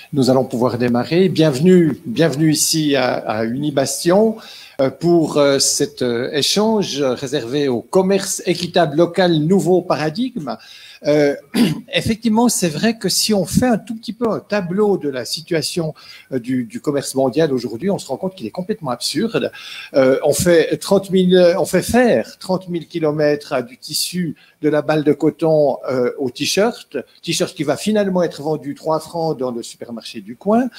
Nous allons pouvoir démarrer. Bienvenue ici à Unibastion pour cet échange réservé au commerce équitable local, nouveau paradigme. Effectivement, c'est vrai que si on fait un tout petit peu un tableau de la situation du commerce mondial aujourd'hui, on se rend compte qu'il est complètement absurde. On fait faire 30 000 kilomètres du tissu de la balle de coton au t-shirt qui va finalement être vendu 3 francs dans le supermarché du coin.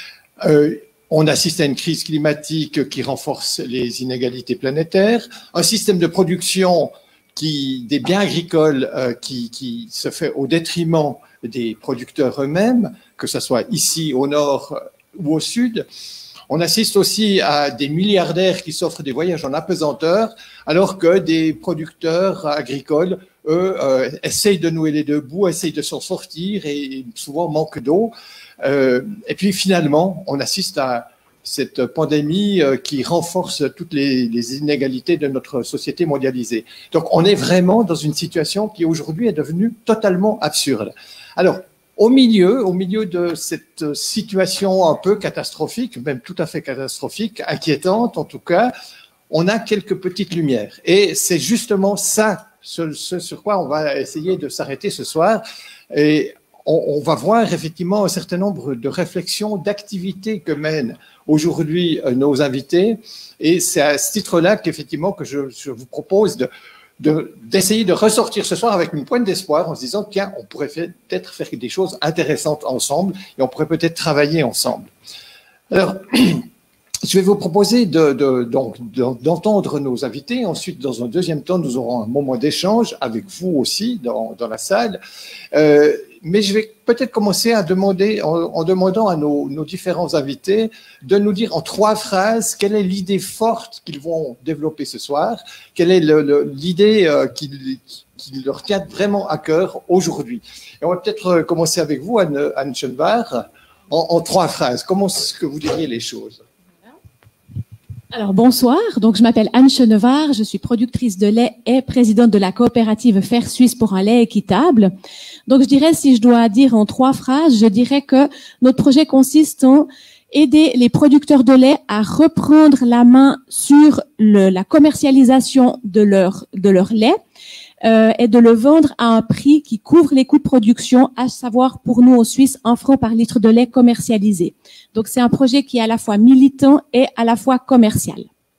On assiste à une crise climatique qui renforce les inégalités planétaires, un système de production des biens agricoles qui se fait au détriment des producteurs eux-mêmes, que ce soit ici au nord ou au sud. On assiste aussi à des milliardaires qui s'offrent des voyages en apesanteur, alors que des producteurs agricoles, eux, essayent de nouer les deux bouts, essayent de s'en sortir et souvent manquent d'eau. Et puis finalement, on assiste à cette pandémie qui renforce toutes les inégalités de notre société mondialisée. Donc, on est vraiment dans une situation qui aujourd'hui est devenue totalement absurde. Alors, au milieu de cette situation un peu catastrophique, même tout à fait catastrophique, inquiétante en tout cas, on a quelques petites lumières. Et c'est justement ça, ce sur quoi on va essayer de s'arrêter ce soir. Et on va voir effectivement un certain nombre de réflexions, d'activités que mènent aujourd'hui nos invités. Et c'est à ce titre-là qu'effectivement que je vous propose d'essayer de ressortir ce soir avec une pointe d'espoir en se disant, tiens, on pourrait peut-être faire des choses intéressantes ensemble et on pourrait peut-être travailler ensemble. Alors, je vais vous proposer d'entendre nos invités. Ensuite, dans un deuxième temps, nous aurons un moment d'échange avec vous aussi dans la salle. Mais je vais peut-être commencer en demandant à nos différents invités de nous dire en 3 phrases quelle est l'idée forte qu'ils vont développer ce soir, quelle est l'idée qui leur tient vraiment à cœur aujourd'hui. Et on va peut-être commencer avec vous, Anne Schoenvar, en 3 phrases. Comment est-ce que vous diriez les choses ? Alors bonsoir, donc je m'appelle Anne Schoenvar, je suis productrice de lait et présidente de la coopérative Faire Suisse pour un lait équitable. Donc je dirais, si je dois dire en 3 phrases, je dirais que notre projet consiste en aider les producteurs de lait à reprendre la main sur la commercialisation de leur lait et de le vendre à un prix qui couvre les coûts de production, à savoir pour nous en Suisse 1 franc par litre de lait commercialisé. Donc c'est un projet qui est à la fois militant et à la fois commercial.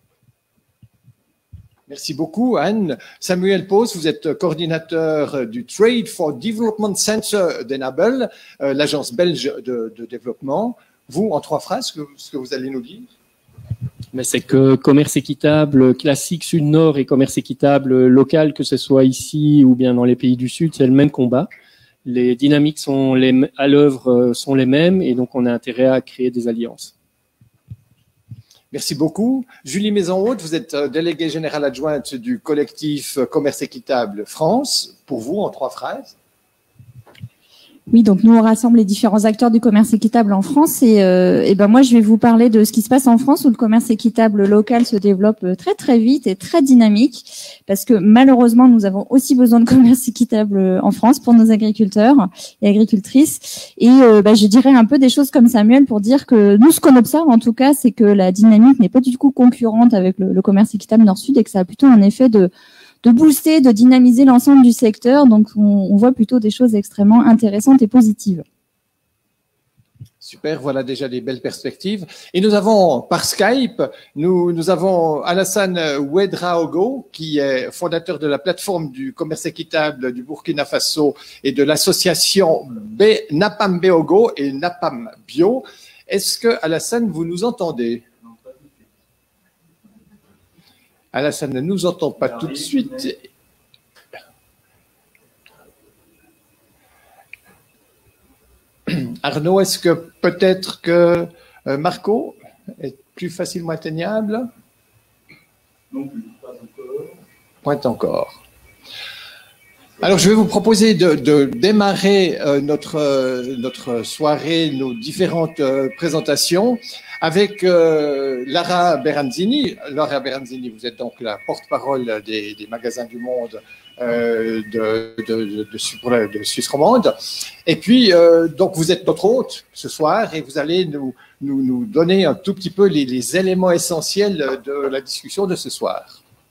Merci beaucoup, Anne. Samuel Pos, vous êtes coordinateur du Trade for Development Center d'Enable, l'agence belge de développement. Vous, en 3 phrases, ce que vous allez nous dire ? Mais c'est que commerce équitable classique Sud-Nord et commerce équitable local, que ce soit ici ou bien dans les pays du Sud, c'est le même combat. Les dynamiques à l'œuvre sont les mêmes et donc on a intérêt à créer des alliances. Merci beaucoup. Julie Maison-Haute, vous êtes déléguée générale adjointe du collectif Commerce équitable France. Pour vous, en 3 phrases. Oui, donc nous on rassemble les différents acteurs du commerce équitable en France et ben moi je vais vous parler de ce qui se passe en France où le commerce équitable local se développe très très vite et très dynamique parce que malheureusement nous avons aussi besoin de commerce équitable en France pour nos agriculteurs et agricultrices et je dirais un peu des choses comme Samuel pour dire que nous ce qu'on observe en tout cas c'est que la dynamique n'est pas du tout concurrente avec le commerce équitable Nord-Sud et que ça a plutôt un effet de booster, de dynamiser l'ensemble du secteur. Donc, on voit plutôt des choses extrêmement intéressantes et positives. Super, voilà déjà des belles perspectives. Et nous avons, par Skype, nous avons Alassane Ouedraogo, qui est fondateur de la plateforme du commerce équitable du Burkina Faso et de l'association Napam Beogo et Napam Bio. Est-ce que, Alassane, vous nous entendez ? Alassane ne nous entend pas tout de suite. Arnaud, est-ce que peut-être que Marco est plus facilement atteignable? Non plus, pas encore. Point encore. Alors, je vais vous proposer de démarrer notre soirée, nos différentes présentations avec Lara Beranzini. Lara Beranzini, vous êtes donc la porte-parole des magasins du monde de Suisse romande. Et puis, donc, vous êtes notre hôte ce soir et vous allez nous donner un tout petit peu les éléments essentiels de la discussion de ce soir.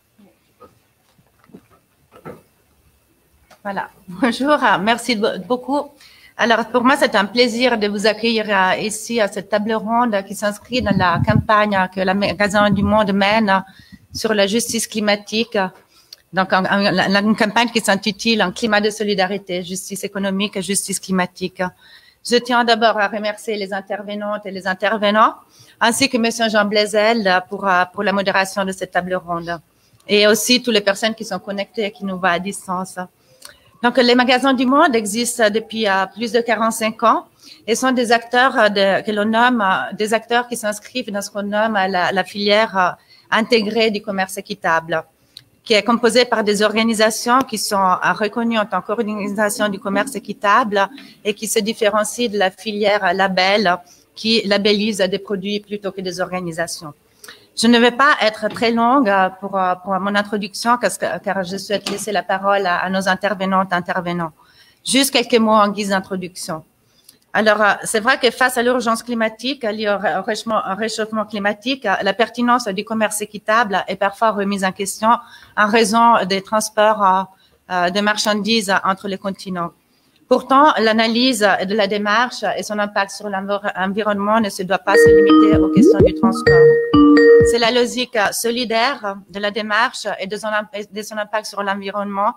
Voilà, bonjour, merci beaucoup. Alors, pour moi, c'est un plaisir de vous accueillir ici à cette table ronde qui s'inscrit dans la campagne que la Magasin du Monde mène sur la justice climatique. Donc, une campagne qui s'intitule « Un climat de solidarité, justice économique et justice climatique ». Je tiens d'abord à remercier les intervenantes et les intervenants, ainsi que M. Jean Blaisel pour la modération de cette table ronde, et aussi toutes les personnes qui sont connectées et qui nous voient à distance. Donc, les magasins du monde existent depuis plus de 45 ans et sont des acteurs que l'on nomme des acteurs qui s'inscrivent dans ce qu'on nomme la filière intégrée du commerce équitable, qui est composée par des organisations qui sont reconnues en tant qu'organisations du commerce équitable et qui se différencient de la filière label qui labellise des produits plutôt que des organisations. Je ne vais pas être très longue pour mon introduction car je souhaite laisser la parole à nos intervenants. Juste quelques mots en guise d'introduction. Alors, c'est vrai que face à l'urgence climatique liée au réchauffement climatique, la pertinence du commerce équitable est parfois remise en question en raison des transports de marchandises entre les continents. Pourtant, l'analyse de la démarche et son impact sur l'environnement ne se doit pas se limiter aux questions du transport. C'est la logique solidaire de la démarche et de son impact sur l'environnement.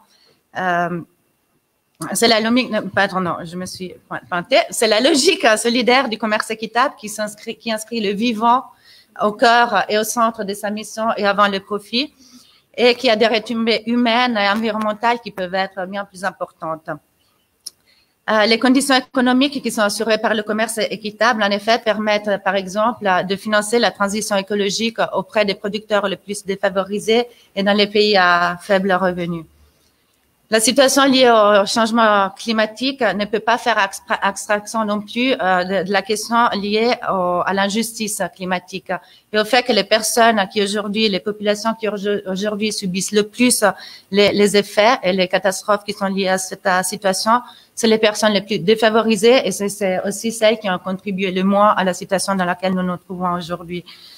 C'est la logique, pardon, non, je me suis plantée. C'est la logique solidaire du commerce équitable qui inscrit le vivant au cœur et au centre de sa mission et avant le profit, et qui a des retombées humaines et environnementales qui peuvent être bien plus importantes. Les conditions économiques qui sont assurées par le commerce équitable, en effet, permettent, par exemple, de financer la transition écologique auprès des producteurs les plus défavorisés et dans les pays à faible revenu. La situation liée au changement climatique ne peut pas faire abstraction non plus de la question liée à l'injustice climatique et au fait que les personnes les populations qui aujourd'hui subissent le plus les effets et les catastrophes qui sont liées à cette situation, c'est les personnes les plus défavorisées et c'est aussi celles qui ont contribué le moins à la situation dans laquelle nous nous trouvons aujourd'hui.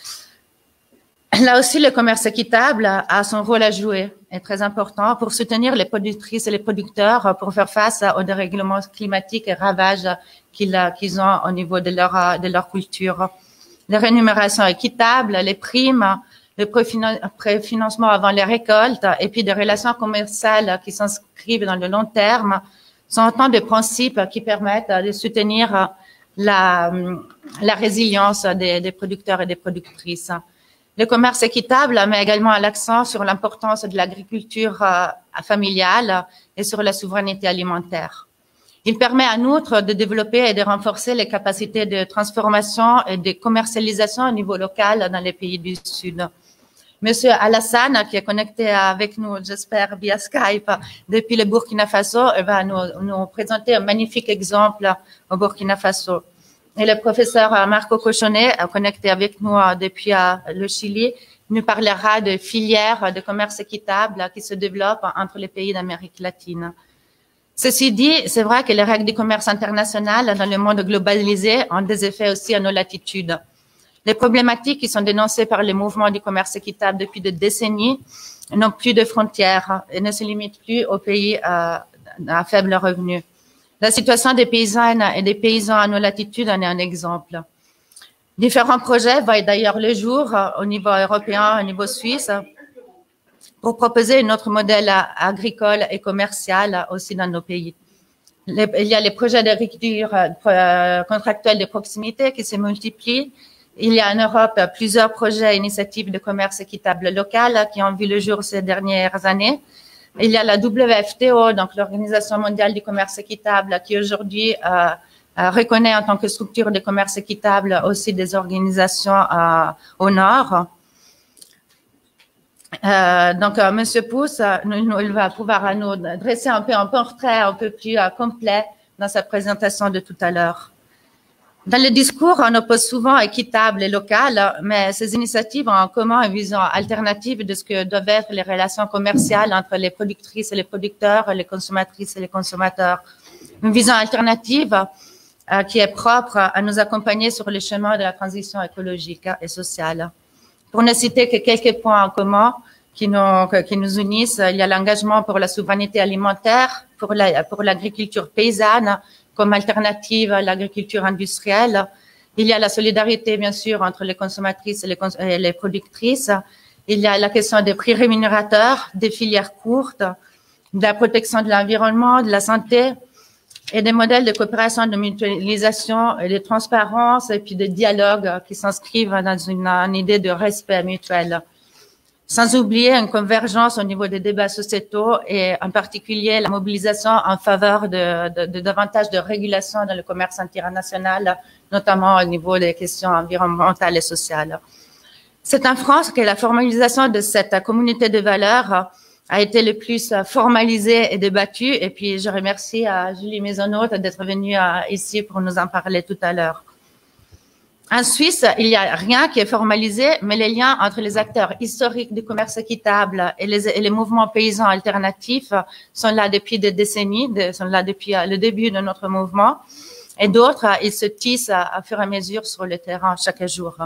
Là aussi, le commerce équitable a son rôle à jouer, est très important pour soutenir les productrices et les producteurs pour faire face aux dérèglements climatiques et ravages qu'ils ont au niveau de leur culture. Les rémunérations équitables, les primes, le préfinancement avant les récoltes et puis des relations commerciales qui s'inscrivent dans le long terme sont autant de principes qui permettent de soutenir la résilience des producteurs et des productrices. Le commerce équitable met également l'accent sur l'importance de l'agriculture familiale et sur la souveraineté alimentaire. Il permet en outre de développer et de renforcer les capacités de transformation et de commercialisation au niveau local dans les pays du Sud. Monsieur Alassane, qui est connecté avec nous, j'espère, via Skype, depuis le Burkina Faso, va nous présenter un magnifique exemple au Burkina Faso. Et le professeur Marco Cochonnet, connecté avec nous depuis le Chili, nous parlera de filières de commerce équitable qui se développent entre les pays d'Amérique latine. Ceci dit, c'est vrai que les règles du commerce international dans le monde globalisé ont des effets aussi à nos latitudes. Les problématiques qui sont dénoncées par les mouvements du commerce équitable depuis des décennies n'ont plus de frontières et ne se limitent plus aux pays à faible revenu. La situation des paysannes et des paysans à nos latitudes en est un exemple. Différents projets voient d'ailleurs le jour au niveau européen, au niveau suisse, pour proposer un autre modèle agricole et commercial aussi dans nos pays. Il y a les projets d'agriculture contractuelle de proximité qui se multiplient. Il y a en Europe plusieurs projets et initiatives de commerce équitable local qui ont vu le jour ces dernières années. Il y a la WFTO, donc l'Organisation mondiale du commerce équitable, qui aujourd'hui reconnaît en tant que structure de commerce équitable aussi des organisations au nord. Donc, Monsieur Pousse, il va pouvoir nous dresser un portrait un peu plus complet dans sa présentation de tout à l'heure. Dans le discours, on oppose souvent équitable et local, mais ces initiatives ont en commun une vision alternative de ce que doivent être les relations commerciales entre les productrices et les producteurs, les consommatrices et les consommateurs. Une vision alternative qui est propre à nous accompagner sur le chemin de la transition écologique et sociale. Pour ne citer que quelques points en commun qui nous unissent, il y a l'engagement pour la souveraineté alimentaire, pour l'agriculture paysanne, comme alternative à l'agriculture industrielle. Il y a la solidarité, bien sûr, entre les consommatrices et les productrices. Il y a la question des prix rémunérateurs, des filières courtes, de la protection de l'environnement, de la santé, et des modèles de coopération, de mutualisation et de transparence, et puis de dialogue qui s'inscrivent dans une idée de respect mutuel. Sans oublier une convergence au niveau des débats sociétaux et en particulier la mobilisation en faveur de davantage de régulation dans le commerce international, notamment au niveau des questions environnementales et sociales. C'est en France que la formalisation de cette communauté de valeurs a été le plus formalisée et débattue. Et puis, je remercie Julie Maisonnaude d'être venue ici pour nous en parler tout à l'heure. En Suisse, il n'y a rien qui est formalisé, mais les liens entre les acteurs historiques du commerce équitable et les mouvements paysans alternatifs sont là depuis des décennies, sont là depuis le début de notre mouvement. Et d'autres, ils se tissent à fur et à mesure sur le terrain chaque jour.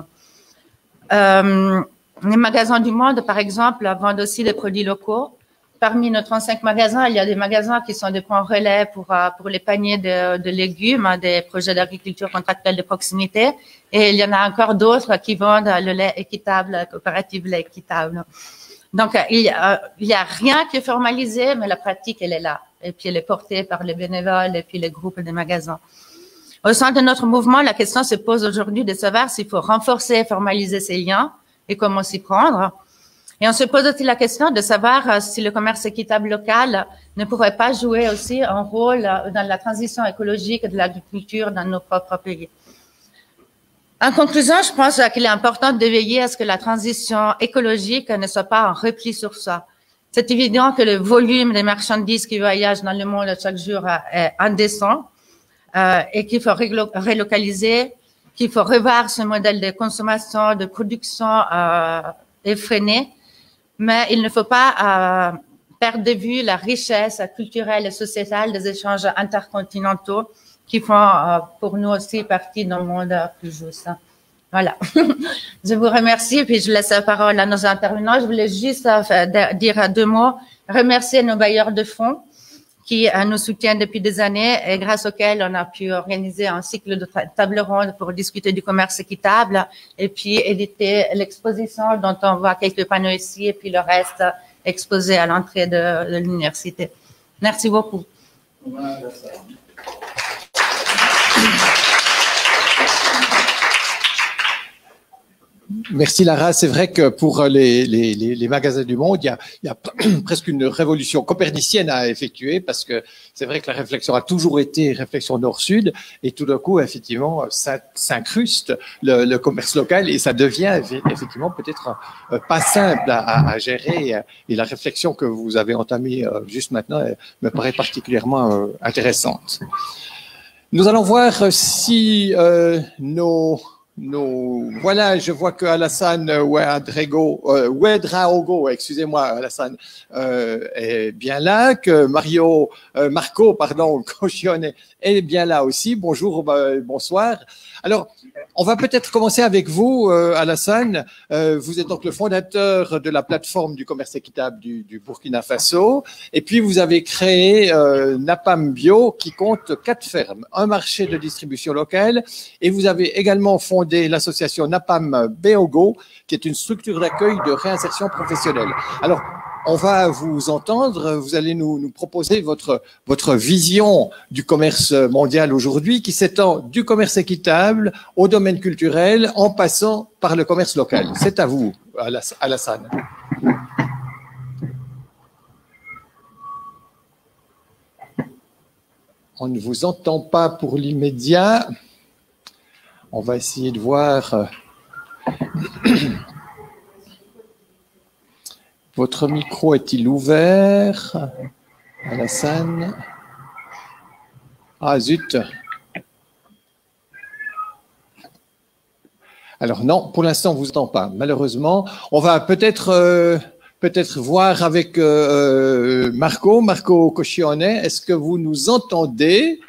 Les magasins du monde, par exemple, vendent aussi des produits locaux. Parmi nos 35 magasins, il y a des magasins qui sont des points relais pour les paniers de légumes, des projets d'agriculture contractuelle de proximité. Et il y en a encore d'autres qui vendent le lait équitable, la coopérative lait équitable. Donc, il y a rien qui est formalisé, mais la pratique, elle est là. Et puis, elle est portée par les bénévoles et puis les groupes des magasins. Au sein de notre mouvement, la question se pose aujourd'hui de savoir s'il faut renforcer et formaliser ces liens et comment s'y prendre. Et on se pose aussi la question de savoir si le commerce équitable local ne pourrait pas jouer aussi un rôle dans la transition écologique de l'agriculture dans nos propres pays. En conclusion, je pense qu'il est important de veiller à ce que la transition écologique ne soit pas un repli sur soi. C'est évident que le volume des marchandises qui voyagent dans le monde chaque jour est indécent et qu'il faut relocaliser, qu'il faut revoir ce modèle de consommation, de production effréné. Mais il ne faut pas perdre de vue la richesse culturelle et sociétale des échanges intercontinentaux qui font pour nous aussi partie d'un monde plus juste. Voilà. Je vous remercie, puis je laisse la parole à nos intervenants. Je voulais juste dire 2 mots, remercier nos bailleurs de fonds qui nous soutiennent depuis des années et grâce auxquels on a pu organiser un cycle de table ronde pour discuter du commerce équitable et puis éditer l'exposition dont on voit quelques panneaux ici et puis le reste exposé à l'entrée de l'université. Merci beaucoup. Merci Lara. C'est vrai que pour les magasins du monde, il y a presque une révolution copernicienne à effectuer parce que c'est vrai que la réflexion a toujours été réflexion nord-sud et tout d'un coup, effectivement, ça s'incruste le commerce local et ça devient effectivement peut-être pas simple à gérer. Et la réflexion que vous avez entamée juste maintenant me paraît particulièrement intéressante. Nous allons voir si voilà, je vois que Alassane Ouedraogo, excusez-moi, Alassane, est bien là, que Marco, Coccione est bien là aussi. Bonjour, bonsoir. Alors, on va peut-être commencer avec vous, Alassane. Vous êtes donc le fondateur de la plateforme du commerce équitable du Burkina Faso. Et puis, vous avez créé Napam Bio, qui compte 4 fermes, un marché de distribution locale. Et vous avez également fondé l'association Napam Beogo, qui est une structure d'accueil de réinsertion professionnelle. Alors, on va vous entendre, vous allez nous proposer votre vision du commerce mondial aujourd'hui qui s'étend du commerce équitable au domaine culturel en passant par le commerce local. C'est à vous, Alassane. On ne vous entend pas pour l'immédiat. On va essayer de voir... Votre micro est-il ouvert, Alassane? Ah, zut. Alors non, pour l'instant, on vous entend pas, malheureusement. On va peut-être voir avec Marco Coscione. Est-ce que vous nous entendez?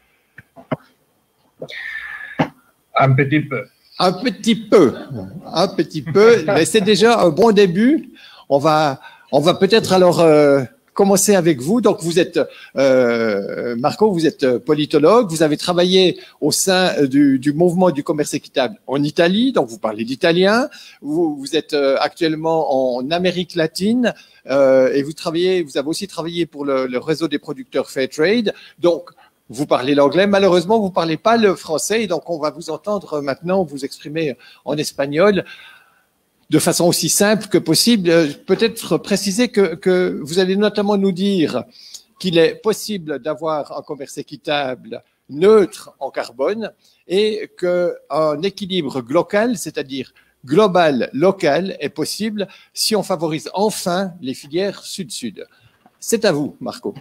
Un petit peu. Un petit peu, mais c'est déjà un bon début. On va peut-être alors commencer avec vous. Donc vous êtes Marco, vous êtes politologue. Vous avez travaillé au sein du mouvement du commerce équitable en Italie. Donc vous parlez d'italien. Vous êtes actuellement en Amérique latine et vous avez aussi travaillé pour le réseau des producteurs Fairtrade. Donc vous parlez l'anglais, malheureusement, vous ne parlez pas le français, et donc on va vous entendre maintenant vous exprimer en espagnol de façon aussi simple que possible. Peut-être préciser que vous allez notamment nous dire qu'il est possible d'avoir un commerce équitable neutre en carbone et qu'un équilibre local, c'est-à-dire global, local, est possible si on favorise enfin les filières sud-sud. C'est à vous, Marco.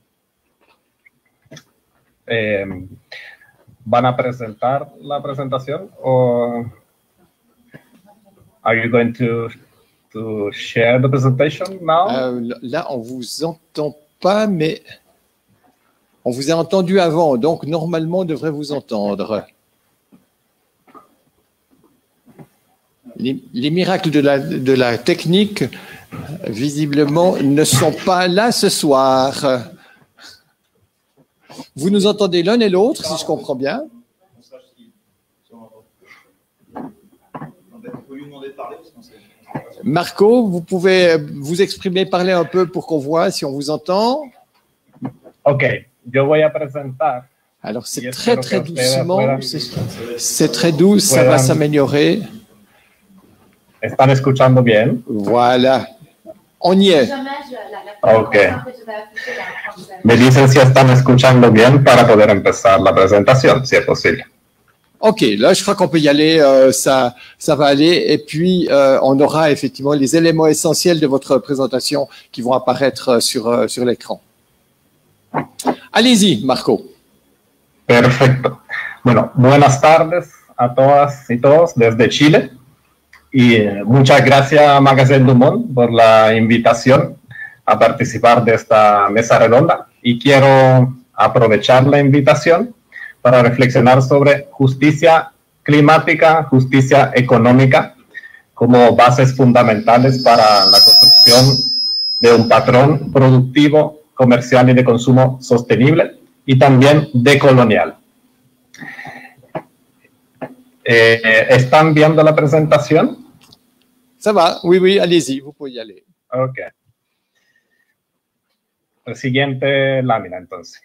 ¿Van a presentar la presentación o are you going to share the presentation now? Là, on vous entend pas, mais on vous a entendu avant, donc normalement on devrait vous entendre. Les miracles de la technique, visiblement, ne sont pas là ce soir. Vous nous entendez l'un et l'autre, si je comprends bien. Marco, vous pouvez vous exprimer, parler un peu pour qu'on voit si on vous entend. Ok, yo voy a presentar. Alors c'est très doucement, c'est très doux, ça va s'améliorer. ¿Están escuchando bien? Voilà, on y est. Ok. Me dicen si están escuchando bien para poder empezar la presentación, si es posible. Ok, là je crois qu'on peut y aller, ça va aller, et puis on aura effectivement les éléments essentiels de votre présentation qui vont apparaître sur l'écran. Allez-y, Marco. Perfecto. Bueno, buenas tardes a todas y todos desde Chile. Y muchas gracias, Magazine du Monde, por la invitación a participar de esta mesa redonda. Y quiero aprovechar la invitación para reflexionar sobre justicia climática, justicia económica, como bases fundamentales para la construcción de un patrón productivo, comercial y de consumo sostenible, y también decolonial. ¿Están viendo la presentación? Ça va, oui, allez-y, vous pouvez y aller. Ok. La siguiente lámina, entonces.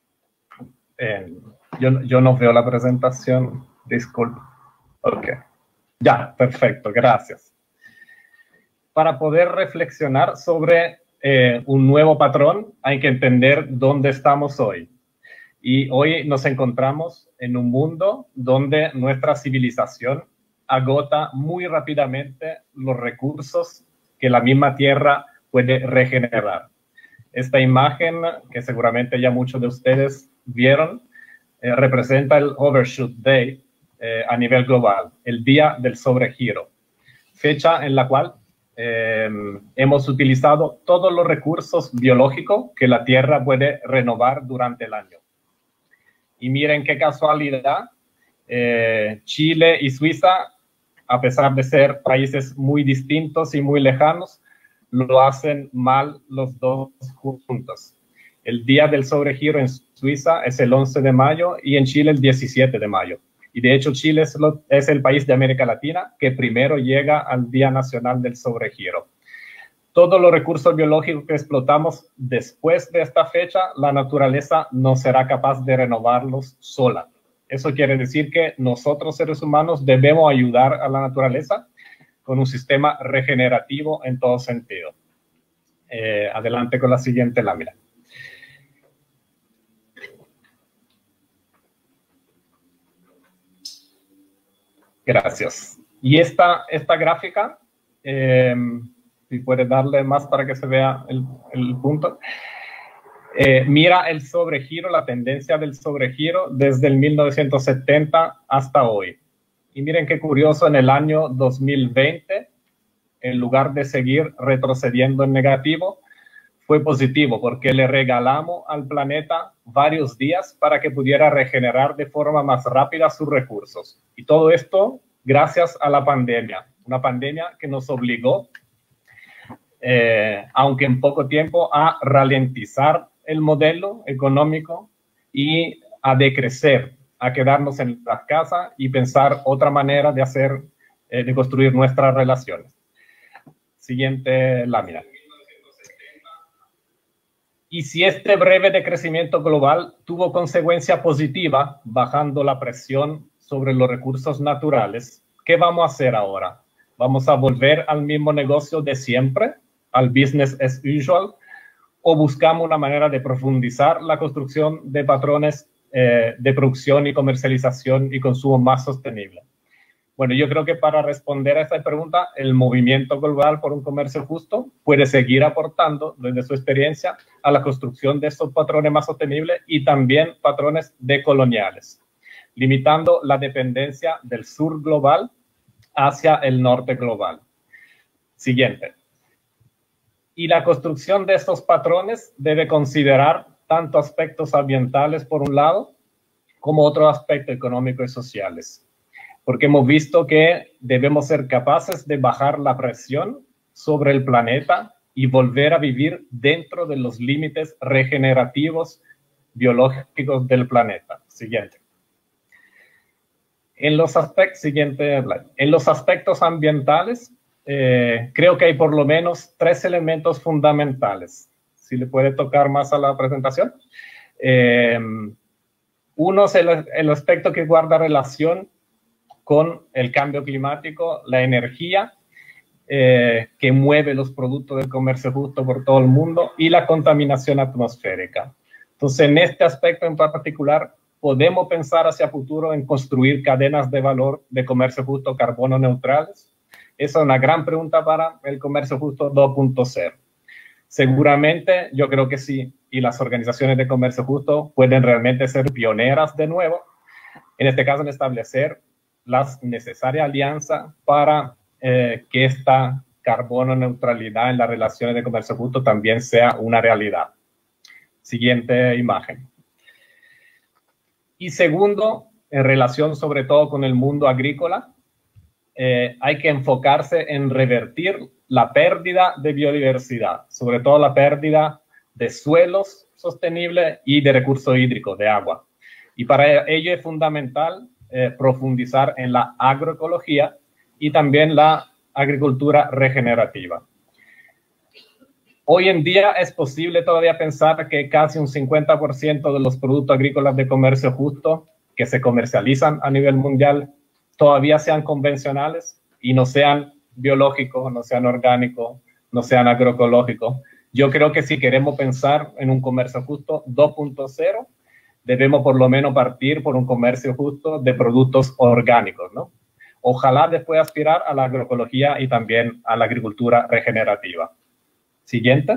Yo no veo la presentación, disculpe. Ok. Ya, perfecto, gracias. Para poder reflexionar sobre un nuevo patrón, hay que entender dónde estamos hoy. Y hoy nos encontramos en un mundo donde nuestra civilización agota muy rápidamente los recursos que la misma Tierra puede regenerar. Esta imagen, que seguramente ya muchos de ustedes vieron, representa el Overshoot Day a nivel global, el día del sobregiro, fecha en la cual hemos utilizado todos los recursos biológicos que la Tierra puede renovar durante el año. Y miren qué casualidad, Chile y Suiza, a pesar de ser países muy distintos y muy lejanos, lo hacen mal los dos juntos. El día del sobregiro en Suiza es el 11 de mayo y en Chile el 17 de mayo. Y de hecho Chile es el país de América Latina que primero llega al Día Nacional del Sobregiro. Todos los recursos biológicos que explotamos después de esta fecha, la naturaleza no será capaz de renovarlos sola. Eso quiere decir que nosotros, seres humanos, debemos ayudar a la naturaleza con un sistema regenerativo en todo sentido. Adelante con la siguiente lámina. Gracias. Y esta gráfica, si puede darle más para que se vea el punto, mira el sobregiro, la tendencia del sobregiro desde el 1970 hasta hoy. Y miren qué curioso, en el año 2020, en lugar de seguir retrocediendo en negativo, fue positivo porque le regalamos al planeta varios días para que pudiera regenerar de forma más rápida sus recursos. Y todo esto gracias a la pandemia, una pandemia que nos obligó, aunque en poco tiempo, a ralentizar el modelo económico y a decrecer, a quedarnos en las casas y pensar otra manera de hacer, de construir nuestras relaciones. Siguiente lámina. Y si este breve decrecimiento global tuvo consecuencia positiva, bajando la presión sobre los recursos naturales, ¿qué vamos a hacer ahora? ¿Vamos a volver al mismo negocio de siempre, al business as usual, o buscamos una manera de profundizar la construcción de patrones de producción y comercialización y consumo más sostenible? Bueno, yo creo que para responder a esta pregunta, el movimiento global por un comercio justo puede seguir aportando desde su experiencia a la construcción de estos patrones más sostenibles y también patrones decoloniales, limitando la dependencia del sur global hacia el norte global. Siguiente. Y la construcción de estos patrones debe considerar tanto aspectos ambientales por un lado, como otros aspectos económicos y sociales. Porque hemos visto que debemos ser capaces de bajar la presión sobre el planeta y volver a vivir dentro de los límites regenerativos biológicos del planeta. Siguiente. En los aspectos ambientales, creo que hay por lo menos 3 elementos fundamentales. Si le puede tocar más a la presentación. Uno es el aspecto que guarda relación con el cambio climático, la energía que mueve los productos del comercio justo por todo el mundo y la contaminación atmosférica. Entonces, en este aspecto en particular, podemos pensar hacia futuro en construir cadenas de valor de comercio justo carbono neutrales. Esa es una gran pregunta para el comercio justo 2.0. Seguramente, yo creo que sí, y las organizaciones de comercio justo pueden realmente ser pioneras de nuevo, en este caso en establecer las necesarias alianzas para que esta carbono neutralidad en las relaciones de comercio justo también sea una realidad. Siguiente imagen. Y segundo, en relación sobre todo con el mundo agrícola, hay que enfocarse en revertir la pérdida de biodiversidad, sobre todo la pérdida de suelos sostenibles y de recursos hídricos, de agua. Y para ello es fundamental profundizar en la agroecología y también la agricultura regenerativa. Hoy en día es posible todavía pensar que casi un 50% de los productos agrícolas de comercio justo que se comercializan a nivel mundial todavía sean convencionales y no sean biológicos, no sean orgánicos, no sean agroecológicos. Yo creo que si queremos pensar en un comercio justo 2.0, debemos por lo menos partir por un comercio justo de productos orgánicos, ¿no? Ojalá después aspirar a la agroecología y también a la agricultura regenerativa. Siguiente.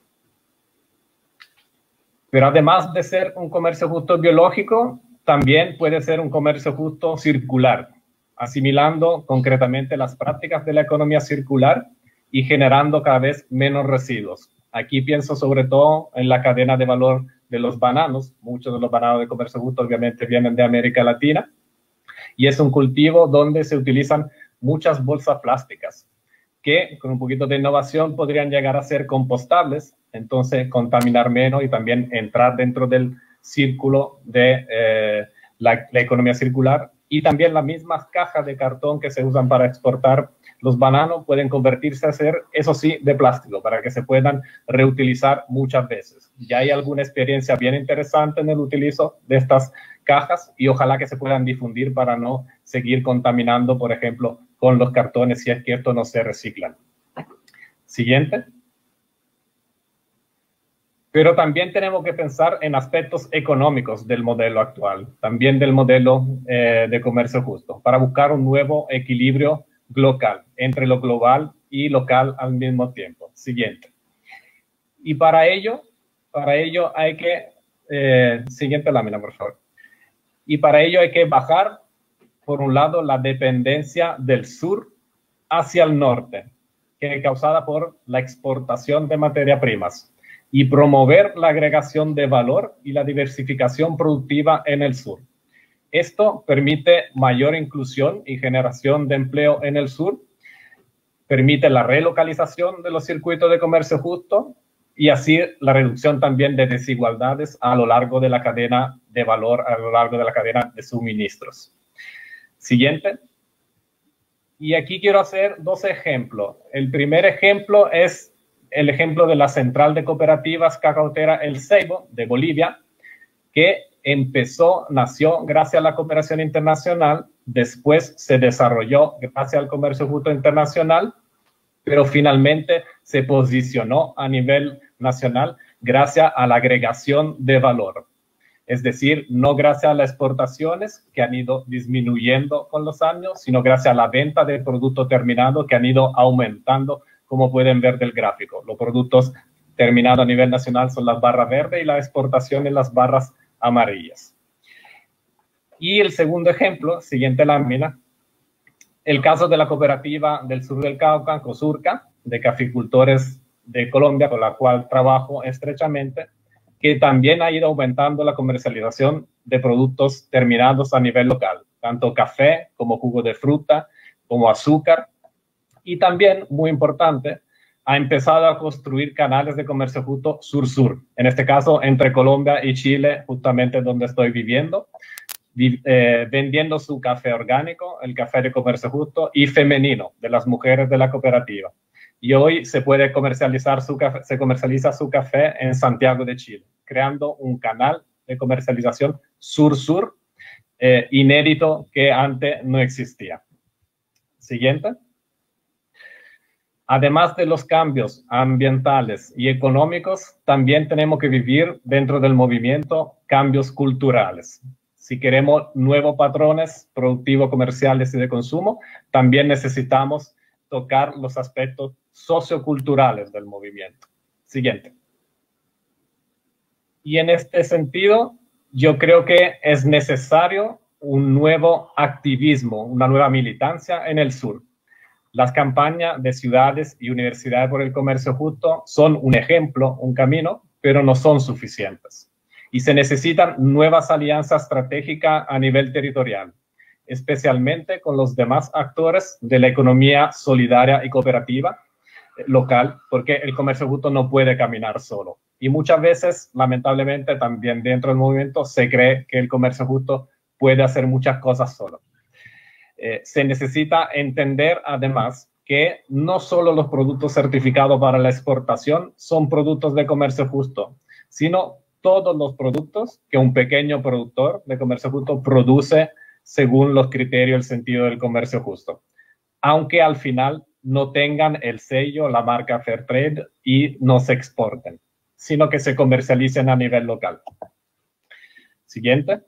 Pero además de ser un comercio justo biológico, también puede ser un comercio justo circular, asimilando concretamente las prácticas de la economía circular y generando cada vez menos residuos. Aquí pienso sobre todo en la cadena de valor de los bananos. Muchos de los bananos de comercio justo obviamente vienen de América Latina y es un cultivo donde se utilizan muchas bolsas plásticas que con un poquito de innovación podrían llegar a ser compostables, entonces contaminar menos y también entrar dentro del círculo de la economía circular. Y también las mismas cajas de cartón que se usan para exportar los bananos pueden convertirse a ser, eso sí, de plástico, para que se puedan reutilizar muchas veces. Ya hay alguna experiencia bien interesante en el utilizo de estas cajas y ojalá que se puedan difundir para no seguir contaminando, por ejemplo, con los cartones si es que estos no se reciclan. Siguiente. Pero también tenemos que pensar en aspectos económicos del modelo actual, también del modelo de comercio justo, para buscar un nuevo equilibrio global, entre lo global y local al mismo tiempo. Siguiente. Y para ello hay que, siguiente lámina, por favor. Y para ello hay que bajar por un lado, la dependencia del sur hacia el norte, que es causada por la exportación de materias primas, y promover la agregación de valor y la diversificación productiva en el sur. Esto permite mayor inclusión y generación de empleo en el sur, permite la relocalización de los circuitos de comercio justo y así la reducción también de desigualdades a lo largo de la cadena de valor, a lo largo de la cadena de suministros. Siguiente. Y aquí quiero hacer dos ejemplos. El primer ejemplo es el ejemplo de la Central de Cooperativas Cacautera El Ceibo de Bolivia, que nació gracias a la cooperación internacional, después se desarrolló gracias al comercio justo internacional, pero finalmente se posicionó a nivel nacional gracias a la agregación de valor. Es decir, no gracias a las exportaciones que han ido disminuyendo con los años, sino gracias a la venta de productos terminados que han ido aumentando, como pueden ver del gráfico. Los productos terminados a nivel nacional son las barras verdes y la exportación en las barras amarillas. Y el segundo ejemplo, siguiente lámina, el caso de la cooperativa del sur del Cauca, COSURCA, de caficultores de Colombia, con la cual trabajo estrechamente, que también ha ido aumentando la comercialización de productos terminados a nivel local, tanto café como jugo de fruta, como azúcar, y también, muy importante, ha empezado a construir canales de comercio justo sur-sur, en este caso entre Colombia y Chile, justamente donde estoy viviendo, vendiendo su café orgánico, el café de comercio justo y femenino de las mujeres de la cooperativa. Y hoy se puede comercializar se comercializa su café en Santiago de Chile, creando un canal de comercialización sur-sur inédito que antes no existía. Siguiente. Además de los cambios ambientales y económicos, también tenemos que vivir dentro del movimiento cambios culturales. Si queremos nuevos patrones productivos, comerciales y de consumo, también necesitamos tocar los aspectos socioculturales del movimiento. Siguiente. Y en este sentido, yo creo que es necesario un nuevo activismo, una nueva militancia en el sur. Las campañas de ciudades y universidades por el comercio justo son un ejemplo, un camino, pero no son suficientes. Y se necesitan nuevas alianzas estratégicas a nivel territorial, especialmente con los demás actores de la economía solidaria y cooperativa local, porque el comercio justo no puede caminar solo. Y muchas veces, lamentablemente, también dentro del movimiento se cree que el comercio justo puede hacer muchas cosas solo. Se necesita entender, además, que no solo los productos certificados para la exportación son productos de comercio justo, sino todos los productos que un pequeño productor de comercio justo produce según los criterios y el sentido del comercio justo, aunque al final no tengan el sello, la marca Fairtrade y no se exporten, sino que se comercialicen a nivel local. Siguiente.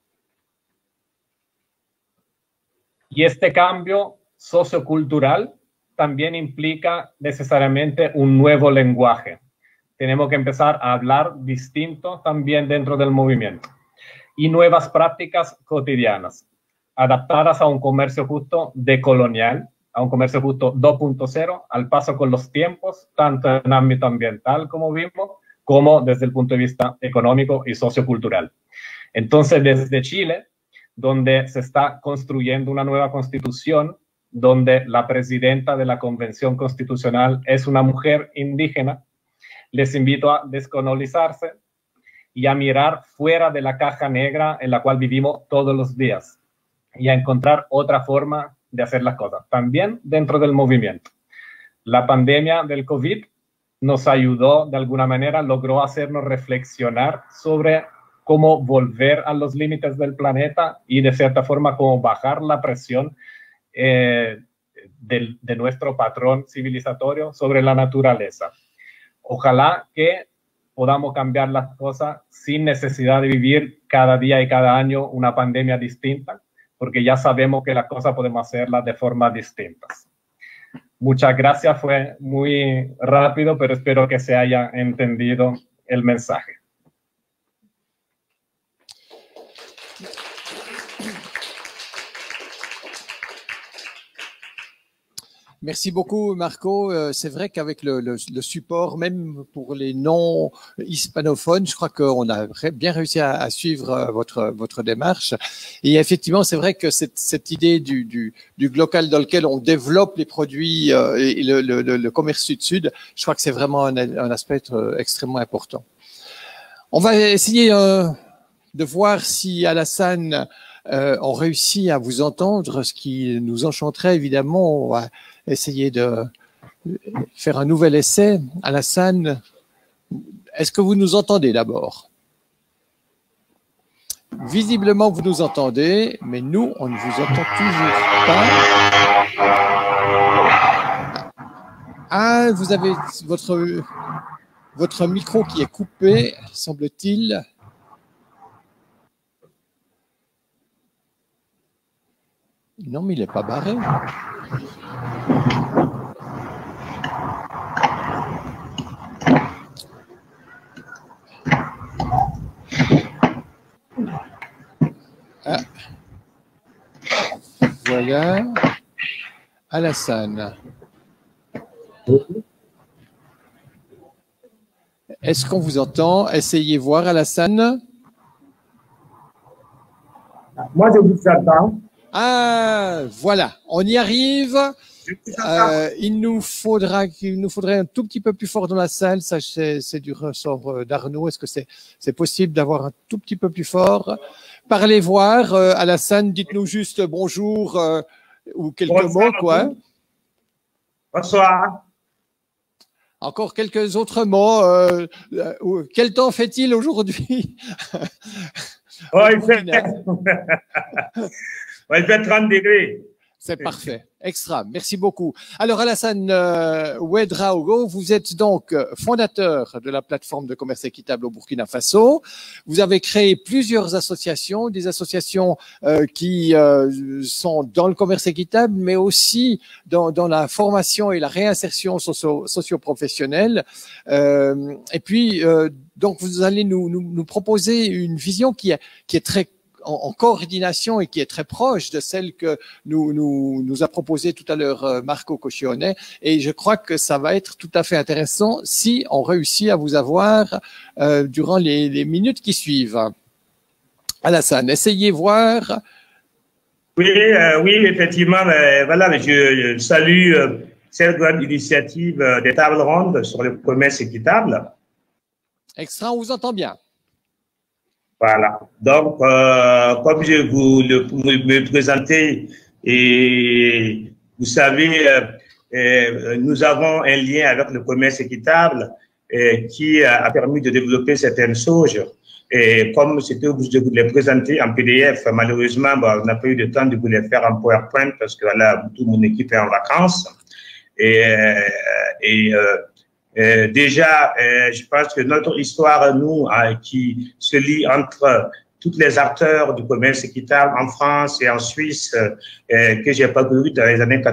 Y este cambio sociocultural también implica necesariamente un nuevo lenguaje. Tenemos que empezar a hablar distinto también dentro del movimiento. Y nuevas prácticas cotidianas, adaptadas a un comercio justo decolonial, a un comercio justo 2.0, al paso con los tiempos, tanto en ámbito ambiental, como vimos, como desde el punto de vista económico y sociocultural. Entonces, desde Chile, donde se está construyendo una nueva constitución, donde la presidenta de la Convención Constitucional es una mujer indígena, les invito a descolonizarse y a mirar fuera de la caja negra en la cual vivimos todos los días y a encontrar otra forma de hacer las cosas, también dentro del movimiento. La pandemia del COVID nos ayudó de alguna manera, logró hacernos reflexionar sobre cómo volver a los límites del planeta y de cierta forma cómo bajar la presión de nuestro patrón civilizatorio sobre la naturaleza. Ojalá que podamos cambiar las cosas sin necesidad de vivir cada día y cada año una pandemia distinta, porque ya sabemos que las cosas podemos hacerlas de formas distintas. Muchas gracias, fue muy rápido, pero espero que se haya entendido el mensaje. Merci beaucoup, Marco. C'est vrai qu'avec le support, même pour les non-hispanophones, je crois qu'on a bien réussi à suivre votre démarche. Et effectivement, c'est vrai que cette idée du local dans lequel on développe les produits et le commerce sud-sud, je crois que c'est vraiment un aspect extrêmement important. On va essayer de voir si Alassane on réussit à vous entendre, ce qui nous enchanterait évidemment. On va essayer de faire un nouvel essai. Alassane, est-ce que vous nous entendez d'abord? Visiblement, vous nous entendez, mais nous, on ne vous entend toujours pas. Ah, vous avez votre micro qui est coupé, semble-t-il. Non, mais il n'est pas barré. Ah. Voilà. Alassane. Est-ce qu'on vous entend? Essayez voir, Alassane. Moi, je vous attends. Ah, voilà, on y arrive. Il nous faudrait un tout petit peu plus fort dans la salle. Ça, c'est du ressort d'Arnaud. Est-ce que c'est possible d'avoir un tout petit peu plus fort? Parlez voir, Alassane, dites-nous juste bonjour ou quelques mots, quoi. Bonsoir. Encore quelques autres mots. Quel temps fait-il aujourd'hui? Oh, il fait 30 degrés. C'est parfait. Extra. Merci beaucoup. Alors, Alassane Ouedraogo, vous êtes donc fondateur de la plateforme de commerce équitable au Burkina Faso. Vous avez créé plusieurs associations, des associations qui sont dans le commerce équitable, mais aussi dans la formation et la réinsertion socio-professionnelle. Et puis, donc, vous allez nous proposer une vision qui est très en coordination et qui est très proche de celle que nous a proposée tout à l'heure Marco Cocchione. Et je crois que ça va être tout à fait intéressant si on réussit à vous avoir durant les minutes qui suivent. Alassane, essayez voir. Oui, effectivement. Voilà, je salue cette grande initiative des tables rondes sur le commerce équitable. Extra, on vous entend bien. Voilà. Donc, comme je me présenter, et vous savez, nous avons un lien avec le commerce équitable qui a permis de développer certaines choses. Et comme c'était obligé de vous les présenter en PDF, malheureusement, on n'a pas eu de temps de vous les faire en PowerPoint parce que voilà, toute mon équipe est en vacances. Déjà, je pense que notre histoire, nous, qui se lie entre tous les acteurs du commerce équitable en France et en Suisse, que j'ai parcouru dans les années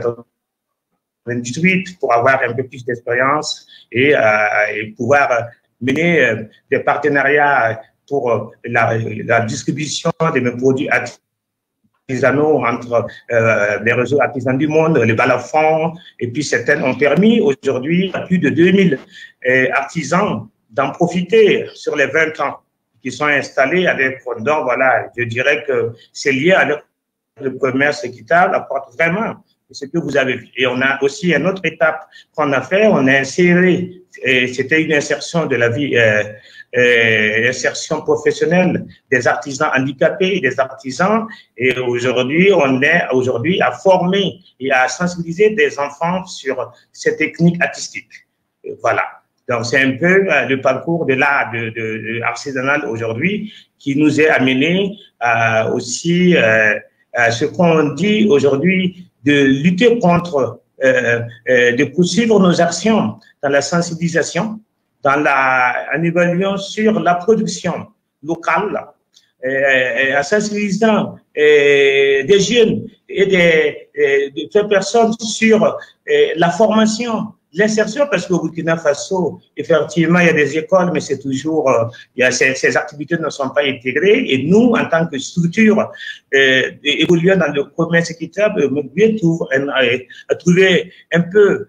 98 pour avoir un peu plus d'expérience et pouvoir mener des partenariats pour la distribution de mes produits artisanaux entre les réseaux artisans du monde, les balafons, et puis certaines ont permis aujourd'hui à plus de 2000 artisans d'en profiter sur les 20 ans qui sont installés avec. Donc voilà, je dirais que c'est lié avec le commerce équitable, apporte vraiment ce que vous avez vu. Et on a aussi une autre étape qu'on a fait, on a inséré, et c'était une insertion de la vie, insertion professionnelle des artisans handicapés et des artisans. Et aujourd'hui, on est à former et à sensibiliser des enfants sur ces techniques artistiques. Voilà. Donc, c'est un peu le parcours de l'art artisanal aujourd'hui qui nous est amené aussi à ce qu'on dit aujourd'hui de lutter contre, de poursuivre nos actions dans la sensibilisation, en évaluant sur la production locale, en sensibilisant des jeunes et des personnes sur la formation, l'insertion, parce qu'au Burkina Faso, effectivement, il y a des écoles, mais c'est toujours, ces activités ne sont pas intégrées. Et nous, en tant que structure évoluant dans le commerce équitable, à trouver un peu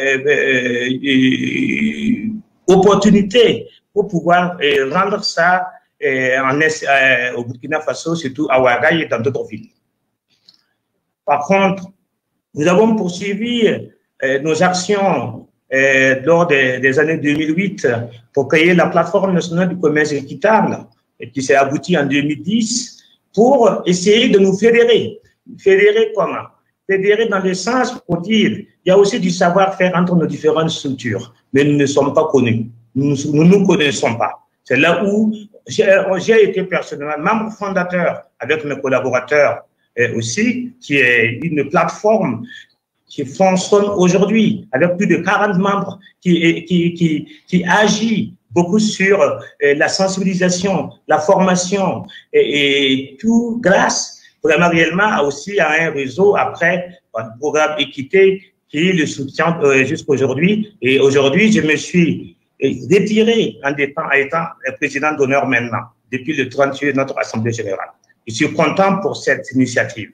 opportunité pour pouvoir rendre ça au Burkina Faso, surtout à Ouagaï et dans d'autres villes. Par contre, nous avons poursuivi nos actions lors des années 2008 pour créer la plateforme nationale du commerce équitable et qui s'est aboutie en 2010 pour essayer de nous fédérer. Fédérer comment? Fédérer dans le sens pour dire il y a aussi du savoir-faire entre nos différentes structures, mais nous ne sommes pas connus. Nous ne nous connaissons pas. C'est là où j'ai été personnellement membre fondateur avec mes collaborateurs aussi, qui est une plateforme qui fonctionne aujourd'hui avec plus de 40 membres qui agit beaucoup sur la sensibilisation, la formation et tout grâce vraiment réellement aussi à un réseau après un programme équité qui le soutient jusqu'à aujourd'hui. Et aujourd'hui, je me suis retiré en étant président d'honneur maintenant, depuis le 30 juillet de notre Assemblée générale. Je suis content pour cette initiative.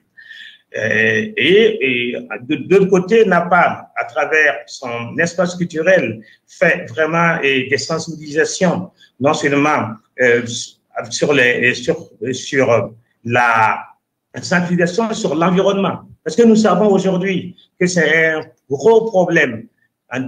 Et de l'autre côté, NAPAM, à travers son espace culturel, fait vraiment des sensibilisations, non seulement sur la sensibilisation sur l'environnement, parce que nous savons aujourd'hui que c'est un gros problème. En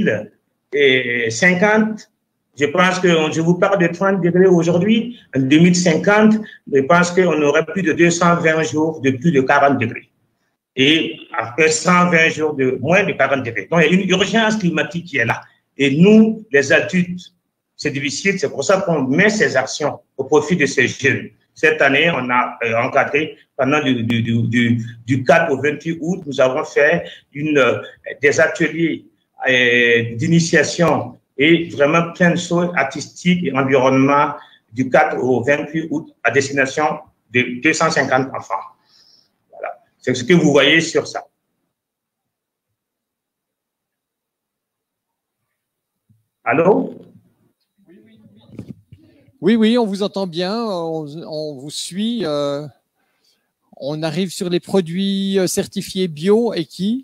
2050, je pense que je vous parle de 30 degrés aujourd'hui. En 2050, je pense qu'on aurait plus de 220 jours de plus de 40 degrés. Et après 120 jours de moins de 40 degrés. Donc, il y a une urgence climatique qui est là. Et nous, les adultes, c'est difficile. C'est pour ça qu'on met ces actions au profit de ces jeunes. Cette année, on a encadré pendant du 4 au 28 août, nous avons fait des ateliers d'initiation et vraiment plein de choses artistiques et environnement du 4 au 28 août à destination de 250 enfants. Voilà. C'est ce que vous voyez sur ça. Allô? Oui, on vous entend bien, on vous suit. On arrive sur les produits certifiés bio et qui?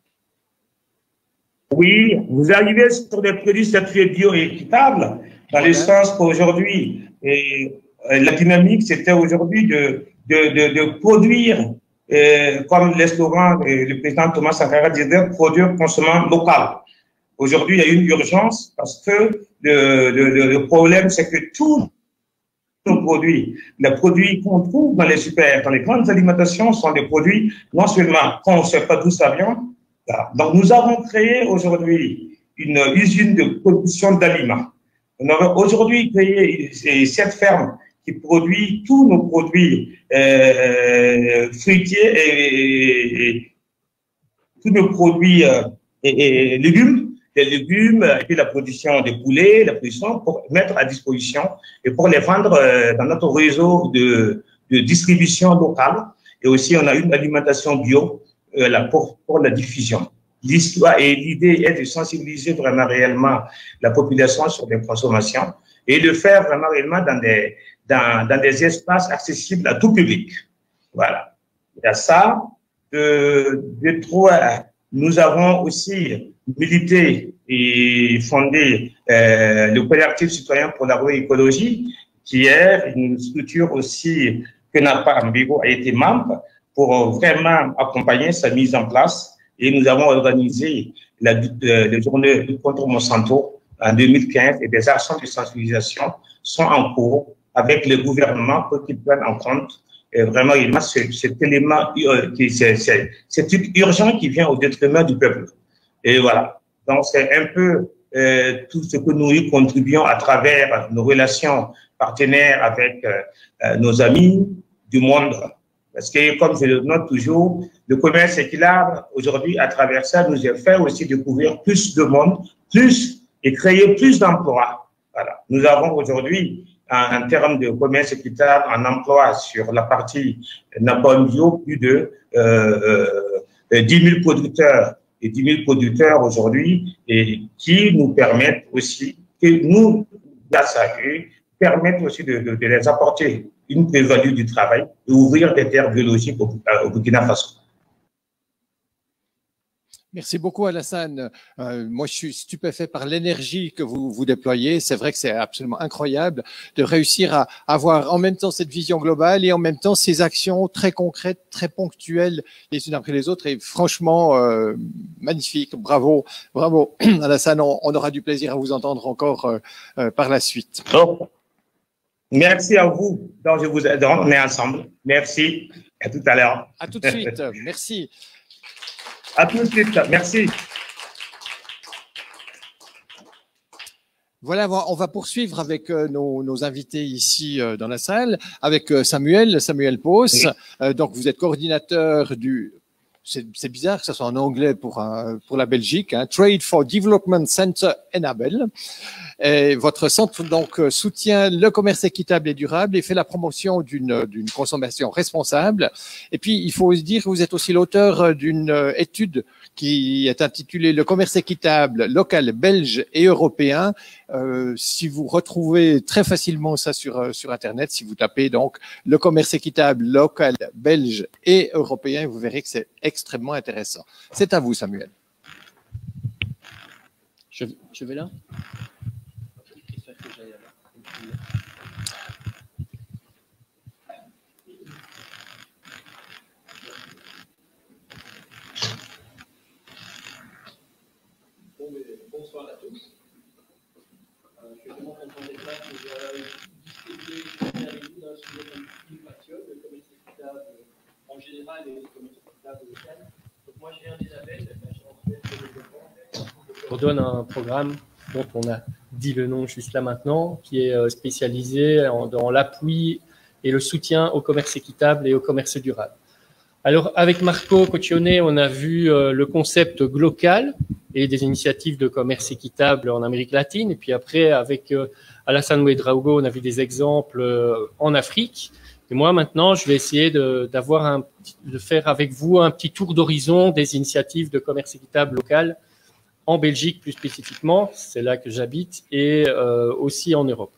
Oui, vous arrivez sur des produits certifiés bio et équitables, dans le sens qu'aujourd'hui, la dynamique, c'était aujourd'hui de produire, comme le slogan du président Thomas Sankara disait, produire, consommant local. Aujourd'hui, il y a une urgence parce que le problème, c'est que tous nos produits, les produits qu'on trouve dans les super, dans les grandes alimentations, sont des produits non seulement qu'on ne sait pas d'où ça vient. Donc, nous avons créé aujourd'hui une usine de production d'aliments. On a aujourd'hui créé cette ferme qui produit tous nos produits fruitiers et tous nos produits et légumes. Les légumes, et puis la production de poulets, la production pour mettre à disposition et pour les vendre dans notre réseau de distribution locale. Et aussi, on a une alimentation bio pour la diffusion. L'histoire et l'idée est de sensibiliser vraiment réellement la population sur les consommations et de faire vraiment réellement dans des espaces accessibles à tout public. Voilà. Il y a ça. De trois, nous avons aussi milité et fondé le collectif citoyen pour l'agroécologie, qui est une structure aussi que NAPAM Bigo a été membre pour vraiment accompagner sa mise en place. Et nous avons organisé les journées contre Monsanto en 2015 et des actions de sensibilisation sont en cours avec le gouvernement pour qu'ils prennent en compte vraiment cet élément, c'est urgent qui vient au détriment du peuple. Et voilà. Donc, c'est un peu tout ce que nous y contribuons à travers nos relations partenaires avec nos amis du monde. Parce que, comme je le note toujours, le commerce équitable, aujourd'hui, à travers ça, nous a fait aussi découvrir plus de monde, et créer plus d'emplois. Voilà. Nous avons aujourd'hui, en termes de commerce équitable, en emploi sur la partie NAPAM Bio, plus de 10 000 producteurs 10 000 producteurs aujourd'hui et qui nous permettent aussi, que nous, grâce à eux, permettent aussi de les apporter une plus-value du travail et ouvrir des terres biologiques au Burkina Faso. Merci beaucoup, Alassane. Moi, je suis stupéfait par l'énergie que vous déployez. C'est vrai que c'est absolument incroyable de réussir à avoir en même temps cette vision globale et en même temps ces actions très concrètes, très ponctuelles les unes après les autres. Et franchement, magnifique. Bravo, bravo, Alassane. On aura du plaisir à vous entendre encore par la suite. Donc, merci à vous. Donc, on est ensemble. Merci. À tout à l'heure. À tout de suite. Merci. À tout de suite, merci. Voilà, on va poursuivre avec nos invités ici dans la salle, avec Samuel Pos. Oui. Donc, vous êtes coordinateur du... C'est bizarre que ça soit en anglais pour la Belgique, hein, Trade for Development Center Enabel. Et votre centre donc soutient le commerce équitable et durable et fait la promotion d'une consommation responsable. Et puis il faut se dire que vous êtes aussi l'auteur d'une étude qui est intitulée Le commerce équitable local belge et européen. Si vous retrouvez très facilement ça sur Internet, si vous tapez donc le commerce équitable local belge et européen, vous verrez que c'est extrêmement intéressant. C'est à vous, Samuel. Je vais là. Bonsoir à tous. Je suis vraiment content d'être là pour discuter avec vous d'un sujet qui me passionne, le commerce équitable en général et le commerce équitable local. Donc moi, je viens d'Isabelle, on donne un programme dont on a dit le nom juste là maintenant, qui est spécialisé dans l'appui et le soutien au commerce équitable et au commerce durable. Alors, avec Marco Coccione, on a vu le concept local et des initiatives de commerce équitable en Amérique latine. Et puis après, avec Alassane Ouedraogo, on a vu des exemples en Afrique. Et moi, maintenant, je vais essayer de faire avec vous un petit tour d'horizon des initiatives de commerce équitable local en Belgique plus spécifiquement, c'est là que j'habite, et aussi en Europe.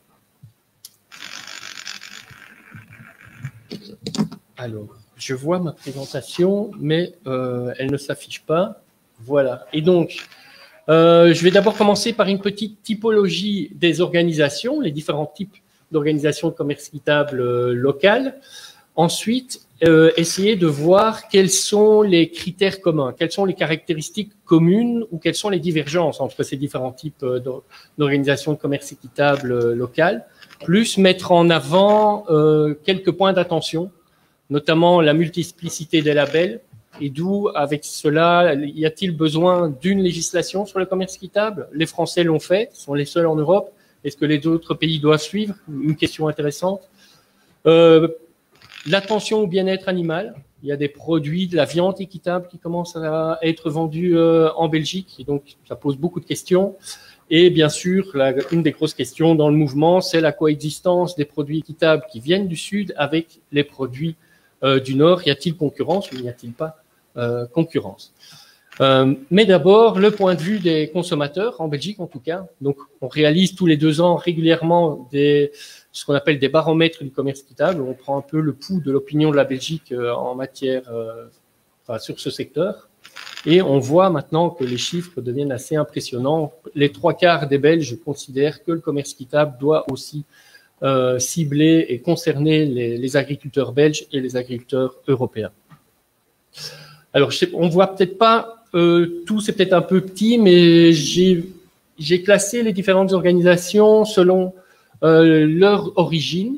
Alors, je vois ma présentation, mais elle ne s'affiche pas. Voilà. Et donc, je vais d'abord commencer par une petite typologie des organisations, les différents types d'organisations de commerce équitable local. Ensuite, essayer de voir quels sont les critères communs, quelles sont les caractéristiques communes ou quelles sont les divergences entre ces différents types d'organisations de commerce équitable local, plus mettre en avant quelques points d'attention, notamment la multiplicité des labels, et d'où, avec cela, y a-t-il besoin d'une législation sur le commerce équitable? Les Français l'ont fait, ils sont les seuls en Europe. Est-ce que les autres pays doivent suivre? Une question intéressante. L'attention au bien-être animal. Il y a des produits, de la viande équitable qui commencent à être vendus en Belgique, et donc ça pose beaucoup de questions. Et bien sûr, une des grosses questions dans le mouvement, c'est la coexistence des produits équitables qui viennent du Sud avec les produits du Nord. Y a-t-il concurrence ou n'y a-t-il pas concurrence? Mais d'abord, le point de vue des consommateurs, en Belgique en tout cas. Donc, on réalise tous les 2 ans régulièrement ce qu'on appelle des baromètres du commerce équitable. On prend un peu le pouls de l'opinion de la Belgique en matière, sur ce secteur. Et on voit maintenant que les chiffres deviennent assez impressionnants. Les 3/4 des Belges considèrent que le commerce équitable doit aussi cibler et concerner les agriculteurs belges et les agriculteurs européens. Alors, on voit peut-être pas tout, c'est peut-être un peu petit, mais j'ai classé les différentes organisations selon leur origine,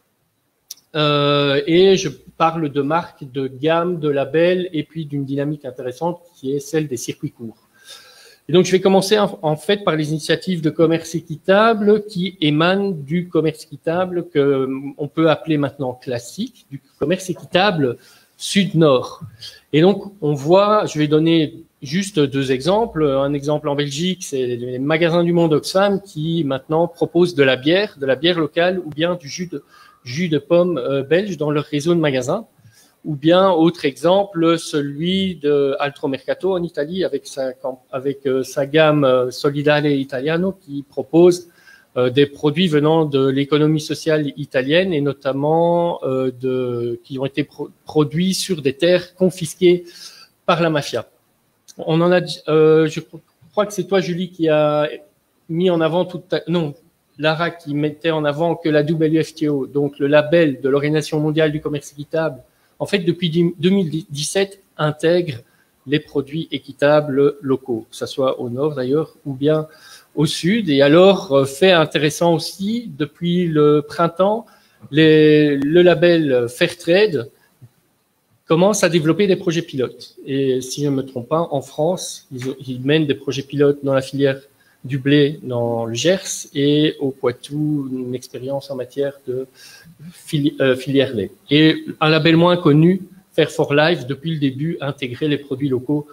et je parle de marques, de gamme, de labels, et puis d'une dynamique intéressante qui est celle des circuits courts. Et donc, je vais commencer en fait par les initiatives de commerce équitable qui émanent du commerce équitable que on peut appeler maintenant classique, du commerce équitable Sud-Nord. Et donc, on voit, je vais donner juste 2 exemples. Un exemple en Belgique, c'est les magasins du monde Oxfam qui maintenant proposent de la bière locale ou bien du jus de pomme belge dans leur réseau de magasins. ou bien, autre exemple, celui de Altro Mercato en Italie avec sa gamme Solidale Italiano qui propose des produits venant de l'économie sociale italienne et notamment qui ont été produits sur des terres confisquées par la mafia. On en a, je crois que c'est toi, Julie, qui a mis en avant non, Lara qui mettait en avant que la WFTO, donc le label de l'Organisation mondiale du commerce équitable, en fait, depuis 2017, intègre les produits équitables locaux, que ce soit au nord d'ailleurs ou bien au sud. Et alors, fait intéressant aussi, depuis le printemps, le label Fairtrade commence à développer des projets pilotes. Et si je ne me trompe pas, en France, ils mènent des projets pilotes dans la filière du blé dans le Gers et au Poitou, une expérience en matière de filière lait. Et un label moins connu, Fair for Life, depuis le début, intégrer les produits locaux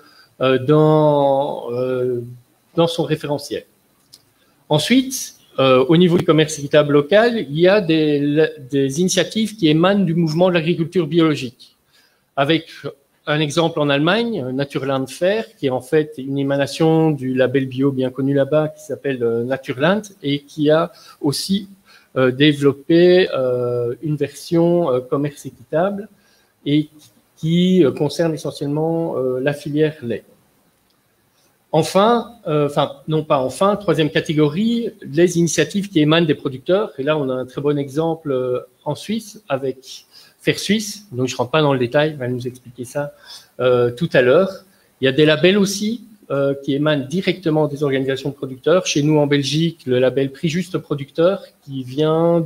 dans son référentiel. Ensuite, au niveau du commerce équitable local, il y a des initiatives qui émanent du mouvement de l'agriculture biologique. Avec un exemple en Allemagne, Naturland Fair, qui est en fait une émanation du label bio bien connu là-bas, qui s'appelle Naturland, et qui a aussi développé une version commerce équitable et qui concerne essentiellement la filière lait. Enfin, troisième catégorie, les initiatives qui émanent des producteurs. Et là, on a un très bon exemple en Suisse avec Fair Suisse. Donc, je ne rentre pas dans le détail, on va nous expliquer ça tout à l'heure. Il y a des labels aussi qui émanent directement des organisations de producteurs. Chez nous, en Belgique, le label Prix Juste Producteur qui vient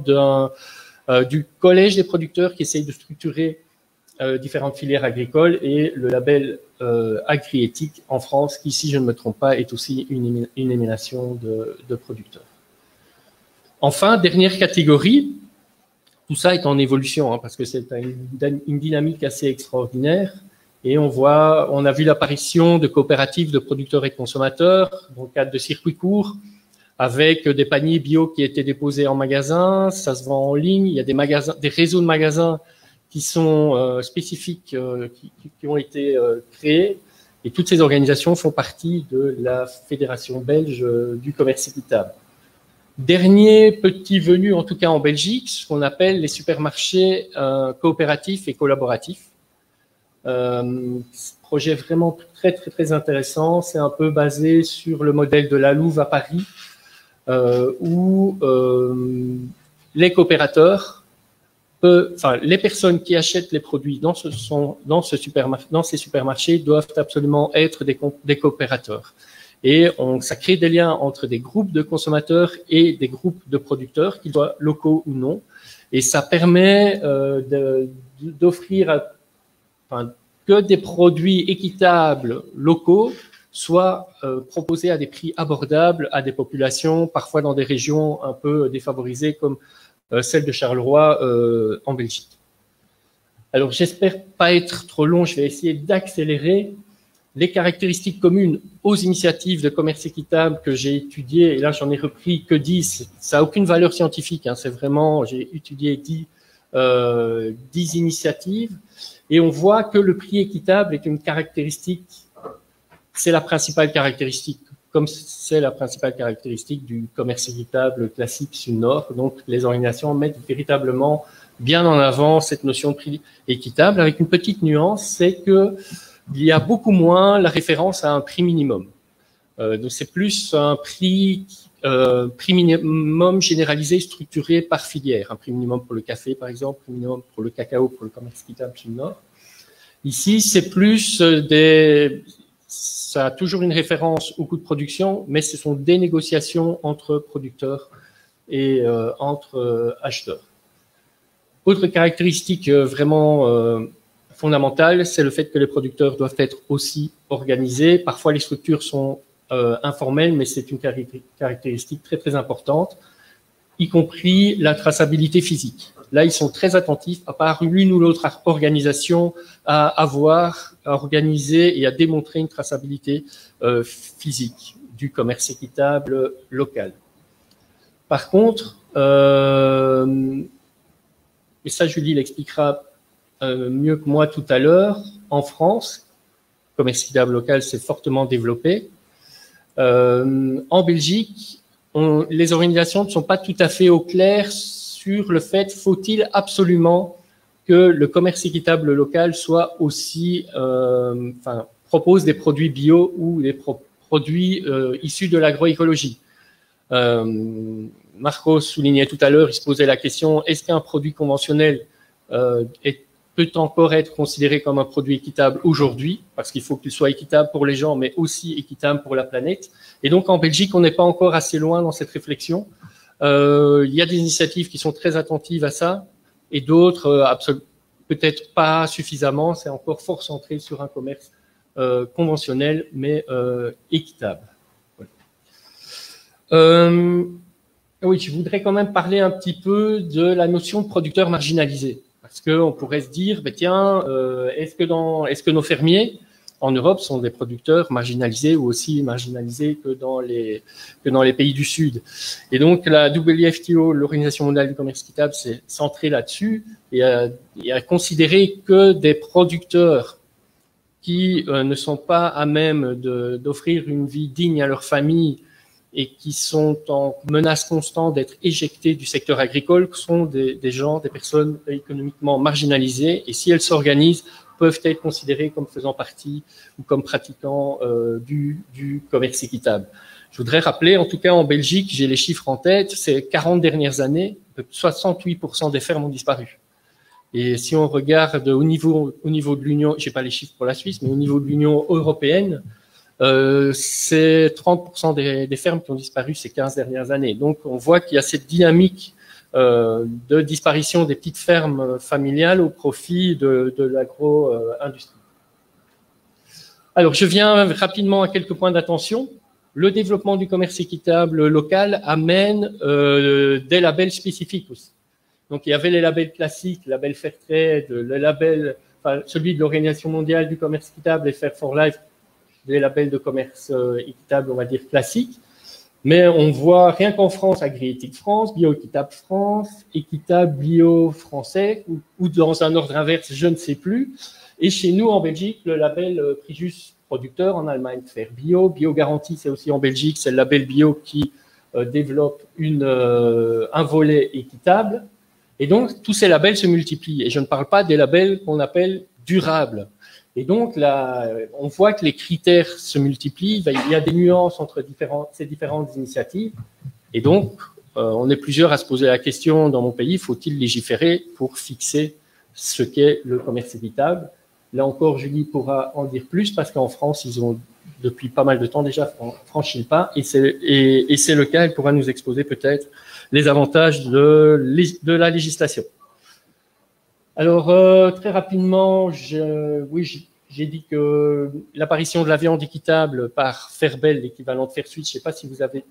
du collège des producteurs qui essaye de structurer différentes filières agricoles et le label Agriéthique en France qui, si je ne me trompe pas, est aussi une émanation de producteurs. Enfin, dernière catégorie, tout ça est en évolution parce que c'est une dynamique assez extraordinaire et on a vu l'apparition de coopératives de producteurs et de consommateurs dans le cadre de circuits courts avec des paniers bio qui étaient déposés en magasin, ça se vend en ligne, il y a des réseaux de magasins qui sont spécifiques, qui ont été créés. Et toutes ces organisations font partie de la Fédération belge du commerce équitable. Dernier petit venu, en tout cas en Belgique, ce qu'on appelle les supermarchés coopératifs et collaboratifs. Projet vraiment très, très, très intéressant. C'est un peu basé sur le modèle de la Louve à Paris, où les coopérateurs les personnes qui achètent les produits dans ces supermarchés doivent absolument être des coopérateurs. Et ça crée des liens entre des groupes de consommateurs et des groupes de producteurs, qu'ils soient locaux ou non. Et ça permet d'offrir que des produits équitables locaux soient proposés à des prix abordables à des populations, parfois dans des régions un peu défavorisées comme celle de Charleroi en Belgique. Alors, j'espère pas être trop long, je vais essayer d'accélérer. Les caractéristiques communes aux initiatives de commerce équitable que j'ai étudiées, et là j'en ai repris que 10, ça n'a aucune valeur scientifique, c'est vraiment, j'ai étudié 10 initiatives, et on voit que le prix équitable est une caractéristique, c'est la principale caractéristique, comme c'est la principale caractéristique du commerce équitable classique Sud-Nord. Donc, les organisations mettent véritablement bien en avant cette notion de prix équitable, avec une petite nuance, c'est que il y a beaucoup moins la référence à un prix minimum. Donc, c'est plus un prix minimum généralisé, structuré par filière. Un prix minimum pour le café, par exemple, un prix minimum pour le cacao, pour le commerce équitable Sud-Nord. Ici, c'est plus ça a toujours une référence au coût de production, mais ce sont des négociations entre producteurs et entre acheteurs. Autre caractéristique vraiment fondamentale, c'est le fait que les producteurs doivent être aussi organisés. Parfois, les structures sont informelles, mais c'est une caractéristique très, très importante, y compris la traçabilité physique. Là, ils sont très attentifs, à part l'une ou l'autre organisation, à organiser et à démontrer une traçabilité physique du commerce équitable local. Par contre, et ça Julie l'expliquera mieux que moi tout à l'heure, en France, le commerce équitable local s'est fortement développé. En Belgique, les organisations ne sont pas tout à fait au clair sur le fait, faut-il absolument que le commerce équitable local soit aussi, propose des produits bio ou des produits issus de l'agroécologie. Marco soulignait tout à l'heure, il se posait la question, est-ce qu'un produit conventionnel peut encore être considéré comme un produit équitable aujourd'hui, parce qu'il faut qu'il soit équitable pour les gens, mais aussi équitable pour la planète. Et donc en Belgique, on n'est pas encore assez loin dans cette réflexion. Il y a des initiatives qui sont très attentives à ça, et d'autres peut-être pas suffisamment. C'est encore fort centré sur un commerce conventionnel, mais équitable. Voilà. Oui, je voudrais quand même parler un petit peu de la notion de producteur marginalisé. Parce qu'on pourrait se dire, tiens, est-ce que nos fermiers en Europe sont des producteurs marginalisés ou aussi marginalisés que dans les pays du Sud? Et donc la WFTO, l'Organisation mondiale du commerce équitable, s'est centrée là-dessus et a considéré que des producteurs qui ne sont pas à même d'offrir une vie digne à leur famille et qui sont en menace constante d'être éjectés du secteur agricole, sont des personnes économiquement marginalisées, et si elles s'organisent, peuvent être considérées comme faisant partie ou comme pratiquant du commerce équitable. Je voudrais rappeler, en tout cas en Belgique, j'ai les chiffres en tête, ces 40 dernières années, 68% des fermes ont disparu. Et si on regarde au niveau de l'Union, j'ai pas les chiffres pour la Suisse, mais au niveau de l'Union européenne, c'est 30% des fermes qui ont disparu ces 15 dernières années. Donc, on voit qu'il y a cette dynamique de disparition des petites fermes familiales au profit de l'agro-industrie. Alors, je viens rapidement à quelques points d'attention. Le développement du commerce équitable local amène des labels spécifiques aussi. Donc, il y avait les labels classiques, le label Fairtrade, le label, celui de l'Organisation mondiale du commerce équitable et Fair for Life, des labels de commerce équitable, on va dire, classiques. Mais on voit, rien qu'en France, Agriéthique France, Bioéquitable France, Équitable Bio français, ou dans un ordre inverse, je ne sais plus. Et chez nous, en Belgique, le label Prix producteur, en Allemagne, Fair Bio. Biogarantie, c'est aussi en Belgique, c'est le label bio qui développe un volet équitable. Et donc, tous ces labels se multiplient. Et je ne parle pas des labels qu'on appelle durables. Et donc, là, on voit que les critères se multiplient. Il y a des nuances entre ces différentes initiatives. Et donc, on est plusieurs à se poser la question dans mon pays, faut-il légiférer pour fixer ce qu'est le commerce équitable? Là encore, Julie pourra en dire plus parce qu'en France, ils ont depuis pas mal de temps déjà franchi le pas. Et c'est le cas, elle pourra nous exposer peut-être les avantages de la législation. Alors, très rapidement, j'ai dit que l'apparition de la viande équitable par Fairbel, l'équivalent de Fairsuite, je ne sais pas si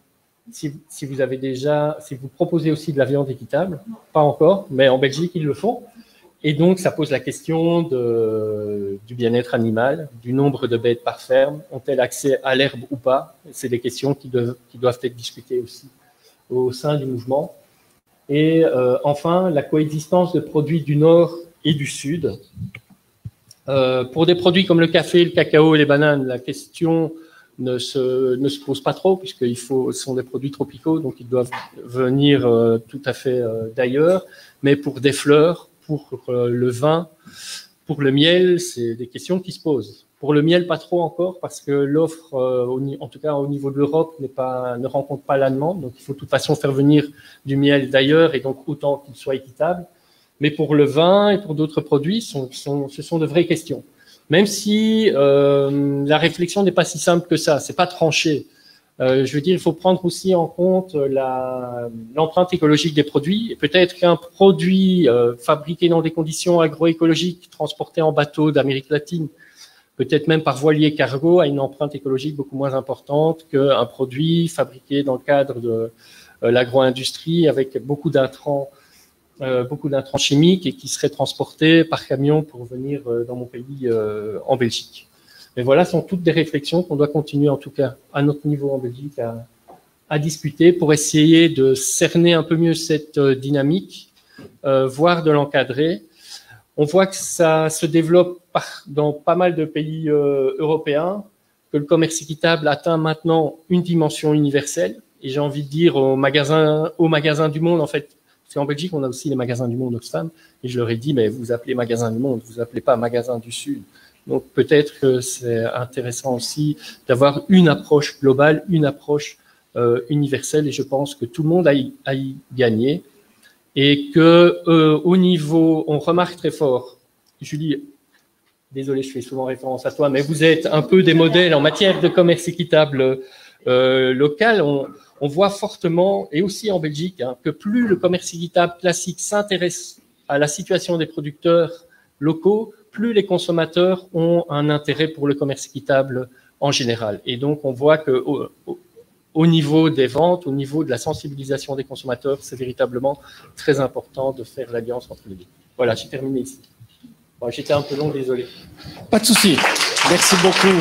vous proposez aussi de la viande équitable, pas encore, mais en Belgique, ils le font. Et donc, ça pose la question du bien-être animal, du nombre de bêtes par ferme, ont-elles accès à l'herbe ou pas? C'est des questions qui doivent être discutées aussi au sein du mouvement. Et enfin, la coexistence de produits du Nord et du Sud. Pour des produits comme le café, le cacao et les bananes, la question ne se pose pas trop, puisque ce sont des produits tropicaux, donc ils doivent venir tout à fait d'ailleurs. Mais pour des fleurs, pour le vin, pour le miel, c'est des questions qui se posent. Pour le miel, pas trop encore, parce que l'offre, en tout cas au niveau de l'Europe, ne rencontre pas la demande. Donc, il faut de toute façon faire venir du miel d'ailleurs, et donc autant qu'il soit équitable. Mais pour le vin et pour d'autres produits, ce sont de vraies questions. Même si la réflexion n'est pas si simple que ça, c'est pas tranché. Je veux dire, il faut prendre aussi en compte l'empreinte écologique des produits. Et peut-être qu'un produit fabriqué dans des conditions agroécologiques, transporté en bateau d'Amérique latine, peut-être même par voilier cargo, a une empreinte écologique beaucoup moins importante qu'un produit fabriqué dans le cadre de l'agro-industrie avec beaucoup d'intrants chimiques et qui serait transporté par camion pour venir dans mon pays en Belgique. Mais voilà, ce sont toutes des réflexions qu'on doit continuer, en tout cas à notre niveau en Belgique, à discuter pour essayer de cerner un peu mieux cette dynamique, voire de l'encadrer. On voit que ça se développe dans pas mal de pays européens, que le commerce équitable atteint maintenant une dimension universelle. Et j'ai envie de dire aux magasins du monde, en fait, c'est en Belgique, on a aussi les magasins du monde Oxfam, et je leur ai dit, mais vous appelez magasins du monde, vous appelez pas magasins du Sud. Donc peut-être que c'est intéressant aussi d'avoir une approche globale, une approche universelle, et je pense que tout le monde a y gagné. Et que au niveau, on remarque très fort, Julie, désolé, je fais souvent référence à toi, mais vous êtes un peu des modèles en matière de commerce équitable local. On voit fortement, et aussi en Belgique, hein, que plus le commerce équitable classique s'intéresse à la situation des producteurs locaux, plus les consommateurs ont un intérêt pour le commerce équitable en général. Et donc, on voit que au niveau des ventes, au niveau de la sensibilisation des consommateurs, c'est véritablement très important de faire l'alliance entre les deux. Voilà, j'ai terminé ici. Bon, j'étais un peu long, désolé. Pas de souci. Merci beaucoup.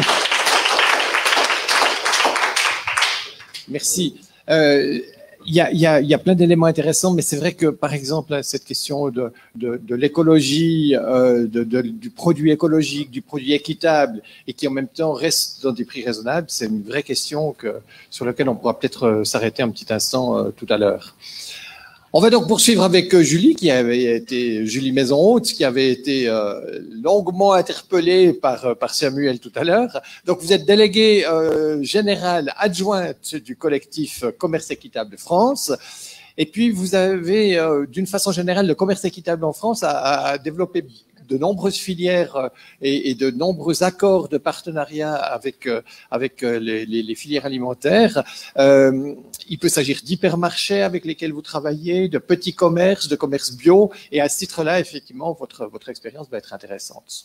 Merci. Il y a plein d'éléments intéressants, mais c'est vrai que, par exemple, cette question de l'écologie, du produit écologique, du produit équitable, et qui en même temps reste dans des prix raisonnables, c'est une vraie question sur laquelle on pourra peut-être s'arrêter un petit instant tout à l'heure. On va donc poursuivre avec Julie, Julie Maison-Haute, qui avait été longuement interpellée par Samuel tout à l'heure. Donc, vous êtes déléguée générale adjointe du collectif Commerce Équitable France. Et puis, vous avez, d'une façon générale, le commerce équitable en France a développé de nombreuses filières et de nombreux accords de partenariat avec les filières alimentaires. Il peut s'agir d'hypermarchés avec lesquels vous travaillez, de petits commerces, de commerce bio. Et à ce titre-là, effectivement, votre expérience va être intéressante.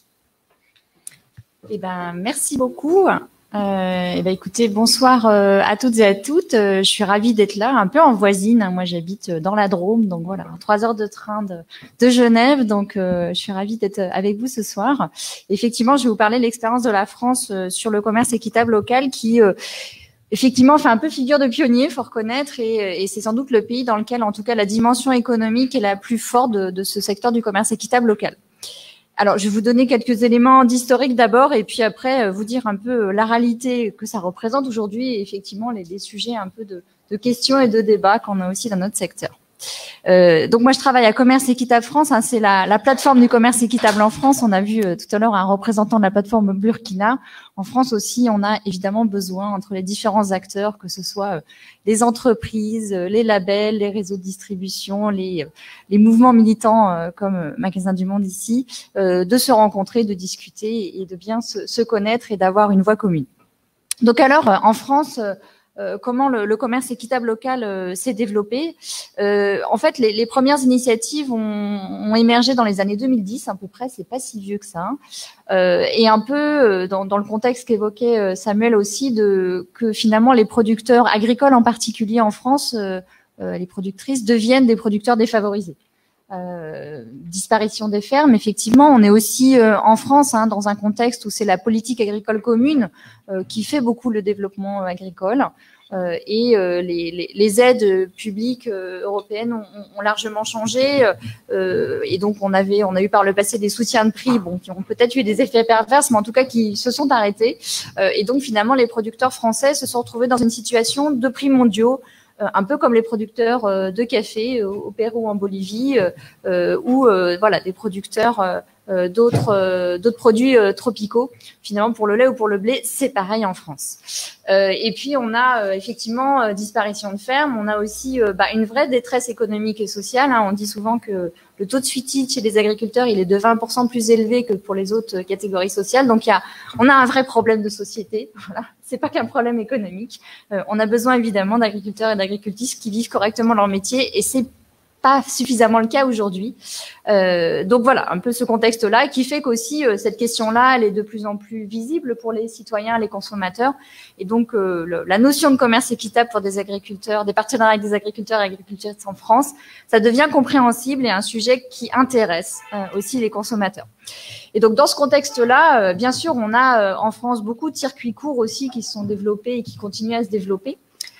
Eh ben, merci beaucoup. Écoutez, bonsoir à toutes et à toutes. Je suis ravie d'être là, un peu en voisine. Moi, j'habite dans la Drôme, donc voilà, 3 heures de train de Genève. Donc, je suis ravie d'être avec vous ce soir. Effectivement, je vais vous parler de l'expérience de la France sur le commerce équitable local qui, effectivement, fait un peu figure de pionnier, faut reconnaître, et c'est sans doute le pays dans lequel, en tout cas, la dimension économique est la plus forte de ce secteur du commerce équitable local. Alors, je vais vous donner quelques éléments d'historique d'abord, et puis après, vous dire un peu la réalité que ça représente aujourd'hui, et effectivement, les sujets un peu de questions et de débats qu'on a aussi dans notre secteur. Donc moi je travaille à Commerce Équitable France, hein, c'est la plateforme du commerce équitable en France. On a vu tout à l'heure un représentant de la plateforme Burkina. En France aussi, on a évidemment besoin entre les différents acteurs, que ce soit les entreprises, les labels, les réseaux de distribution, les mouvements militants comme Magasins du Monde ici, de se rencontrer, de discuter et de bien se connaître et d'avoir une voix commune. Donc alors en France, comment le commerce équitable local s'est développé. En fait, les premières initiatives ont émergé dans les années 2010 à peu près, c'est pas si vieux que ça. Et un peu dans le contexte qu'évoquait Samuel aussi, que finalement les producteurs agricoles en particulier en France, les productrices deviennent des producteurs défavorisés. Disparition des fermes, effectivement, on est aussi en France dans un contexte où c'est la politique agricole commune qui fait beaucoup le développement agricole et les aides publiques européennes ont largement changé et donc on a eu par le passé des soutiens de prix qui ont peut-être eu des effets pervers, mais en tout cas qui se sont arrêtés et donc finalement les producteurs français se sont retrouvés dans une situation de prix mondiaux, un peu comme les producteurs de café au Pérou ou en Bolivie, ou voilà des producteurs d'autres produits tropicaux. Finalement, pour le lait ou pour le blé, c'est pareil en France. Et puis on a effectivement disparition de fermes. On a aussi une vraie détresse économique et sociale. On dit souvent que le taux de suicide chez les agriculteurs, il est de 20% plus élevé que pour les autres catégories sociales. Donc on a un vrai problème de société. Voilà, c'est pas qu'un problème économique. On a besoin évidemment d'agriculteurs et d'agricultrices qui vivent correctement leur métier, et c'est pas suffisamment le cas aujourd'hui. Donc voilà, un peu ce contexte-là qui fait qu'aussi cette question-là, elle est de plus en plus visible pour les citoyens, les consommateurs. Et donc la notion de commerce équitable pour des agriculteurs, des partenariats avec des agriculteurs et agricultrices en France, ça devient compréhensible et un sujet qui intéresse aussi les consommateurs. Et donc dans ce contexte-là, bien sûr, on a en France beaucoup de circuits courts aussi qui se sont développés et qui continuent à se développer.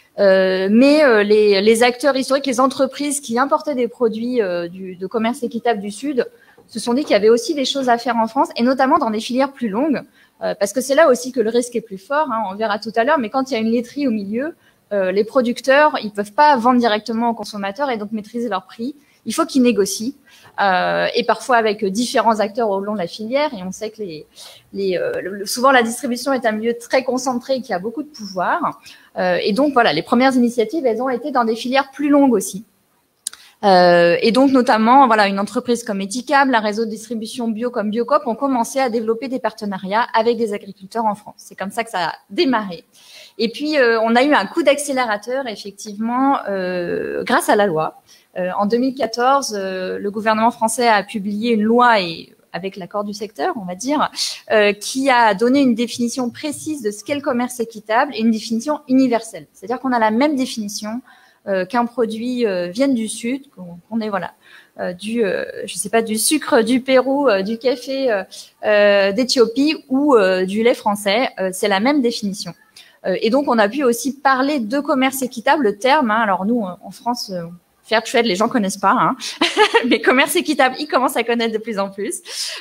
Mais les acteurs historiques, les entreprises qui importaient des produits de commerce équitable du Sud se sont dit qu'il y avait aussi des choses à faire en France, et notamment dans des filières plus longues, parce que c'est là aussi que le risque est plus fort, hein, on verra tout à l'heure, mais quand il y a une laiterie au milieu, les producteurs, ils peuvent pas vendre directement aux consommateurs et donc maîtriser leur prix. Il faut qu'ils négocient, et parfois avec différents acteurs au long de la filière. Et on sait que souvent la distribution est un milieu très concentré et qui a beaucoup de pouvoir. Et donc voilà, les premières initiatives, elles ont été dans des filières plus longues aussi. Et donc notamment, voilà, une entreprise comme Etikab, un réseau de distribution bio comme Biocoop ont commencé à développer des partenariats avec des agriculteurs en France. C'est comme ça que ça a démarré. Et puis on a eu un coup d'accélérateur effectivement grâce à la loi. En 2014, le gouvernement français a publié une loi et avec l'accord du secteur, on va dire, qui a donné une définition précise de ce qu'est le commerce équitable et une définition universelle. C'est-à-dire qu'on a la même définition qu'un produit vienne du Sud, qu'on est voilà je sais pas, du sucre du Pérou, du café d'Éthiopie ou du lait français, c'est la même définition. Et donc on a pu aussi parler de commerce équitable, le terme. Hein, alors nous en France, fair trade, les gens connaissent pas, hein, mais commerce équitable, ils commencent à connaître de plus en plus.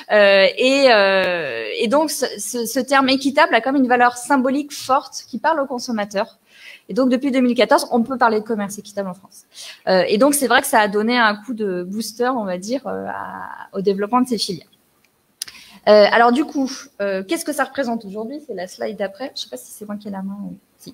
Et donc ce terme équitable a comme une valeur symbolique forte qui parle aux consommateurs. Et donc, depuis 2014, on peut parler de commerce équitable en France. Et donc, c'est vrai que ça a donné un coup de booster, on va dire, au développement de ces filières. Alors, du coup, qu'est-ce que ça représente aujourd'hui? C'est la slide d'après. Je ne sais pas si c'est moi qui ai la main ou si.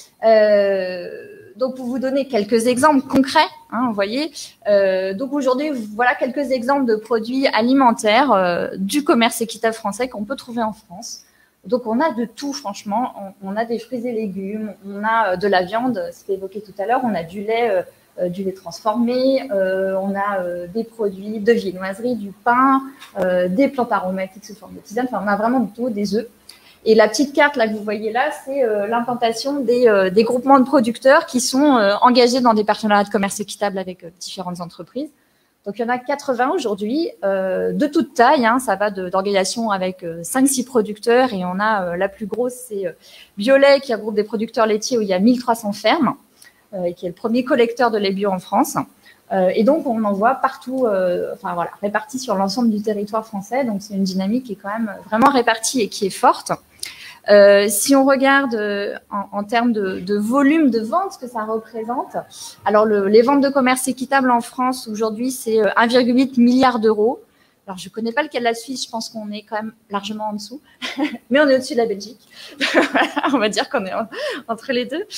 Donc, pour vous donner quelques exemples concrets, hein, vous voyez. Donc, aujourd'hui, voilà quelques exemples de produits alimentaires du commerce équitable français qu'on peut trouver en France. Donc, on a de tout, franchement. On a des fruits et légumes, on a de la viande, c'était évoqué tout à l'heure, on a du lait transformé, on a des produits de viennoiserie, du pain, des plantes aromatiques sous forme de tisane. Enfin, on a vraiment de tout, des œufs. Et la petite carte là que vous voyez là, c'est l'implantation des groupements de producteurs qui sont engagés dans des partenariats de commerce équitable avec différentes entreprises. Donc, il y en a 80 aujourd'hui, de toute taille, hein, ça va d'organisations avec 5-6 producteurs, et on a la plus grosse, c'est Biolait, qui regroupe des producteurs laitiers où il y a 1300 fermes, et qui est le premier collecteur de lait bio en France. Et donc, on en voit partout, enfin voilà, répartis sur l'ensemble du territoire français. Donc, c'est une dynamique qui est quand même vraiment répartie et qui est forte. Si on regarde en termes de volume de vente, ce que ça représente, alors les ventes de commerce équitable en France aujourd'hui, c'est 1,8 milliard d'euros. Alors, je connais pas lequel la Suisse, je pense qu'on est quand même largement en dessous, mais on est au-dessus de la Belgique. On va dire qu'on est entre les deux.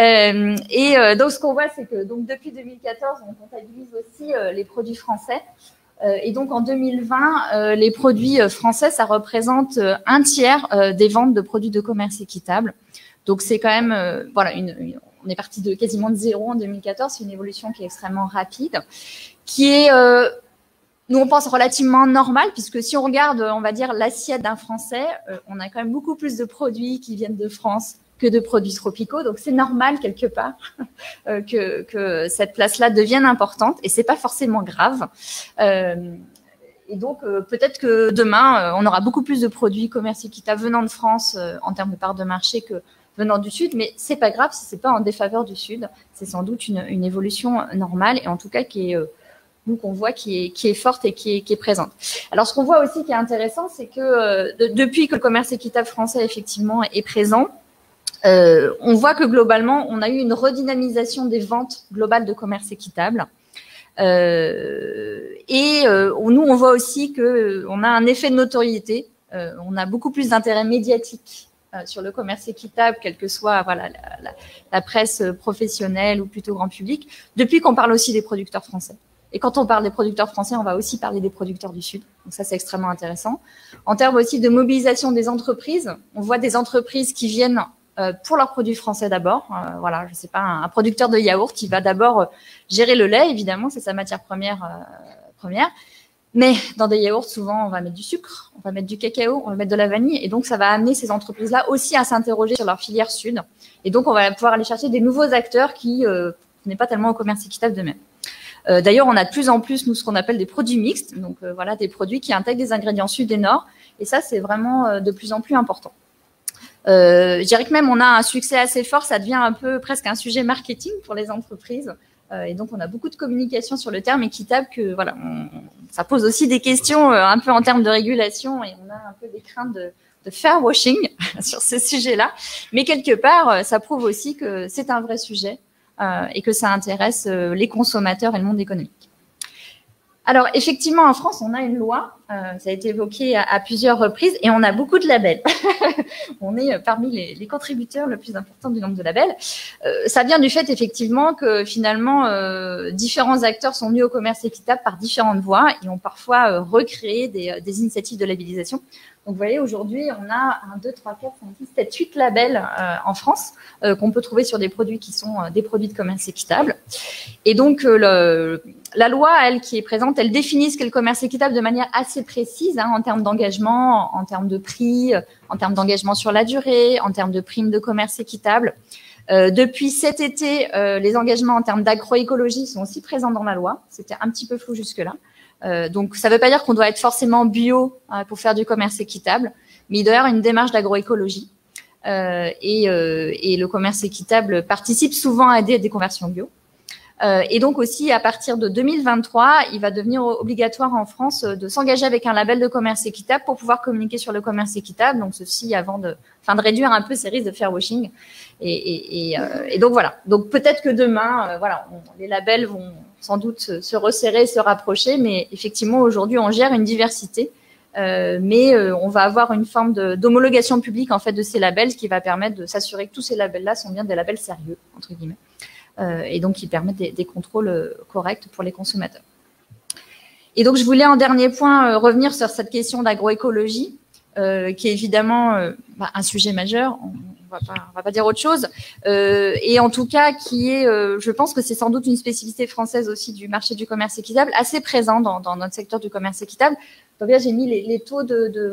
Donc, ce qu'on voit, c'est que donc depuis 2014, on comptabilise aussi les produits français. Et donc, en 2020, les produits français, ça représente un tiers des ventes de produits de commerce équitable. Donc, c'est quand même, voilà, on est parti de quasiment de zéro en 2014. C'est une évolution qui est extrêmement rapide, qui est, nous, on pense relativement normale, puisque si on regarde, on va dire, l'assiette d'un Français, on a quand même beaucoup plus de produits qui viennent de France que de produits tropicaux. Donc, c'est normal, quelque part, que cette place-là devienne importante. Et c'est pas forcément grave. Et donc, peut-être que demain, on aura beaucoup plus de produits commerce équitable venant de France en termes de part de marché que venant du Sud. Mais c'est pas grave si c'est pas en défaveur du Sud. C'est sans doute une évolution normale, et en tout cas qui est nous qu'on voit qui est forte et qui est présente. Alors, ce qu'on voit aussi qui est intéressant, c'est que depuis que le commerce équitable français effectivement est présent, on voit que globalement, on a eu une redynamisation des ventes globales de commerce équitable. Nous, on voit aussi que on a un effet de notoriété. On a beaucoup plus d'intérêt médiatique sur le commerce équitable, quelle que soit voilà la presse professionnelle ou plutôt grand public, depuis qu'on parle aussi des producteurs français. Et quand on parle des producteurs français, on va aussi parler des producteurs du Sud. Donc ça, c'est extrêmement intéressant. En termes aussi de mobilisation des entreprises, on voit des entreprises qui viennent pour leurs produits français d'abord. Voilà, je sais pas, un producteur de yaourt, il va d'abord gérer le lait, évidemment, c'est sa matière première. Mais dans des yaourts, souvent, on va mettre du sucre, on va mettre du cacao, on va mettre de la vanille. Et donc, ça va amener ces entreprises-là aussi à s'interroger sur leur filière Sud. Et donc, on va pouvoir aller chercher des nouveaux acteurs qui n'est pas tellement au commerce équitable d'eux-mêmes. D'ailleurs, on a de plus en plus, nous, ce qu'on appelle des produits mixtes. Donc, voilà, des produits qui intègrent des ingrédients Sud et Nord. Et ça, c'est vraiment de plus en plus important. Je dirais que même on a un succès assez fort, ça devient un peu presque un sujet marketing pour les entreprises. Et donc, on a beaucoup de communication sur le terme équitable que, voilà, ça pose aussi des questions un peu en termes de régulation et on a un peu des craintes de fair washing sur ce sujet-là. Mais quelque part, ça prouve aussi que c'est un vrai sujet et que ça intéresse les consommateurs et le monde économique. Alors, effectivement, en France, on a une loi, ça a été évoqué à plusieurs reprises, et on a beaucoup de labels. On est parmi les contributeurs le plus important du nombre de labels. Ça vient du fait, effectivement, que finalement, différents acteurs sont venus au commerce équitable par différentes voies et ont parfois recréé des initiatives de labellisation. Donc, vous voyez, aujourd'hui, on a 1, 2, 3, 4, 5, 6, 7, 8 labels en France qu'on peut trouver sur des produits qui sont des produits de commerce équitable. Et donc, la loi, elle, qui est présente, elle définit ce qu'est le commerce équitable de manière assez précise, en termes d'engagement, en termes de prix, en termes d'engagement sur la durée, en termes de primes de commerce équitable. Depuis cet été, les engagements en termes d'agroécologie sont aussi présents dans la loi. C'était un petit peu flou jusque-là. Donc, ça ne veut pas dire qu'on doit être forcément bio pour faire du commerce équitable, mais il doit y avoir une démarche d'agroécologie. Et le commerce équitable participe souvent à aider à des conversions bio. Et donc aussi, à partir de 2023, il va devenir obligatoire en France de s'engager avec un label de commerce équitable pour pouvoir communiquer sur le commerce équitable. Donc ceci avant de réduire un peu ces risques de fair washing. Et donc voilà. Donc peut-être que demain, les labels vont sans doute se resserrer, se rapprocher, mais effectivement aujourd'hui on gère une diversité. Mais on va avoir une forme d'homologation publique en fait de ces labels qui va permettre de s'assurer que tous ces labels-là sont bien des labels sérieux entre guillemets. Et donc qui permettent des contrôles corrects pour les consommateurs. Et donc je voulais en dernier point revenir sur cette question d'agroécologie, qui est évidemment un sujet majeur. On va pas dire autre chose. Et en tout cas qui est, je pense que c'est sans doute une spécificité française aussi du marché du commerce équitable, assez présent dans notre secteur du commerce équitable. Donc là j'ai mis les taux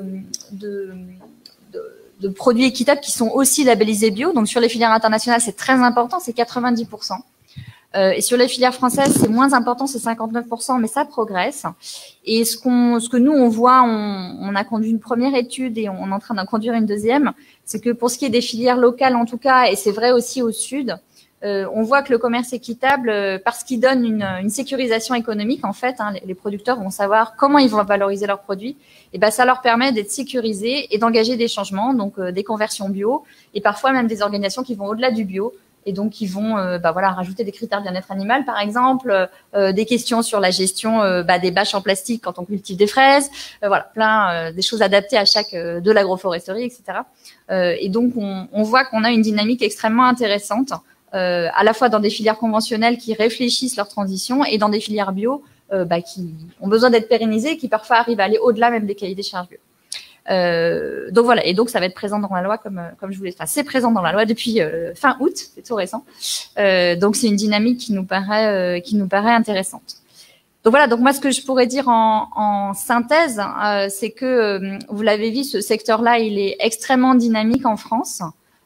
de produits équitables qui sont aussi labellisés bio. Donc, sur les filières internationales, c'est très important, c'est 90%. Et sur les filières françaises, c'est moins important, c'est 59%, mais ça progresse. Et ce que nous, on voit, on a conduit une première étude et on est en train d'en conduire une deuxième, c'est que pour ce qui est des filières locales, en tout cas, et c'est vrai aussi au sud, on voit que le commerce équitable, parce qu'il donne une sécurisation économique, en fait, les producteurs vont savoir comment ils vont valoriser leurs produits. Et ben, ça leur permet d'être sécurisés et d'engager des changements, donc des conversions bio, et parfois même des organisations qui vont au-delà du bio, et donc qui vont, rajouter des critères bien-être animal, par exemple, des questions sur la gestion des bâches en plastique quand on cultive des fraises, plein des choses adaptées à chaque de l'agroforesterie, etc. Et donc on voit qu'on a une dynamique extrêmement intéressante. À la fois dans des filières conventionnelles qui réfléchissent leur transition et dans des filières bio qui ont besoin d'être pérennisées et qui parfois arrivent à aller au-delà même des cahiers des charges bio. Donc voilà, et donc ça va être présent dans la loi comme je voulais. Enfin, c'est présent dans la loi depuis fin août, c'est tout récent. Donc c'est une dynamique qui nous paraît intéressante. Donc voilà, donc moi ce que je pourrais dire en synthèse, c'est que vous l'avez vu, ce secteur-là, il est extrêmement dynamique en France.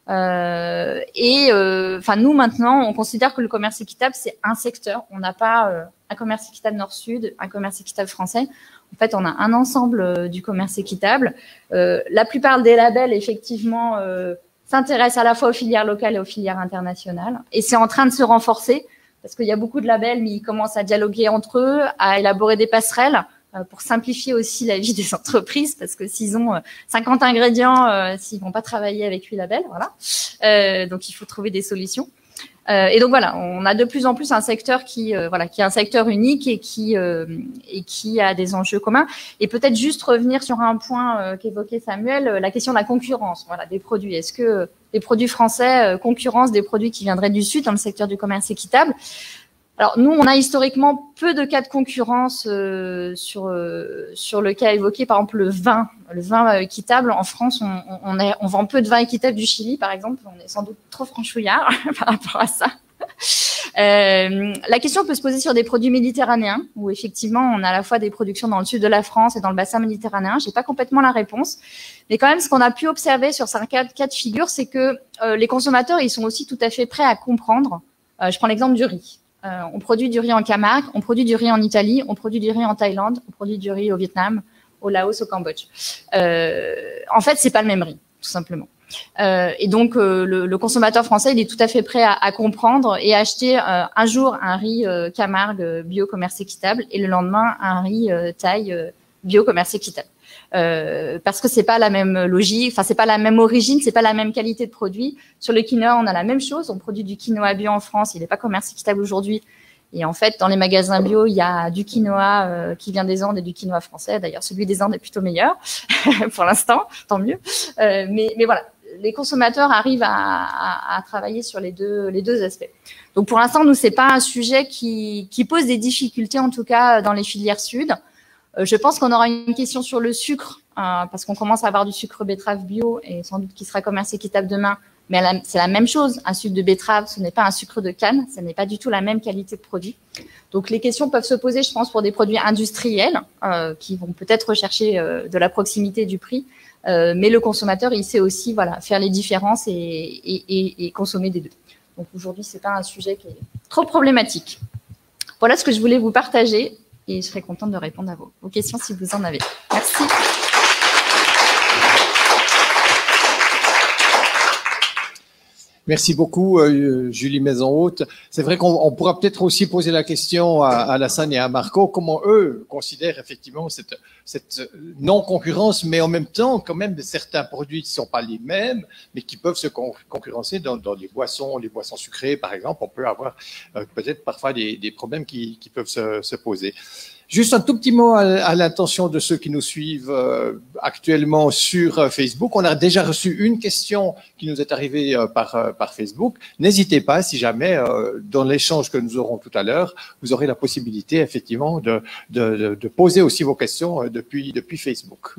Nous maintenant, on considère que le commerce équitable c'est un secteur. On n'a pas un commerce équitable nord-sud, un commerce équitable français. En fait, on a un ensemble du commerce équitable. La plupart des labels, effectivement, s'intéressent à la fois aux filières locales et aux filières internationales. Et c'est en train de se renforcer parce qu'il y a beaucoup de labels, mais ils commencent à dialoguer entre eux, à élaborer des passerelles pour simplifier aussi la vie des entreprises, parce que s'ils ont 50 ingrédients, s'ils vont pas travailler avec 8 labels, voilà. Donc il faut trouver des solutions. Et donc voilà, on a de plus en plus un secteur qui est un secteur unique et qui a des enjeux communs. Et peut-être juste revenir sur un point qu'évoquait Samuel, la question de la concurrence, des produits. Est-ce que les produits français concurrencent des produits qui viendraient du Sud dans le secteur du commerce équitable? Alors nous, on a historiquement peu de cas de concurrence sur le cas évoqué, par exemple le vin équitable. En France, on vend peu de vin équitable du Chili, par exemple. On est sans doute trop franchouillard par rapport à ça. La question peut se poser sur des produits méditerranéens, où effectivement on a à la fois des productions dans le sud de la France et dans le bassin méditerranéen. J'ai pas complètement la réponse, mais quand même ce qu'on a pu observer sur ces cas de figure, c'est que les consommateurs ils sont aussi tout à fait prêts à comprendre. Je prends l'exemple du riz. On produit du riz en Camargue, on produit du riz en Italie, on produit du riz en Thaïlande, on produit du riz au Vietnam, au Laos, au Cambodge. En fait, c'est pas le même riz, tout simplement. Et donc, le consommateur français, il est tout à fait prêt à comprendre et acheter un jour un riz Camargue bio commerce équitable et le lendemain un riz Thaï bio commerce équitable. Parce que c'est pas la même logique, enfin c'est pas la même origine, c'est pas la même qualité de produit. Sur le quinoa, on a la même chose. On produit du quinoa bio en France, il n'est pas commerce équitable aujourd'hui. Et en fait, dans les magasins bio, il y a du quinoa qui vient des Andes et du quinoa français. D'ailleurs, celui des Andes est plutôt meilleur pour l'instant, tant mieux. Mais voilà, les consommateurs arrivent à travailler sur les deux aspects. Donc pour l'instant, nous c'est pas un sujet qui pose des difficultés, en tout cas dans les filières sud. Je pense qu'on aura une question sur le sucre, parce qu'on commence à avoir du sucre betterave bio et sans doute qui sera commerce équitable demain. Mais c'est la même chose. Un sucre de betterave, ce n'est pas un sucre de canne, ce n'est pas du tout la même qualité de produit. Donc les questions peuvent se poser, je pense, pour des produits industriels qui vont peut-être rechercher de la proximité du prix. Mais le consommateur, il sait aussi faire les différences et consommer des deux. Donc aujourd'hui, c'est pas un sujet qui est trop problématique. Voilà ce que je voulais vous partager. Et je serai contente de répondre à vos questions si vous en avez. Merci. Merci beaucoup, Julie Maison-Haute. C'est vrai qu'on pourra peut-être aussi poser la question à Alassane et à Marco, comment eux considèrent effectivement cette non-concurrence, mais en même temps, quand même, certains produits qui ne sont pas les mêmes, mais qui peuvent se concurrencer dans les boissons sucrées, par exemple. On peut avoir peut-être parfois des problèmes qui peuvent se poser. Juste un tout petit mot à l'intention de ceux qui nous suivent actuellement sur Facebook. On a déjà reçu une question qui nous est arrivée par Facebook. N'hésitez pas, si jamais, dans l'échange que nous aurons tout à l'heure, vous aurez la possibilité, effectivement, de poser aussi vos questions depuis Facebook.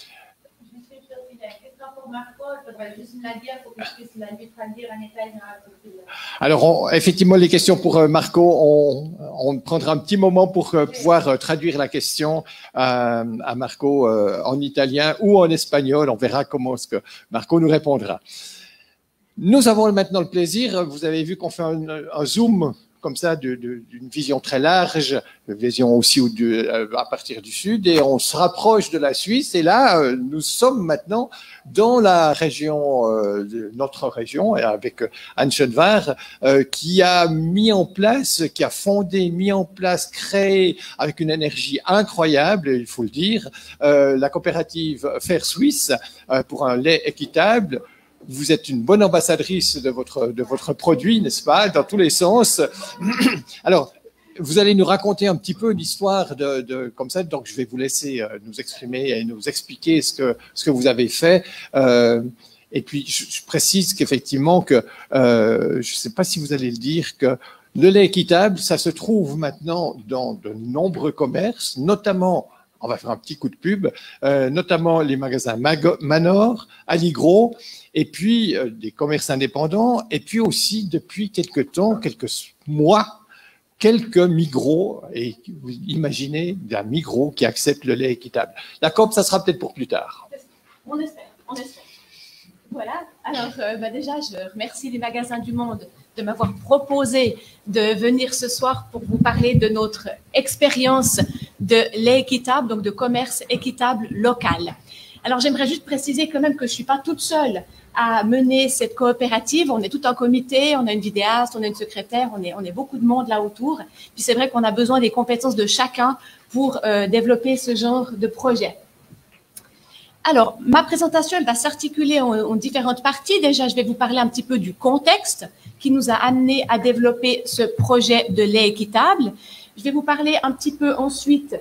Alors, effectivement, les questions pour Marco, on prendra un petit moment pour pouvoir traduire la question à Marco en italien ou en espagnol. On verra comment est-ce que Marco nous répondra. Nous avons maintenant le plaisir, vous avez vu qu'on fait un zoom comme ça d'une vision très large, une vision aussi à partir du sud, et on se rapproche de la Suisse. Et là, nous sommes maintenant dans la région, notre région, avec Anne Schoenvar, qui a mis en place, qui a fondé, mis en place, créé avec une énergie incroyable, il faut le dire, la coopérative Fair Suisse pour un lait équitable. Vous êtes une bonne ambassadrice de votre produit, n'est-ce pas, dans tous les sens. Alors, vous allez nous raconter un petit peu l'histoire comme ça, donc je vais vous laisser nous exprimer et nous expliquer ce que vous avez fait. Et puis, je précise qu'effectivement que, je ne sais pas si vous allez le dire, que le lait équitable, ça se trouve maintenant dans de nombreux commerces, notamment, on va faire un petit coup de pub, notamment les magasins Manor, Alligro, et puis des commerces indépendants, et puis aussi depuis quelques temps, quelques mois, quelques Migros, et vous imaginez d'un Migros qui accepte le lait équitable. La COP, ça sera peut-être pour plus tard. On espère. Voilà, alors déjà, je remercie les Magasins du Monde de m'avoir proposé de venir ce soir pour vous parler de notre expérience de lait équitable, donc de commerce équitable local. Alors, j'aimerais juste préciser quand même que je ne suis pas toute seule à mener cette coopérative. On est tout un comité, on a une vidéaste, on a une secrétaire, on est beaucoup de monde là autour. Puis c'est vrai qu'on a besoin des compétences de chacun pour développer ce genre de projet. Alors, ma présentation, elle va s'articuler en différentes parties. Déjà, je vais vous parler un petit peu du contexte qui nous a amené à développer ce projet de lait équitable. Je vais vous parler un petit peu ensuite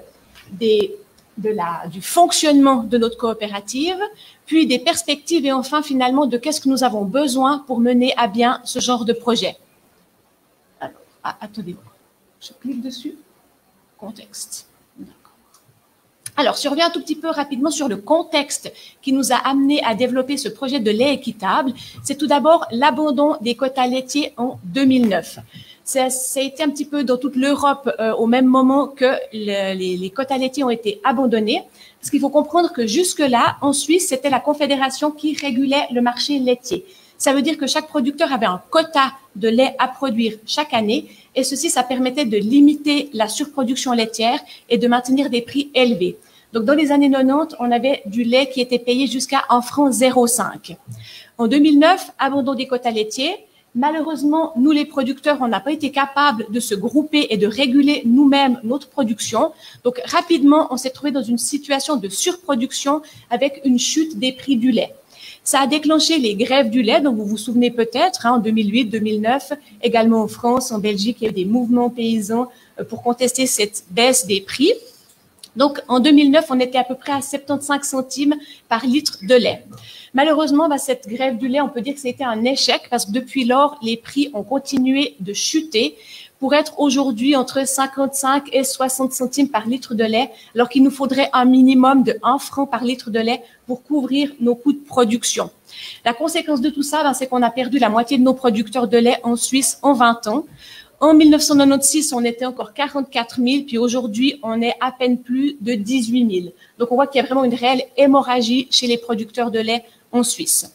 du fonctionnement de notre coopérative, puis des perspectives et enfin, finalement, de qu'est-ce que nous avons besoin pour mener à bien ce genre de projet. Alors, attendez, je clique dessus. Contexte. Alors, si on revient un tout petit peu rapidement sur le contexte qui nous a amené à développer ce projet de lait équitable, c'est tout d'abord l'abandon des quotas laitiers en 2009. Ça a été un petit peu dans toute l'Europe au même moment que les quotas laitiers ont été abandonnés. Parce qu'il faut comprendre que jusque-là, en Suisse, c'était la Confédération qui régulait le marché laitier. Ça veut dire que chaque producteur avait un quota de lait à produire chaque année et ceci, ça permettait de limiter la surproduction laitière et de maintenir des prix élevés. Donc, dans les années 90, on avait du lait qui était payé jusqu'à 1,05 franc. En 2009, abandon des quotas laitiers. Malheureusement, nous les producteurs, on n'a pas été capables de se grouper et de réguler nous-mêmes notre production. Donc rapidement, on s'est trouvé dans une situation de surproduction avec une chute des prix du lait. Ça a déclenché les grèves du lait, dont vous vous souvenez peut-être, en 2008, 2009, également en France, en Belgique, il y a eu des mouvements paysans pour contester cette baisse des prix. Donc, en 2009, on était à peu près à 75 centimes par litre de lait. Malheureusement, cette grève du lait, on peut dire que c'était un échec parce que depuis lors, les prix ont continué de chuter pour être aujourd'hui entre 55 et 60 centimes par litre de lait, alors qu'il nous faudrait un minimum de 1 franc par litre de lait pour couvrir nos coûts de production. La conséquence de tout ça, c'est qu'on a perdu la moitié de nos producteurs de lait en Suisse en 20 ans. En 1996, on était encore 44 000, puis aujourd'hui, on est à peine plus de 18 000. Donc, on voit qu'il y a vraiment une réelle hémorragie chez les producteurs de lait en Suisse.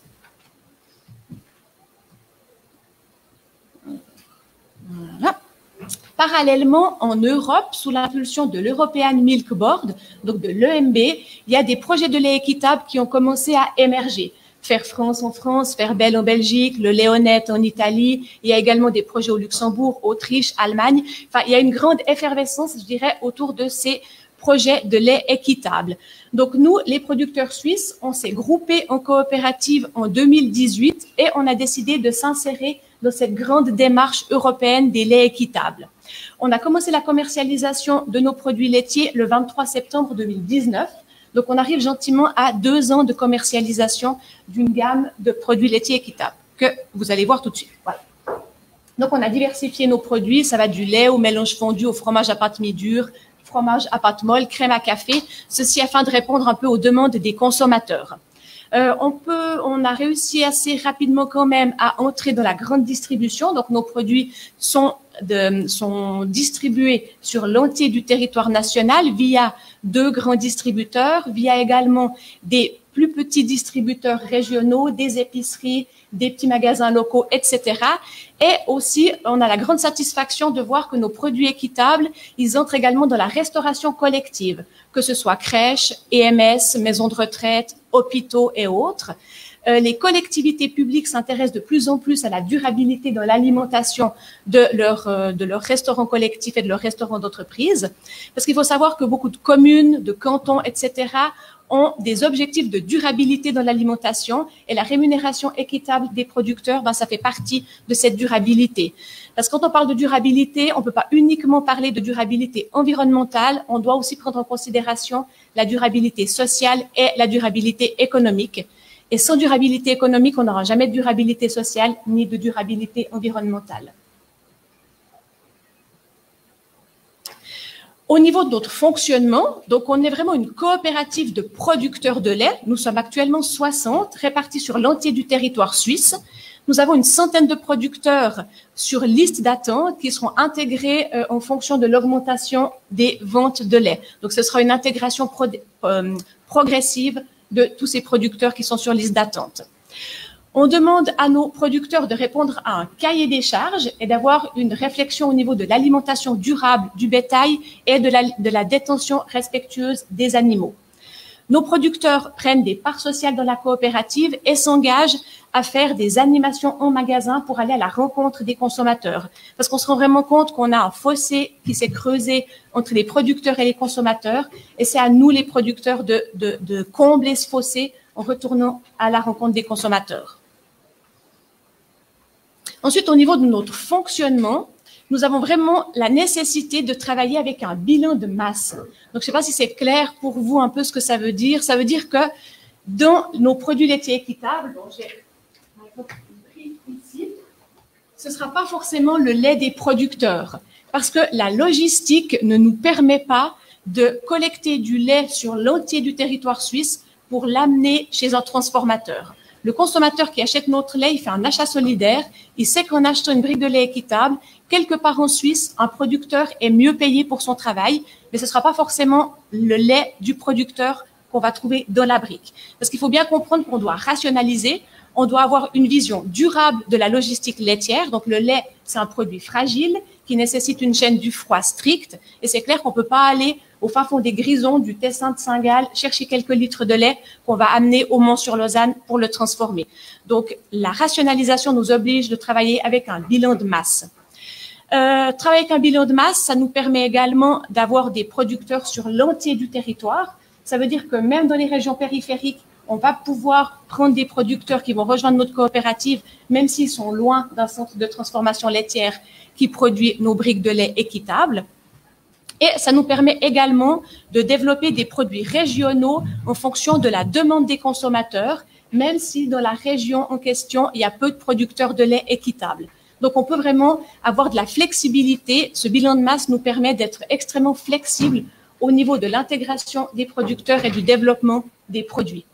Voilà. Parallèlement, en Europe, sous l'impulsion de l'European Milk Board, donc de l'EMB, il y a des projets de lait équitable qui ont commencé à émerger. Faire France en France, Faire Belle en Belgique, le Léonette en Italie. Il y a également des projets au Luxembourg, Autriche, Allemagne. Enfin, il y a une grande effervescence, je dirais, autour de ces projets de lait équitable. Donc, nous, les producteurs suisses, on s'est groupés en coopérative en 2018 et on a décidé de s'insérer dans cette grande démarche européenne des laits équitables. On a commencé la commercialisation de nos produits laitiers le 23 septembre 2019. Donc, on arrive gentiment à 2 ans de commercialisation d'une gamme de produits laitiers équitables que vous allez voir tout de suite. Voilà. Donc, on a diversifié nos produits. Ça va du lait au mélange fondu, au fromage à pâte mi-dure, fromage à pâte molle, crème à café. Ceci afin de répondre un peu aux demandes des consommateurs. On a réussi assez rapidement quand même à entrer dans la grande distribution. Donc, nos produits sont distribués sur l'entier du territoire national via 2 grands distributeurs, via également des plus petits distributeurs régionaux, des épiceries, des petits magasins locaux, etc. Et aussi, on a la grande satisfaction de voir que nos produits équitables, ils entrent également dans la restauration collective, que ce soit crèches, EMS, maisons de retraite, hôpitaux et autres. Les collectivités publiques s'intéressent de plus en plus à la durabilité dans l'alimentation de leurs restaurants collectifs et de leurs restaurants d'entreprise. Parce qu'il faut savoir que beaucoup de communes, de cantons, etc., ont des objectifs de durabilité dans l'alimentation et la rémunération équitable des producteurs, ça fait partie de cette durabilité. Parce que quand on parle de durabilité, on ne peut pas uniquement parler de durabilité environnementale, on doit aussi prendre en considération la durabilité sociale et la durabilité économique. Et sans durabilité économique, on n'aura jamais de durabilité sociale ni de durabilité environnementale. Au niveau de notre fonctionnement, donc on est vraiment une coopérative de producteurs de lait. Nous sommes actuellement 60, répartis sur l'entier du territoire suisse. Nous avons une centaine de producteurs sur liste d'attente qui seront intégrés en fonction de l'augmentation des ventes de lait. Donc, ce sera une intégration progressive de tous ces producteurs qui sont sur liste d'attente. On demande à nos producteurs de répondre à un cahier des charges et d'avoir une réflexion au niveau de l'alimentation durable du bétail et de la détention respectueuse des animaux. Nos producteurs prennent des parts sociales dans la coopérative et s'engagent à faire des animations en magasin pour aller à la rencontre des consommateurs. Parce qu'on se rend vraiment compte qu'on a un fossé qui s'est creusé entre les producteurs et les consommateurs. Et c'est à nous, les producteurs, de combler ce fossé en retournant à la rencontre des consommateurs. Ensuite, au niveau de notre fonctionnement, nous avons vraiment la nécessité de travailler avec un bilan de masse. Donc, je ne sais pas si c'est clair pour vous un peu ce que ça veut dire. Ça veut dire que dans nos produits laitiers équitables, dont j'ai pris ici, ce ne sera pas forcément le lait des producteurs parce que la logistique ne nous permet pas de collecter du lait sur l'entier du territoire suisse pour l'amener chez un transformateur. Le consommateur qui achète notre lait, il fait un achat solidaire. Il sait qu'en achetant une brique de lait équitable, quelque part en Suisse, un producteur est mieux payé pour son travail, mais ce ne sera pas forcément le lait du producteur qu'on va trouver dans la brique. Parce qu'il faut bien comprendre qu'on doit rationaliser, on doit avoir une vision durable de la logistique laitière. Donc le lait, c'est un produit fragile qui nécessite une chaîne du froid stricte. Et c'est clair qu'on ne peut pas aller au fin fond des Grisons, du Tessin de Saint-Gall, chercher quelques litres de lait qu'on va amener au Mont-sur-Lausanne pour le transformer. Donc, la rationalisation nous oblige de travailler avec un bilan de masse. Travailler avec un bilan de masse, ça nous permet également d'avoir des producteurs sur l'entier du territoire. Ça veut dire que même dans les régions périphériques, on va pouvoir prendre des producteurs qui vont rejoindre notre coopérative, même s'ils sont loin d'un centre de transformation laitière qui produit nos briques de lait équitables. Et ça nous permet également de développer des produits régionaux en fonction de la demande des consommateurs, même si dans la région en question, il y a peu de producteurs de lait équitables. Donc, on peut vraiment avoir de la flexibilité. Ce bilan de masse nous permet d'être extrêmement flexible au niveau de l'intégration des producteurs et du développement des produits.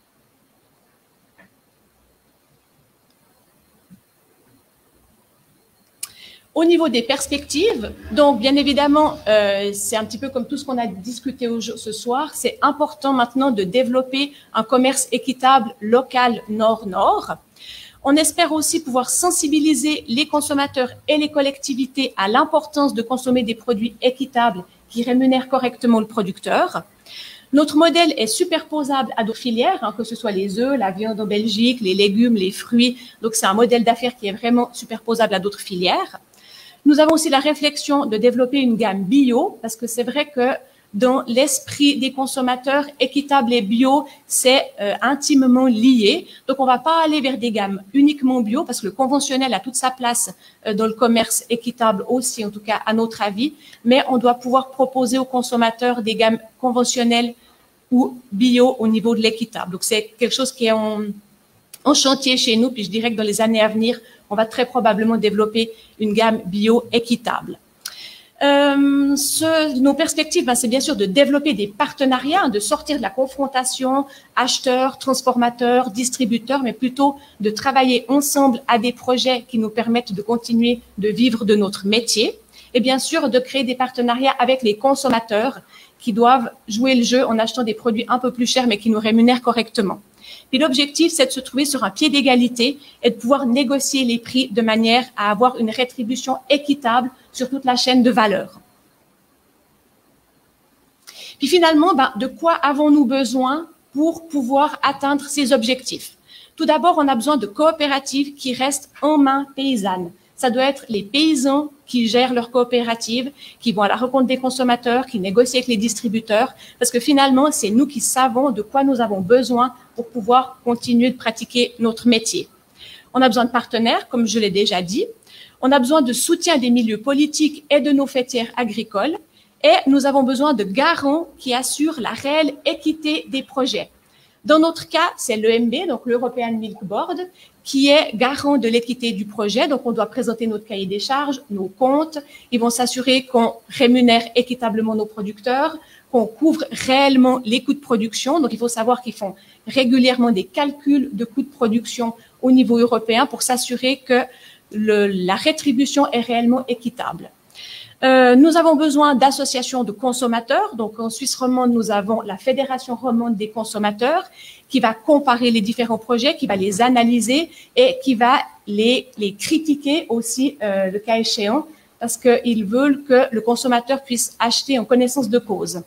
Au niveau des perspectives, donc bien évidemment, c'est un petit peu comme tout ce qu'on a discuté ce soir, c'est important maintenant de développer un commerce équitable local nord-nord. On espère aussi pouvoir sensibiliser les consommateurs et les collectivités à l'importance de consommer des produits équitables qui rémunèrent correctement le producteur. Notre modèle est superposable à d'autres filières, que ce soit les œufs, la viande en Belgique, les légumes, les fruits. Donc, c'est un modèle d'affaires qui est vraiment superposable à d'autres filières. Nous avons aussi la réflexion de développer une gamme bio, parce que c'est vrai que dans l'esprit des consommateurs, équitable et bio, c'est intimement lié. Donc, on ne va pas aller vers des gammes uniquement bio, parce que le conventionnel a toute sa place dans le commerce équitable aussi, en tout cas à notre avis. Mais on doit pouvoir proposer aux consommateurs des gammes conventionnelles ou bio au niveau de l'équitable. Donc, c'est quelque chose qui est en chantier chez nous. Puis, je dirais que dans les années à venir, on va très probablement développer une gamme bio équitable. Nos perspectives, c'est bien sûr de développer des partenariats, de sortir de la confrontation acheteurs, transformateurs, distributeurs, mais plutôt de travailler ensemble à des projets qui nous permettent de continuer de vivre de notre métier. Et bien sûr, de créer des partenariats avec les consommateurs qui doivent jouer le jeu en achetant des produits un peu plus chers, mais qui nous rémunèrent correctement. Puis l'objectif, c'est de se trouver sur un pied d'égalité et de pouvoir négocier les prix de manière à avoir une rétribution équitable sur toute la chaîne de valeur. Puis finalement, de quoi avons-nous besoin pour pouvoir atteindre ces objectifs? Tout d'abord, on a besoin de coopératives qui restent en main paysanne. Ça doit être les paysans qui gèrent leur coopérative, qui vont à la rencontre des consommateurs, qui négocient avec les distributeurs, parce que finalement, c'est nous qui savons de quoi nous avons besoin pour pouvoir continuer de pratiquer notre métier. On a besoin de partenaires, comme je l'ai déjà dit. On a besoin de soutien des milieux politiques et de nos fêtières agricoles. Et nous avons besoin de garants qui assurent la réelle équité des projets. Dans notre cas, c'est l'EMB, donc l'European Milk Board, qui est garant de l'équité du projet. Donc, on doit présenter notre cahier des charges, nos comptes. Ils vont s'assurer qu'on rémunère équitablement nos producteurs, qu'on couvre réellement les coûts de production. Donc, il faut savoir qu'ils font régulièrement des calculs de coûts de production au niveau européen pour s'assurer que la rétribution est réellement équitable. Nous avons besoin d'associations de consommateurs. Donc, en Suisse romande, nous avons la Fédération romande des consommateurs qui va comparer les différents projets, qui va les analyser et qui va les critiquer aussi, le cas échéant, parce qu'ils veulent que le consommateur puisse acheter en connaissance de cause.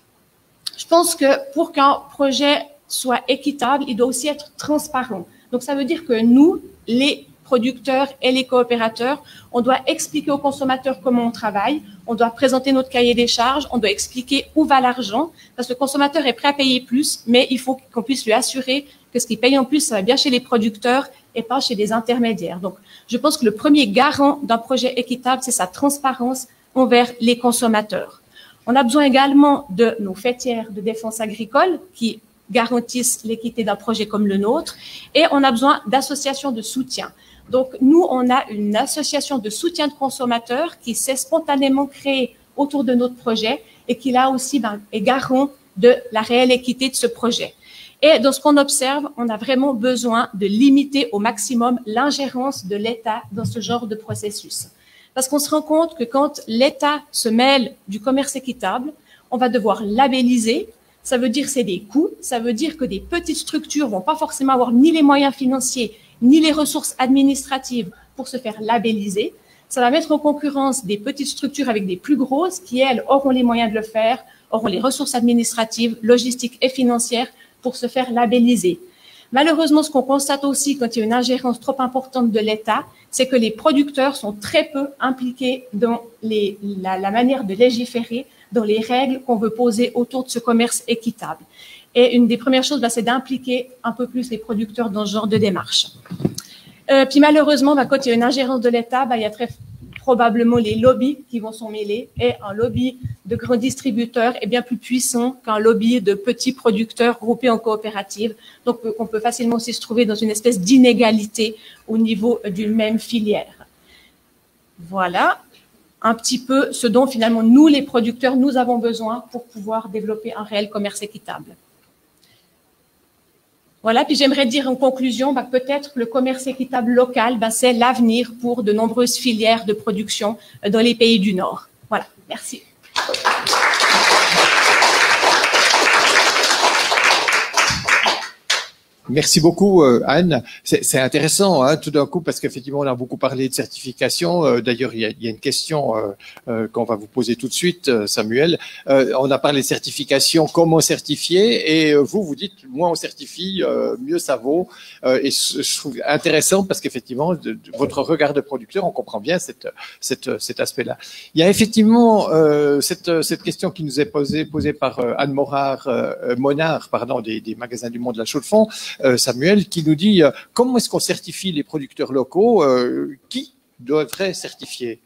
Je pense que pour qu'un projet soit équitable, il doit aussi être transparent. Donc, ça veut dire que nous, les producteurs et les coopérateurs, on doit expliquer aux consommateurs comment on travaille, on doit présenter notre cahier des charges, on doit expliquer où va l'argent, parce que le consommateur est prêt à payer plus, mais il faut qu'on puisse lui assurer que ce qu'il paye en plus, ça va bien chez les producteurs et pas chez des intermédiaires. Donc, je pense que le premier garant d'un projet équitable, c'est sa transparence envers les consommateurs. On a besoin également de nos fêtières de défense agricole qui garantissent l'équité d'un projet comme le nôtre, et on a besoin d'associations de soutien. Donc, nous, on a une association de soutien de consommateurs qui s'est spontanément créée autour de notre projet et qui, là aussi, est garant de la réelle équité de ce projet. Et dans ce qu'on observe, on a vraiment besoin de limiter au maximum l'ingérence de l'État dans ce genre de processus. Parce qu'on se rend compte que quand l'État se mêle du commerce équitable, on va devoir labelliser. Ça veut dire c'est des coûts, ça veut dire que des petites structures vont pas forcément avoir ni les moyens financiers, ni les ressources administratives pour se faire labelliser. Ça va mettre en concurrence des petites structures avec des plus grosses qui, elles, auront les moyens de le faire, auront les ressources administratives, logistiques et financières pour se faire labelliser. Malheureusement, ce qu'on constate aussi quand il y a une ingérence trop importante de l'État, c'est que les producteurs sont très peu impliqués dans la manière de légiférer, dans les règles qu'on veut poser autour de ce commerce équitable. Et une des premières choses, c'est d'impliquer un peu plus les producteurs dans ce genre de démarche. Puis malheureusement, quand il y a une ingérence de l'État, il y a très probablement les lobbies qui vont s'en mêler, et un lobby de grands distributeurs est bien plus puissant qu'un lobby de petits producteurs groupés en coopérative. Donc, on peut facilement aussi se trouver dans une espèce d'inégalité au niveau d'une même filière. Voilà un petit peu ce dont finalement nous, les producteurs, nous avons besoin pour pouvoir développer un réel commerce équitable. Voilà, puis j'aimerais dire en conclusion, peut-être que le commerce équitable local, c'est l'avenir pour de nombreuses filières de production dans les pays du Nord. Voilà, merci. Merci beaucoup, Anne. C'est intéressant, hein, tout d'un coup, parce qu'effectivement, on a beaucoup parlé de certification. D'ailleurs, il y a une question qu'on va vous poser tout de suite, Samuel. On a parlé de certification, comment certifier, et vous dites, moins on certifie, mieux ça vaut. Et je trouve intéressant parce qu'effectivement, de votre regard de producteur, on comprend bien cet aspect-là. Il y a effectivement cette question qui nous est posée par Anne Monard, des magasins du Monde de la Chaux-de-Fonds. Samuel, qui nous dit comment est-ce qu'on certifie les producteurs locaux, qui devrait certifier?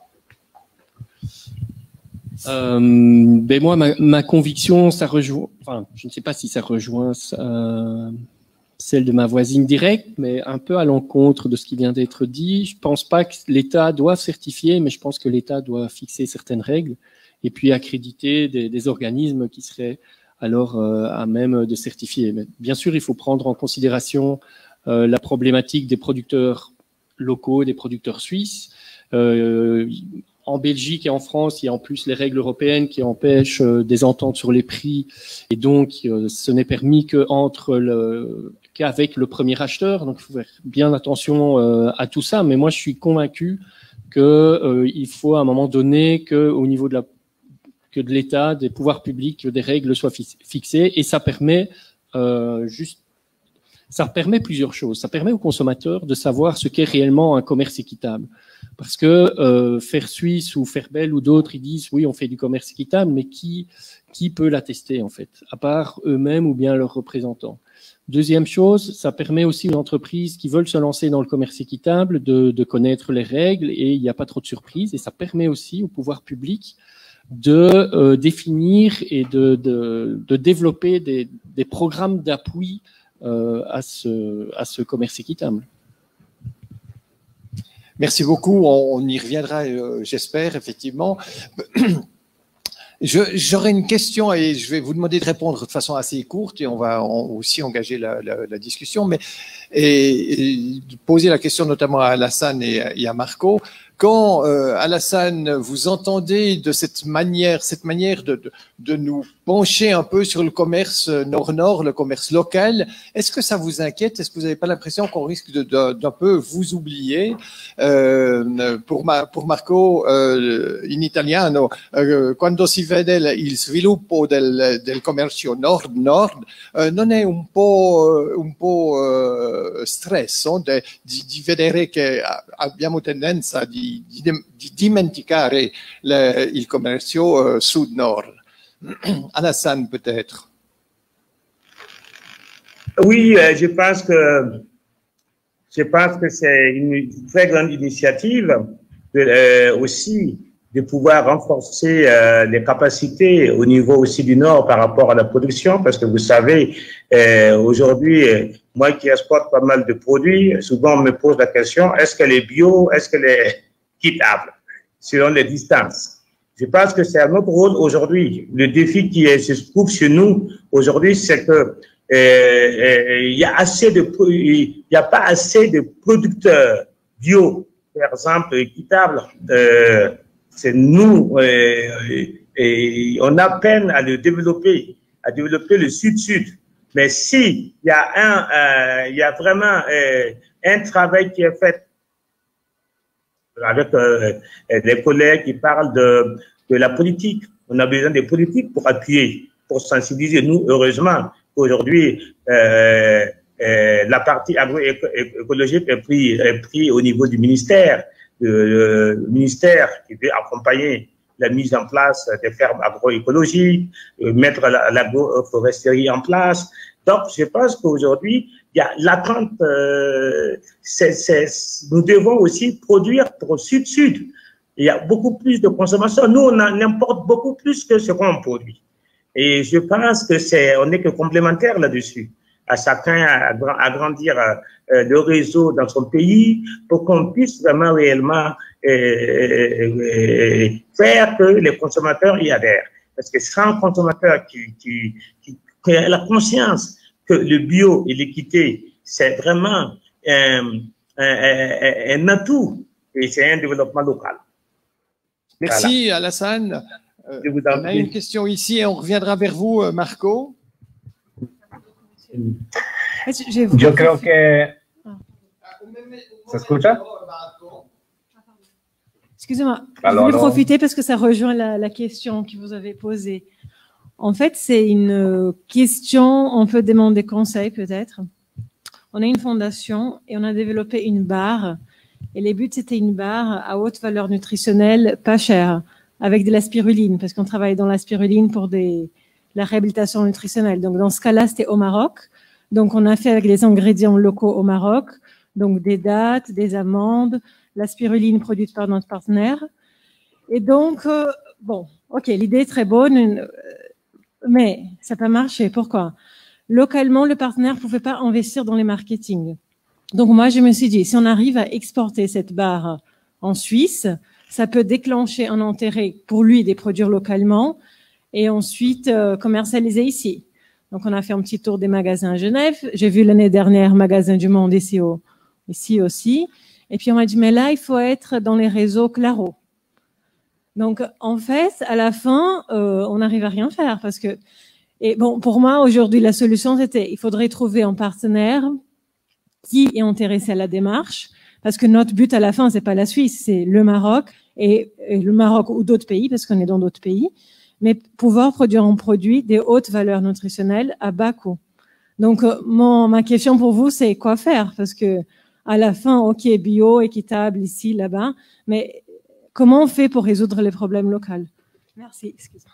Moi, ma conviction, ça rejoint, enfin, je ne sais pas si ça rejoint celle de ma voisine directe, mais un peu à l'encontre de ce qui vient d'être dit. Je pense pas que l'État doive certifier, mais je pense que l'État doit fixer certaines règles et puis accréditer des organismes qui seraient alors à même de certifier. Mais bien sûr, il faut prendre en considération la problématique des producteurs locaux, des producteurs suisses. En Belgique et en France, il y a en plus les règles européennes qui empêchent des ententes sur les prix, et donc ce n'est permis qu'avec le premier acheteur. Donc, il faut faire bien attention à tout ça. Mais moi, je suis convaincu que il faut à un moment donné qu'au niveau de l'État, des pouvoirs publics, que des règles soient fixées, et ça permet ça permet plusieurs choses. Ça permet aux consommateurs de savoir ce qu'est réellement un commerce équitable. Parce que Fair Suisse ou Fairbel ou d'autres, ils disent oui, on fait du commerce équitable, mais qui peut l'attester en fait, à part eux-mêmes ou bien leurs représentants. Deuxième chose, ça permet aussi aux entreprises qui veulent se lancer dans le commerce équitable de connaître les règles, et il n'y a pas trop de surprises. Et ça permet aussi au pouvoir public de définir et de développer des programmes d'appui à ce commerce équitable. Merci beaucoup, on y reviendra, j'espère, effectivement. J'aurais une question et je vais vous demander de répondre de façon assez courte, et on va aussi engager la discussion, mais et poser la question notamment à Alassane et à Marco. Quand, Alassane, vous entendez de cette manière de nous pencher un peu sur le commerce nord-nord, le commerce local, est-ce que ça vous inquiète? Est-ce que vous n'avez pas l'impression qu'on risque d'un peu vous oublier? Pour Marco, in italiano, quando si vede il sviluppo del commercio nord-nord, non è un po' stress di vedere che abbiamo tendenza di dimenticare il commercio sud-nord. Alassane, peut-être. Oui, je pense que c'est une très grande initiative aussi de pouvoir renforcer les capacités au niveau aussi du Nord par rapport à la production, parce que vous savez, aujourd'hui, moi qui exporte pas mal de produits, souvent on me pose la question, est-ce qu'elle est bio, est-ce qu'elle est équitable, selon les distances. Je pense que c'est notre rôle aujourd'hui. Le défi qui se trouve chez nous aujourd'hui, c'est que il y a pas assez de producteurs bio, par exemple, équitables. C'est nous, et on a peine à le développer, le sud-sud. Mais si il y a vraiment un travail qui est fait avec les collègues qui parlent de la politique On a besoin de politiques pour appuyer, pour sensibiliser. Nous, heureusement, aujourd'hui, la partie agroécologique est pris au niveau du ministère. Le ministère qui veut accompagner la mise en place des fermes agroécologiques, mettre l'agroforesterie en place. Donc, je pense qu'aujourd'hui, il y a l'attente. Nous devons aussi produire pour Sud-Sud. Il y a beaucoup plus de consommation. Nous, on importe beaucoup plus que ce qu'on produit. Et je pense que on n'est que complémentaire là-dessus. À chacun agrandir le réseau dans son pays pour qu'on puisse vraiment réellement faire que les consommateurs y adhèrent. Parce que sans consommateurs qui a la conscience que le bio et l'équité, c'est vraiment un atout et c'est un développement local. Merci voilà. Alassane. On a une question ici et on reviendra vers vous, Marco. Yo creo que... ¿Se escucha? Excusez-moi, je voulais profiter parce que ça rejoint la question que vous avez posée. En fait, c'est une question, on peut demander conseil peut-être. On a une fondation et on a développé une barre. Et les buts, c'était une barre à haute valeur nutritionnelle, pas chère, avec de la spiruline, parce qu'on travaille dans la spiruline pour la réhabilitation nutritionnelle. Donc, dans ce cas-là, c'était au Maroc. Donc, on a fait avec les ingrédients locaux au Maroc, donc des dattes, des amandes, la spiruline produite par notre partenaire. Et donc, bon, ok, l'idée est très bonne, mais ça n'a pas marché. Pourquoi? Localement, le partenaire ne pouvait pas investir dans les marketing. Donc, moi, je me suis dit, si on arrive à exporter cette barre en Suisse, ça peut déclencher un intérêt pour lui de produire localement et ensuite commercialiser ici. Donc, on a fait un petit tour des magasins à Genève. J'ai vu l'année dernière Magasin du Monde ici aussi. Et puis, on m'a dit, mais là, il faut être dans les réseaux Claro. Donc, en fait, à la fin, on n'arrive à rien faire parce que, et bon, pour moi, aujourd'hui, la solution, c'était, il faudrait trouver un partenaire qui est intéressé à la démarche parce que notre but à la fin, c'est pas la Suisse, c'est le Maroc et le Maroc ou d'autres pays parce qu'on est dans d'autres pays. Mais pouvoir produire un produit des hautes valeurs nutritionnelles à bas coût. Donc, ma question pour vous, c'est quoi faire? Parce que à la fin, ok, bio, équitable, ici, là-bas, mais comment on fait pour résoudre les problèmes locaux? Merci. Excusez-moi.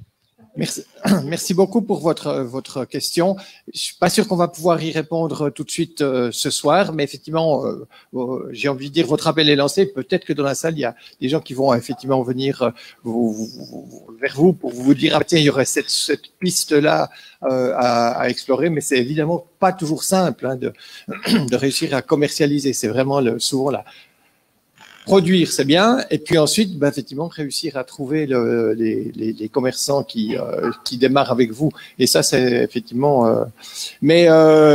Merci beaucoup pour votre question. Je suis pas sûr qu'on va pouvoir y répondre tout de suite ce soir, mais effectivement, j'ai envie de dire votre appel est lancé. Peut-être que dans la salle, il y a des gens qui vont effectivement venir vers vous pour vous dire ah tiens, il y aurait cette piste-là à explorer, mais c'est évidemment pas toujours simple de réussir à commercialiser. C'est vraiment souvent là. Produire, c'est bien, et puis ensuite, effectivement, réussir à trouver les commerçants qui démarrent avec vous. Et ça, c'est effectivement. Mais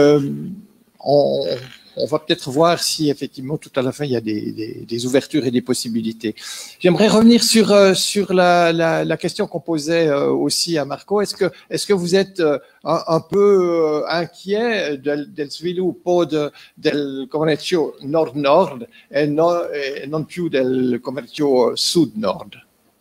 on va peut-être voir si effectivement, tout à la fin, il y a des ouvertures et des possibilités. J'aimerais revenir sur la question qu'on posait aussi à Marco. Est-ce que vous êtes un peu inquiet del sviluppo del commercio nord-nord e non più del commercio sud-nord?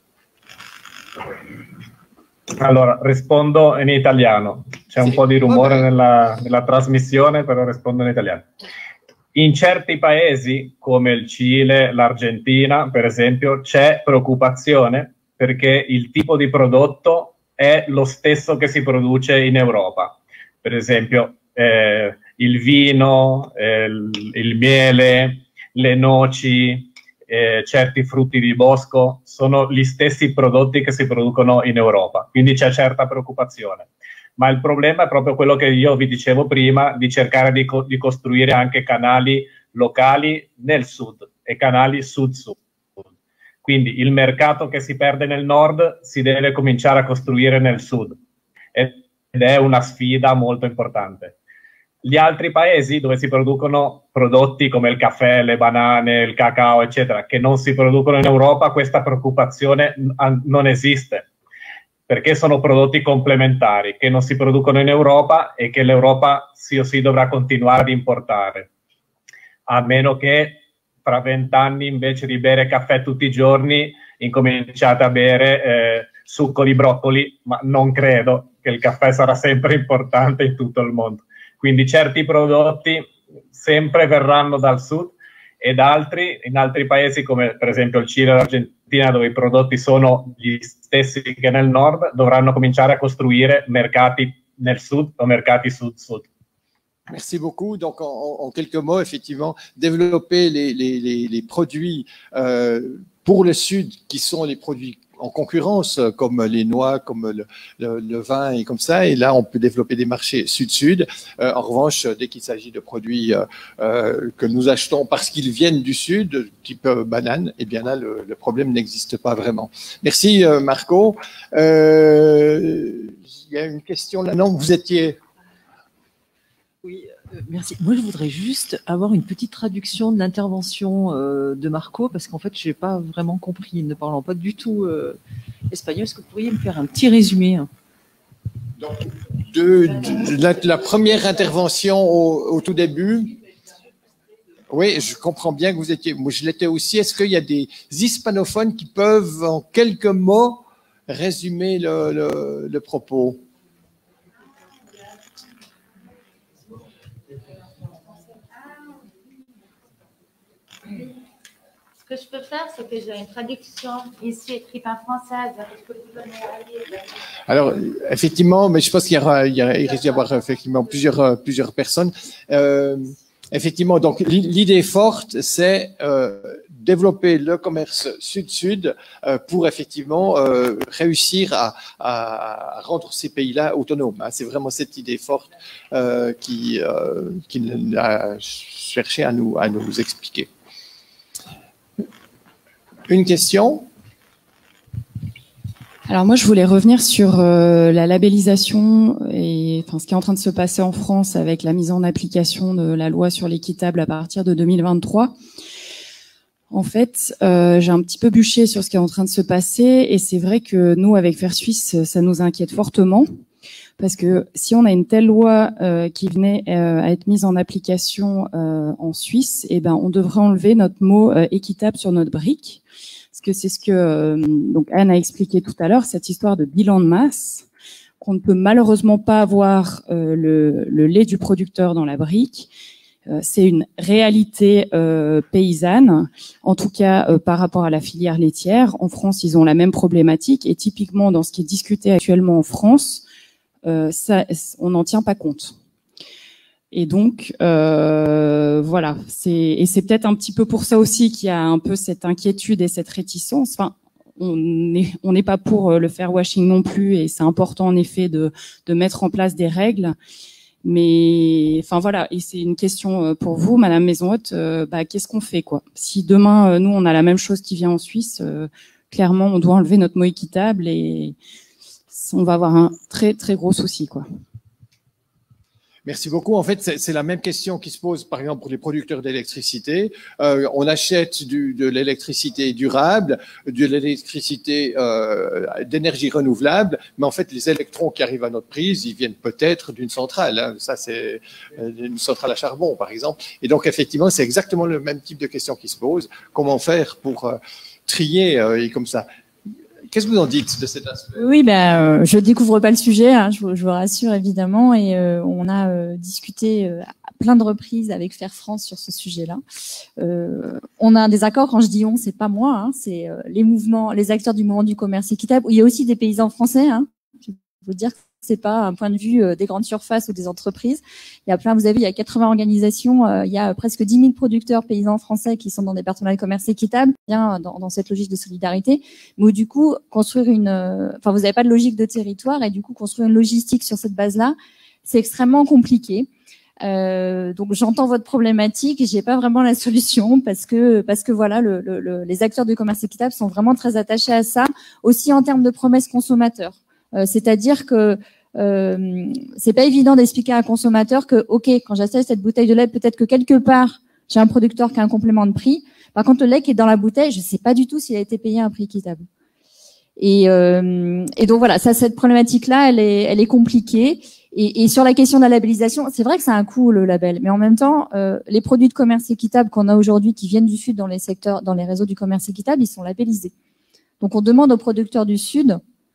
Allora, rispondo in italiano. C'è un po' di rumore nella trasmissione, però rispondo in italiano. In certi paesi, come il Cile, l'Argentina, per esempio, c'è preoccupazione perché il tipo di prodotto è lo stesso che si produce in Europa. Per esempio, il vino, il miele, le noci, certi frutti di bosco sono gli stessi prodotti che si producono in Europa, quindi c'è certa preoccupazione. Ma il problema è proprio quello che io vi dicevo prima, di cercare di costruire anche canali locali nel sud e canali sud-sud. Quindi il mercato che si perde nel nord si deve cominciare a costruire nel sud ed è una sfida molto importante. Gli altri paesi dove si producono prodotti come il caffè, le banane, il cacao, eccetera, che non si producono in Europa, questa preoccupazione non esiste, perché sono prodotti complementari che non si producono in Europa e che l'Europa sì o sì dovrà continuare ad importare, a meno che fra 20 anni invece di bere caffè tutti i giorni incominciate a bere succo di broccoli, ma non credo che il caffè sarà sempre importante in tutto il mondo. Quindi certi prodotti sempre verranno dal sud ed altri, in altri paesi come per esempio il Cile e l'Argentina, dove i prodotti sono gli stessi che nel nord, dovranno cominciare a costruire mercati nel sud o mercati sud-sud. Merci beaucoup. Donc, en quelques mots, effectivement, développer les produits pour le Sud, qui sont les produits en concurrence, comme les noix, comme le vin et comme ça. Et là, on peut développer des marchés sud-sud. En revanche, dès qu'il s'agit de produits que nous achetons parce qu'ils viennent du Sud, type banane, eh bien là, le problème n'existe pas vraiment. Merci, Marco. Il y a une question là. Non, vous étiez... Oui, merci. Moi, je voudrais juste avoir une petite traduction de l'intervention de Marco, parce qu'en fait, je n'ai pas vraiment compris, ne parlant pas du tout espagnol. Est-ce que vous pourriez me faire un petit résumé? Donc, la première intervention au tout début. Oui, je comprends bien que vous étiez... Moi, je l'étais aussi. Est-ce qu'il y a des hispanophones qui peuvent, en quelques mots, résumer le propos? Ce que je peux faire, c'est que j'ai une traduction ici écrite en français. Alors, effectivement, mais je pense qu'il risque d'y avoir effectivement plusieurs personnes. Effectivement, donc l'idée forte, c'est développer le commerce sud-sud pour effectivement réussir à rendre ces pays-là autonomes. C'est vraiment cette idée forte qu'il a cherché à nous expliquer. Une question? Alors moi, je voulais revenir sur la labellisation et enfin ce qui est en train de se passer en France avec la mise en application de la loi sur l'équitable à partir de 2023. En fait, j'ai un petit peu bûché sur ce qui est en train de se passer et c'est vrai que nous, avec Faire Suisse, ça nous inquiète fortement parce que si on a une telle loi qui venait à être mise en application en Suisse, eh ben on devrait enlever notre mot équitable sur notre brique. Parce que c'est ce que donc Anne a expliqué tout à l'heure, cette histoire de bilan de masse, qu'on ne peut malheureusement pas avoir le lait du producteur dans la brique. C'est une réalité paysanne, en tout cas par rapport à la filière laitière. En France, ils ont la même problématique et typiquement dans ce qui est discuté actuellement en France, on n'en tient pas compte. Et donc, voilà, c'est peut-être un petit peu pour ça aussi qu'il y a un peu cette inquiétude et cette réticence. Enfin, on n'est pas pour le fair-washing non plus, et c'est important en effet de mettre en place des règles. Mais, enfin voilà, et c'est une question pour vous, Madame Maison-Haute. Qu'est-ce qu'on fait, quoi? Si demain nous on a la même chose qui vient en Suisse, clairement on doit enlever notre mot équitable et on va avoir un très très gros souci, quoi. Merci beaucoup. En fait, c'est la même question qui se pose, par exemple, pour les producteurs d'électricité. On achète de l'électricité durable, de l'électricité d'énergie renouvelable, mais en fait, les électrons qui arrivent à notre prise, ils viennent peut-être d'une centrale. Hein. Ça, c'est une centrale à charbon, par exemple. Et donc, effectivement, c'est exactement le même type de question qui se pose. Comment faire pour trier et comme ça? Qu'est-ce que vous en dites de cet aspect? Oui, je découvre pas le sujet, hein, je vous rassure évidemment, et on a discuté à plein de reprises avec Faire France sur ce sujet-là. On a des accords. Quand je dis on, c'est pas moi, hein, c'est les acteurs du mouvement du commerce équitable. Il y a aussi des paysans français. Hein, je veux dire que c'est pas un point de vue des grandes surfaces ou des entreprises. Il y a 80 organisations, il y a presque 10 000 producteurs paysans français qui sont dans des partenariats de commerce équitable, bien dans cette logique de solidarité. Mais du coup, construire vous n'avez pas de logique de territoire et du coup, construire une logistique sur cette base-là, c'est extrêmement compliqué. Donc j'entends votre problématique et j'ai pas vraiment la solution parce que voilà, les acteurs du commerce équitable sont vraiment très attachés à ça, aussi en termes de promesses consommateurs. C'est-à-dire que c'est pas évident d'expliquer à un consommateur que, ok, quand j'achète cette bouteille de lait, peut-être que quelque part j'ai un producteur qui a un complément de prix. Par contre, le lait qui est dans la bouteille, je sais pas du tout s'il a été payé un prix équitable. Et donc voilà, cette problématique-là, elle est compliquée. Et sur la question de la labellisation, c'est vrai que ça a un coût le label, mais en même temps, les produits de commerce équitable qu'on a aujourd'hui, qui viennent du Sud dans les réseaux du commerce équitable, ils sont labellisés. Donc on demande aux producteurs du Sud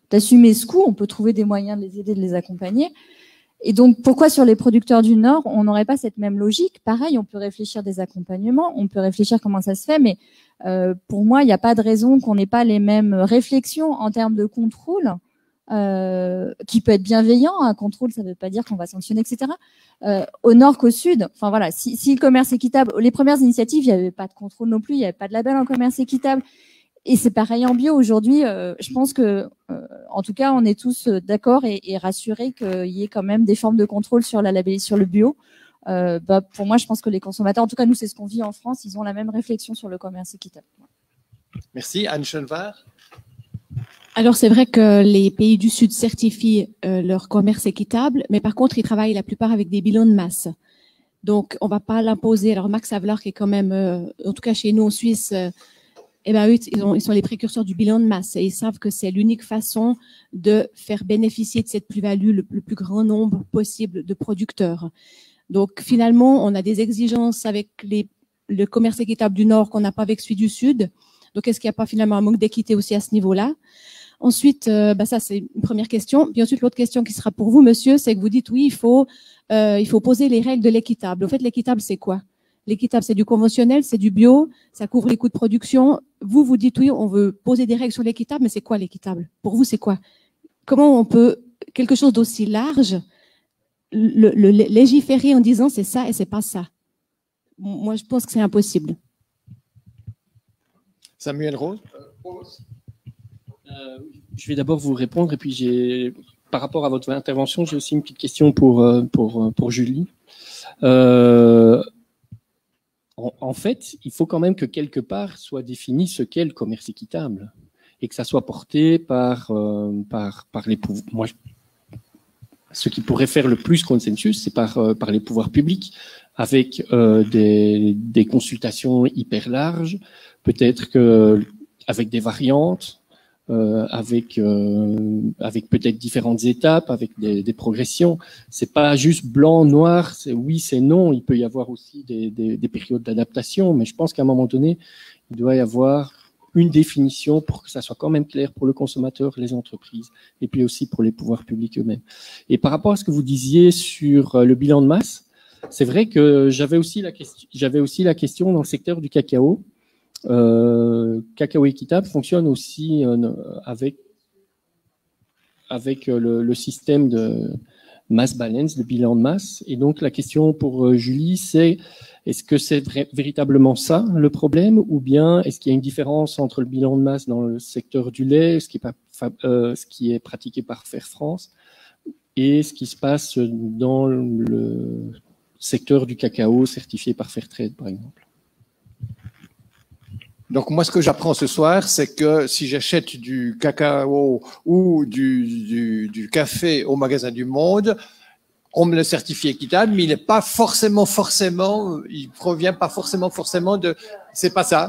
d'assumer ce coût, on peut trouver des moyens de les aider, de les accompagner. Et donc, pourquoi sur les producteurs du Nord, on n'aurait pas cette même logique? Pareil, on peut réfléchir des accompagnements, on peut réfléchir comment ça se fait, mais pour moi, il n'y a pas de raison qu'on n'ait pas les mêmes réflexions en termes de contrôle, qui peut être bienveillant. Un contrôle, ça ne veut pas dire qu'on va sanctionner, etc. Au Nord qu'au Sud, enfin voilà, si le commerce équitable, les premières initiatives, il n'y avait pas de contrôle non plus, il n'y avait pas de label en commerce équitable. Et c'est pareil en bio aujourd'hui. Je pense que, en tout cas, on est tous d'accord et rassurés qu'il y ait quand même des formes de contrôle sur sur le bio. Pour moi, je pense que les consommateurs, en tout cas nous, c'est ce qu'on vit en France, ils ont la même réflexion sur le commerce équitable. Merci. Anne Schoenvar. Alors, c'est vrai que les pays du Sud certifient leur commerce équitable, mais par contre, ils travaillent la plupart avec des bilans de masse. Donc, on va pas l'imposer. Alors, Max Havelaar, qui est quand même, en tout cas chez nous en Suisse, eh ben, eux, ils sont les précurseurs du bilan de masse et ils savent que c'est l'unique façon de faire bénéficier de cette plus-value le plus grand nombre possible de producteurs. Donc, finalement, on a des exigences avec le commerce équitable du Nord qu'on n'a pas avec celui du Sud. Donc, est-ce qu'il n'y a pas finalement un manque d'équité aussi à ce niveau-là? Ensuite, ça, c'est une première question. Puis ensuite, l'autre question qui sera pour vous, monsieur, c'est que vous dites, oui, il faut poser les règles de l'équitable. En fait, l'équitable, c'est quoi? L'équitable, c'est du conventionnel, c'est du bio, ça couvre les coûts de production. Vous dites, oui, on veut poser des règles sur l'équitable, mais c'est quoi l'équitable? Pour vous, c'est quoi? Comment on peut, quelque chose d'aussi large, le légiférer en disant c'est ça et c'est pas ça? Moi, je pense que c'est impossible. Samuel Rose. Je vais d'abord vous répondre et puis par rapport à votre intervention, j'ai aussi une petite question pour Julie. En fait, il faut quand même que quelque part soit défini ce qu'est le commerce équitable et que ça soit porté par les pouvoirs. Moi, ce qui pourrait faire le plus consensus, c'est par les pouvoirs publics, avec des consultations hyper larges, peut-être que avec des variantes, avec peut-être différentes étapes, avec des progressions. C'est pas juste blanc, noir, c'est oui, c'est non. Il peut y avoir aussi des périodes d'adaptation, mais je pense qu'à un moment donné, il doit y avoir une définition pour que ça soit quand même clair pour le consommateur, les entreprises, et puis aussi pour les pouvoirs publics eux-mêmes. Et par rapport à ce que vous disiez sur le bilan de masse, c'est vrai que j'avais aussi la question dans le secteur du cacao. Cacao équitable fonctionne aussi avec le système de mass balance, de bilan de masse. Et donc la question pour Julie, c'est est-ce que c'est véritablement ça le problème, ou bien est-ce qu'il y a une différence entre le bilan de masse dans le secteur du lait, ce qui est pratiqué par Fair France, et ce qui se passe dans le secteur du cacao certifié par Fairtrade, par exemple? Donc, moi, ce que j'apprends ce soir, c'est que si j'achète du cacao ou du café au magasin du Monde, on me le certifie équitable, mais il n'est pas forcément, il provient pas forcément de, c'est pas ça.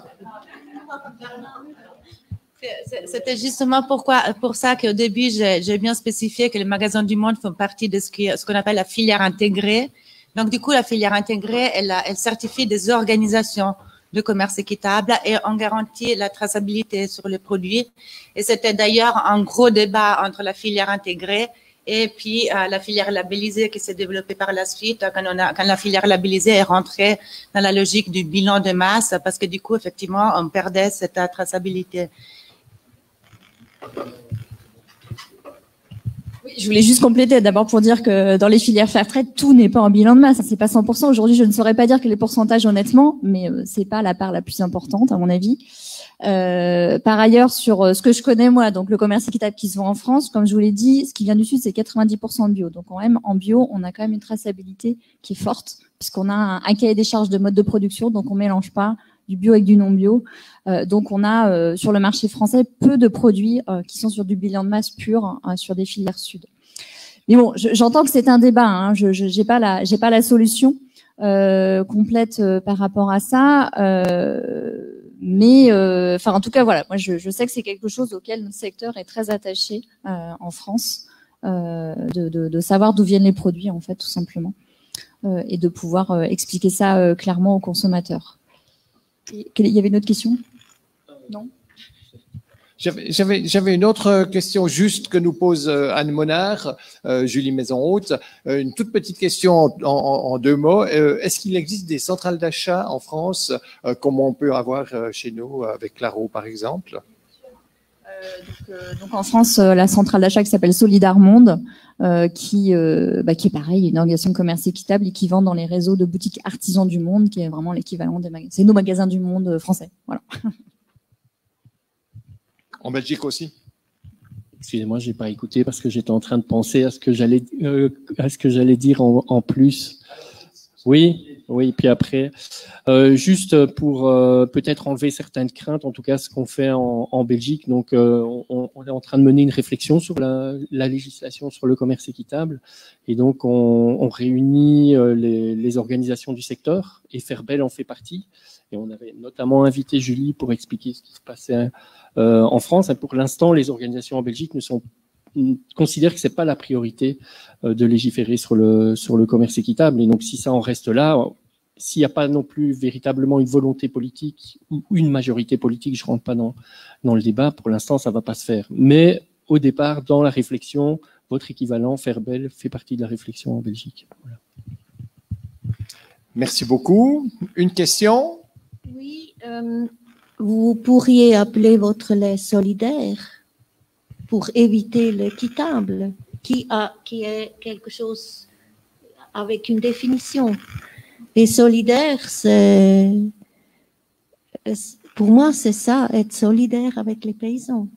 C'était justement pour ça qu'au début, j'ai bien spécifié que les magasins du Monde font partie de ce qu'on appelle la filière intégrée. Donc, du coup, la filière intégrée, elle certifie des organisations de commerce équitable et on garantit la traçabilité sur les produits. Et c'était d'ailleurs un gros débat entre la filière intégrée et puis la filière labellisée qui s'est développée par la suite quand la filière labellisée est rentrée dans la logique du bilan de masse, parce que du coup, effectivement, on perdait cette traçabilité. Je voulais juste compléter d'abord pour dire que dans les filières Fairtrade, tout n'est pas en bilan de masse. C'est pas 100%. Aujourd'hui, je ne saurais pas dire que les pourcentages honnêtement, mais c'est pas la part la plus importante à mon avis. Par ailleurs, sur ce que je connais moi, donc le commerce équitable qui se vend en France, comme je vous l'ai dit, ce qui vient du Sud, c'est 90% de bio. Donc quand même, en bio, on a quand même une traçabilité qui est forte, puisqu'on a un cahier des charges de mode de production, donc on mélange pas du bio avec du non bio. Donc on a sur le marché français peu de produits qui sont sur du bilan de masse pur sur des filières Sud. Mais bon, j'entends que c'est un débat. Hein, j'ai pas la solution complète par rapport à ça. Mais en tout cas voilà, moi je sais que c'est quelque chose auquel notre secteur est très attaché en France, de savoir d'où viennent les produits en fait tout simplement, et de pouvoir expliquer ça clairement aux consommateurs. Il y avait une autre question? Non? J'avais une autre question juste que nous pose Anne Monard, Julie Maison-Haute. Une toute petite question en deux mots. Est-ce qu'il existe des centrales d'achat en France, comme on peut avoir chez nous avec Claro, par exemple? Donc en France, la centrale d'achat qui s'appelle Solidar Monde, qui est pareil, une organisation de commerce équitable et qui vend dans les réseaux de boutiques artisans du monde, qui est vraiment l'équivalent des magasins. C'est nos magasins du monde français. Voilà. En Belgique aussi? Excusez-moi, j'ai pas écouté parce que j'étais en train de penser à ce que j'allais dire en plus. Oui, puis après, juste pour peut-être enlever certaines craintes, en tout cas ce qu'on fait en Belgique. Donc, on est en train de mener une réflexion sur la législation sur le commerce équitable, et donc on réunit les organisations du secteur, et Fairbel en fait partie. Et on avait notamment invité Julie pour expliquer ce qui se passait en France. Et pour l'instant, les organisations en Belgique considèrent que c'est pas la priorité de légiférer sur le commerce équitable. Et donc, si ça en reste là, s'il n'y a pas non plus véritablement une volonté politique ou une majorité politique, je rentre pas dans le débat, pour l'instant, ça va pas se faire. Mais au départ, dans la réflexion, votre équivalent, Fairbel, fait partie de la réflexion en Belgique. Voilà. Merci beaucoup. Une question? Oui, vous pourriez appeler votre lait solidaire pour éviter l'équitable, qui est quelque chose avec une définition. Et solidaire, pour moi, c'est ça, être solidaire avec les paysans.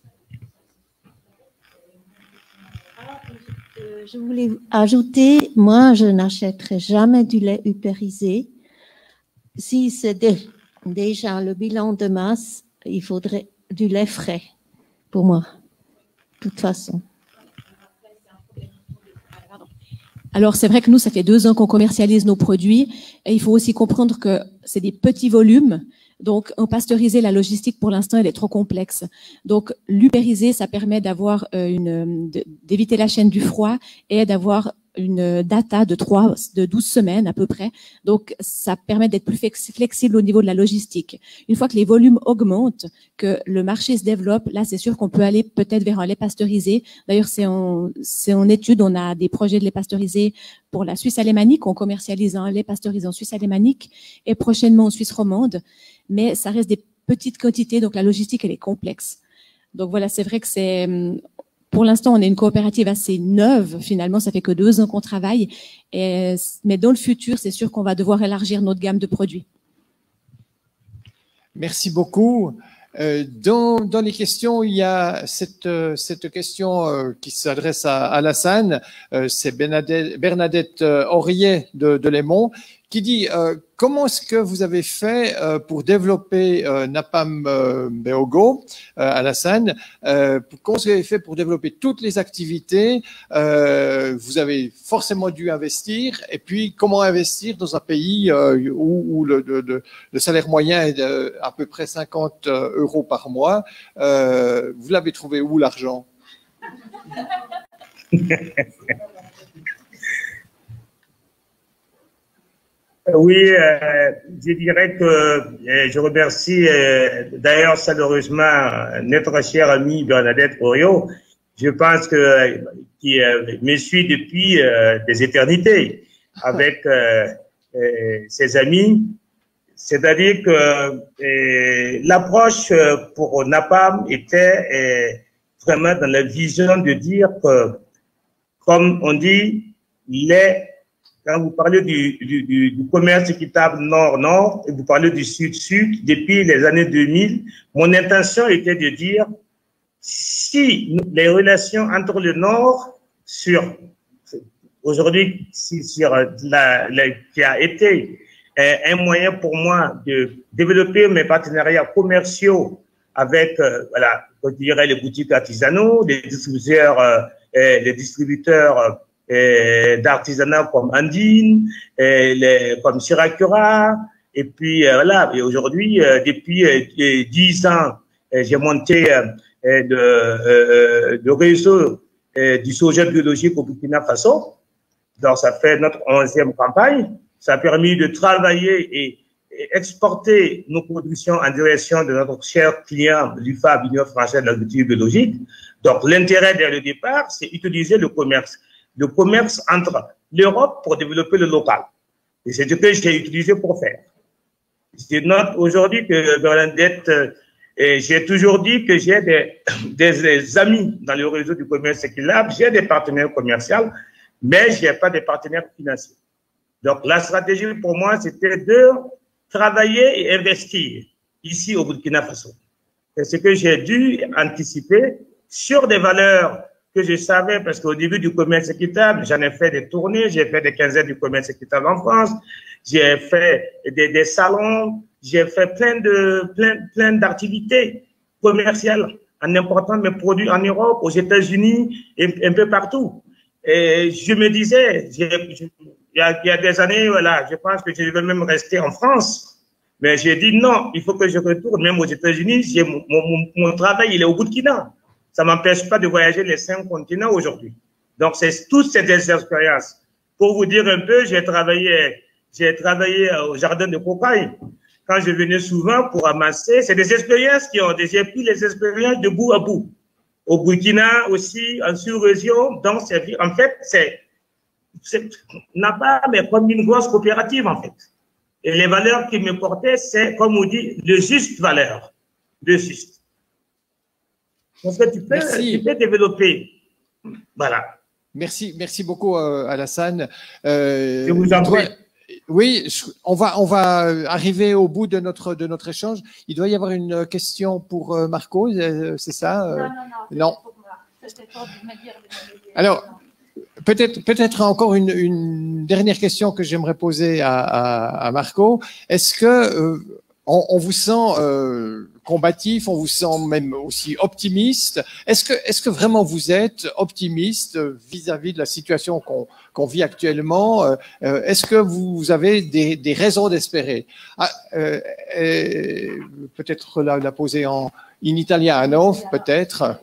Je voulais ajouter, moi, je n'achèterai jamais du lait upérisé. Si c'est déjà le bilan de masse, il faudrait du lait frais, pour moi, de toute façon. Alors, c'est vrai que nous, ça fait 2 ans qu'on commercialise nos produits, et il faut aussi comprendre que c'est des petits volumes. Donc, en pasteuriser, la logistique, pour l'instant, elle est trop complexe. Donc, l'upériser, ça permet d'avoir d'éviter la chaîne du froid et d'avoir une data de 12 semaines à peu près. Donc, ça permet d'être plus flexible au niveau de la logistique. Une fois que les volumes augmentent, que le marché se développe, là, c'est sûr qu'on peut aller peut-être vers un lait pasteurisé. D'ailleurs, c'est en étude. On a des projets de lait pasteurisé pour la Suisse alémanique. On commercialise un lait pasteurisé en Suisse alémanique et prochainement en Suisse romande. Mais ça reste des petites quantités, donc la logistique, elle est complexe. Donc voilà, c'est vrai que pour l'instant, on est une coopérative assez neuve. Finalement, ça fait que 2 ans qu'on travaille. Mais dans le futur, c'est sûr qu'on va devoir élargir notre gamme de produits. Merci beaucoup. Dans les questions, il y a cette question qui s'adresse à Alassane. C'est Bernadette Aurier de Lémont qui dit comment est-ce que vous avez fait pour développer Napam Beogo, Alassane, comment est-ce que vous avez fait pour développer toutes les activités? Vous avez forcément dû investir, et puis comment investir dans un pays où le salaire moyen est à peu près 50 € par mois? Vous l'avez trouvé où, l'argent? Oui, je dirais que je remercie d'ailleurs chaleureusement notre chère amie Bernadette Orio. Je pense qui me suit depuis des éternités avec ses amis. C'est-à-dire que l'approche pour Napam était vraiment dans la vision de dire que, comme on dit, quand vous parlez du commerce équitable nord-nord et vous parlez du sud-sud, depuis les années 2000, mon intention était de dire si les relations entre le nord aujourd'hui, qui a été un moyen pour moi de développer mes partenariats commerciaux avec, je dirais les boutiques artisanaux, les distributeurs d'artisanat comme Andine, comme Siracura, et puis et aujourd'hui, depuis 10 ans, j'ai monté le réseau du soja biologique au Burkina Faso. Donc ça fait notre 11e campagne. Ça a permis de travailler et exporter nos productions en direction de notre cher client l'UFAB, l'Union française de l'agriculture biologique. Donc, l'intérêt dès le départ, c'est utiliser le commerce entre l'Europe pour développer le local. Et c'est ce que j'ai utilisé pour faire. Je note aujourd'hui que Bernadette, j'ai toujours dit que j'ai des amis dans le réseau du commerce équitable, j'ai des partenaires commerciaux, mais je n'ai pas de partenaires financiers. Donc, la stratégie pour moi, c'était de travailler et investir ici au Burkina Faso. C'est ce que j'ai dû anticiper sur des valeurs que je savais, parce qu'au début du commerce équitable, j'en ai fait des tournées, j'ai fait des quinzaines du commerce équitable en France, j'ai fait des salons, j'ai fait plein d'activités commerciales en important mes produits en Europe, aux États-Unis et un peu partout. Et je me disais, il y a des années, voilà, je pense que je devais même rester en France. Mais j'ai dit non, il faut que je retourne même aux États-Unis. Mon travail, il est au Burkina. Ça ne m'empêche pas de voyager les 5 continents aujourd'hui. Donc, c'est toutes ces expériences. Pour vous dire un peu, j'ai travaillé au jardin de cocaïne. Quand je venais souvent pour ramasser, c'est des expériences j'ai pris les expériences de bout à bout. Au Burkina aussi, en sous-région, dans ces villes. En fait, n'a pas, mais comme une grosse coopérative, en fait. Et les valeurs qui me portaient, c'est, comme on dit, de juste valeur. De juste. Parce que tu peux développer. Voilà. Merci beaucoup, Alassane. Je vous en prie. Oui, on va arriver au bout de notre échange. Il doit y avoir une question pour Marco, c'est ça? Non. Alors, peut-être encore une dernière question que j'aimerais poser à Marco. Est-ce que on vous sent combatif, on vous sent même aussi optimiste? Est-ce que vraiment vous êtes optimiste vis-à-vis de la situation qu'on vit actuellement? Est-ce que vous avez des raisons d'espérer? Peut-être la poser in italiano, peut-être.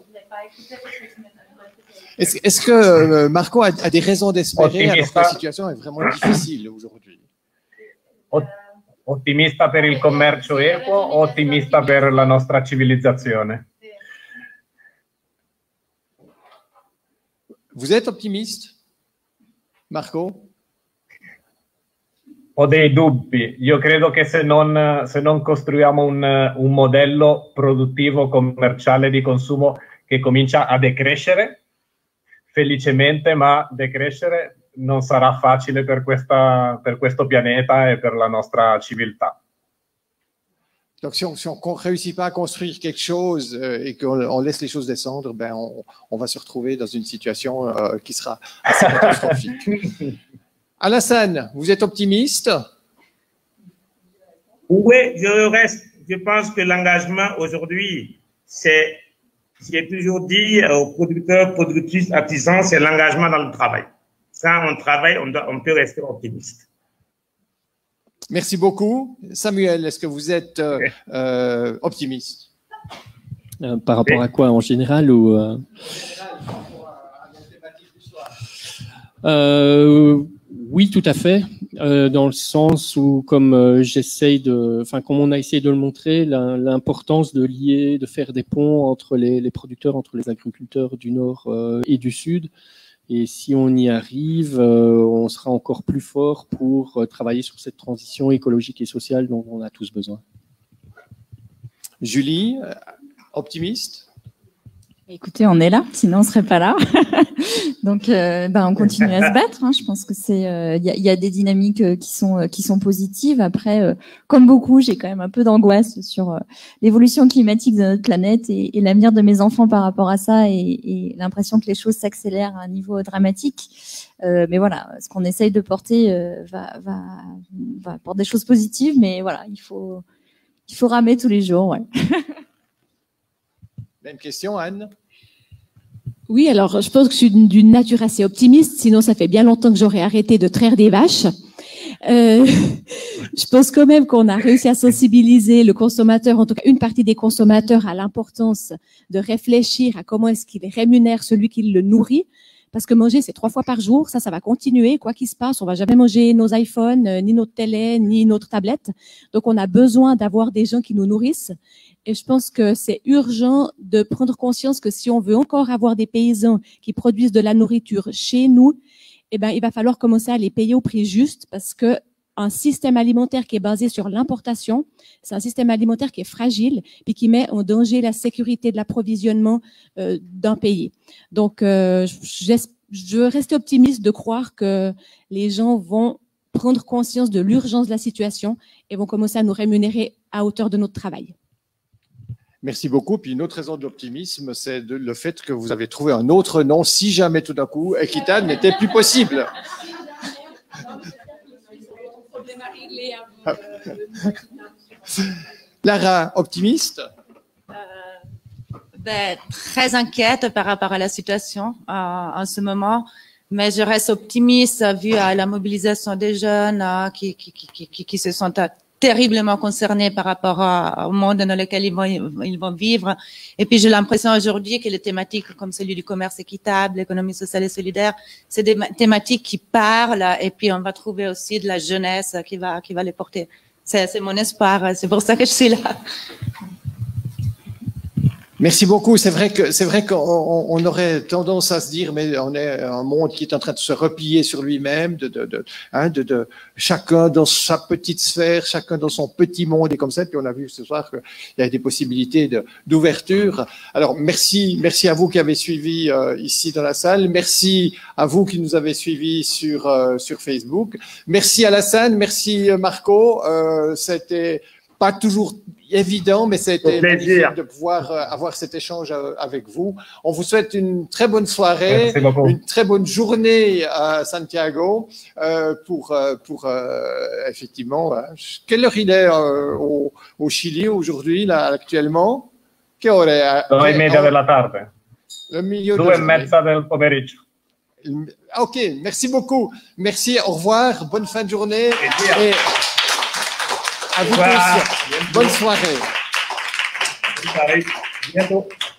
Est-ce que Marco a des raisons d'espérer alors que la situation est vraiment difficile aujourd'hui? Ottimista per il commercio equo, ottimista per la nostra civilizzazione. Vous êtes optimiste, Marco? Ho dei dubbi. Io credo che se non costruiamo un modello produttivo commerciale di consumo che comincia a decrescere, felicemente, ma decrescere non sarà facile per questo pianeta e per la nostra civiltà. Donc, si on ne réussit pas à construire quelque chose et qu'on laisse les choses descendre, ben on va se retrouver dans une situation qui sera assez catastrophique. Alassane, vous êtes optimiste? Oui, je reste. Je pense que l'engagement aujourd'hui, j'ai toujours dit aux producteurs, productrices, artisans, c'est l'engagement dans le travail. Quand on travaille, on peut rester optimiste. Merci beaucoup. Samuel, est-ce que vous êtes optimiste? Par rapport à quoi, en général ou Oui, tout à fait. Dans le sens où, comme comme on a essayé de le montrer, l'importance de faire des ponts entre les producteurs, entre les agriculteurs du Nord et du Sud. Et si on y arrive, on sera encore plus fort pour travailler sur cette transition écologique et sociale dont on a tous besoin. Julie, optimiste? Écoutez, on est là, sinon on serait pas là. Donc, on continue à se battre. Hein. Je pense que il y a des dynamiques qui sont positives. Après, comme beaucoup, j'ai quand même un peu d'angoisse sur l'évolution climatique de notre planète et l'avenir de mes enfants par rapport à ça, et l'impression que les choses s'accélèrent à un niveau dramatique. Mais voilà, ce qu'on essaye de porter va porter des choses positives. Mais voilà, il faut ramer tous les jours. Ouais. Même question, Anne? Oui, alors je pense que je suis d'une nature assez optimiste, sinon ça fait bien longtemps que j'aurais arrêté de traire des vaches. Je pense quand même qu'on a réussi à sensibiliser le consommateur, en tout cas une partie des consommateurs, à l'importance de réfléchir à comment est-ce qu'il rémunère celui qui le nourrit. parce que manger, c'est 3 fois par jour. Ça va continuer, quoi qu'il se passe. On va jamais manger nos iPhones, ni notre télé, ni notre tablette. Donc, on a besoin d'avoir des gens qui nous nourrissent. Et je pense que c'est urgent de prendre conscience que si on veut encore avoir des paysans qui produisent de la nourriture chez nous, eh ben, il va falloir commencer à les payer au prix juste, parce que un système alimentaire qui est basé sur l'importation, c'est un système alimentaire qui est fragile et qui met en danger la sécurité de l'approvisionnement d'un pays. Donc, je veux rester optimiste de croire que les gens vont prendre conscience de l'urgence de la situation et vont commencer à nous rémunérer à hauteur de notre travail. Merci beaucoup. Puis une autre raison de l'optimisme, c'est le fait que vous avez trouvé un autre nom si jamais tout d'un coup équitable n'était plus possible. Lara, optimiste? Très inquiète par rapport à la situation en ce moment, mais je reste optimiste vu à la mobilisation des jeunes qui se sentent terriblement concernés par rapport au monde dans lequel ils vont vivre. Et puis j'ai l'impression aujourd'hui que les thématiques comme celui du commerce équitable, l'économie sociale et solidaire, c'est des thématiques qui parlent, et puis on va trouver aussi de la jeunesse qui va les porter. C'est mon espoir, c'est pour ça que je suis là. Merci beaucoup. C'est vrai qu'on aurait tendance à se dire, mais on est un monde qui est en train de se replier sur lui-même, de chacun dans sa petite sphère, chacun dans son petit monde et comme ça. Puis on a vu ce soir qu'il y a des possibilités d'ouverture. Alors merci à vous qui avez suivi ici dans la salle. Merci à vous qui nous avez suivis sur Facebook. Merci Alassane, merci Marco. C'était pas toujours évident, mais c'était magnifique de pouvoir avoir cet échange avec vous. On vous souhaite une très bonne soirée, une très bonne journée à Santiago pour effectivement. Quelle heure il est au Chili aujourd'hui, là, actuellement? Che ore è? 2:30 della tarde. Le milieu 2:30 del pomeriggio. Ok, merci beaucoup. Merci, au revoir, bonne fin de journée. Et à vous tous, bonne soirée. Bientôt.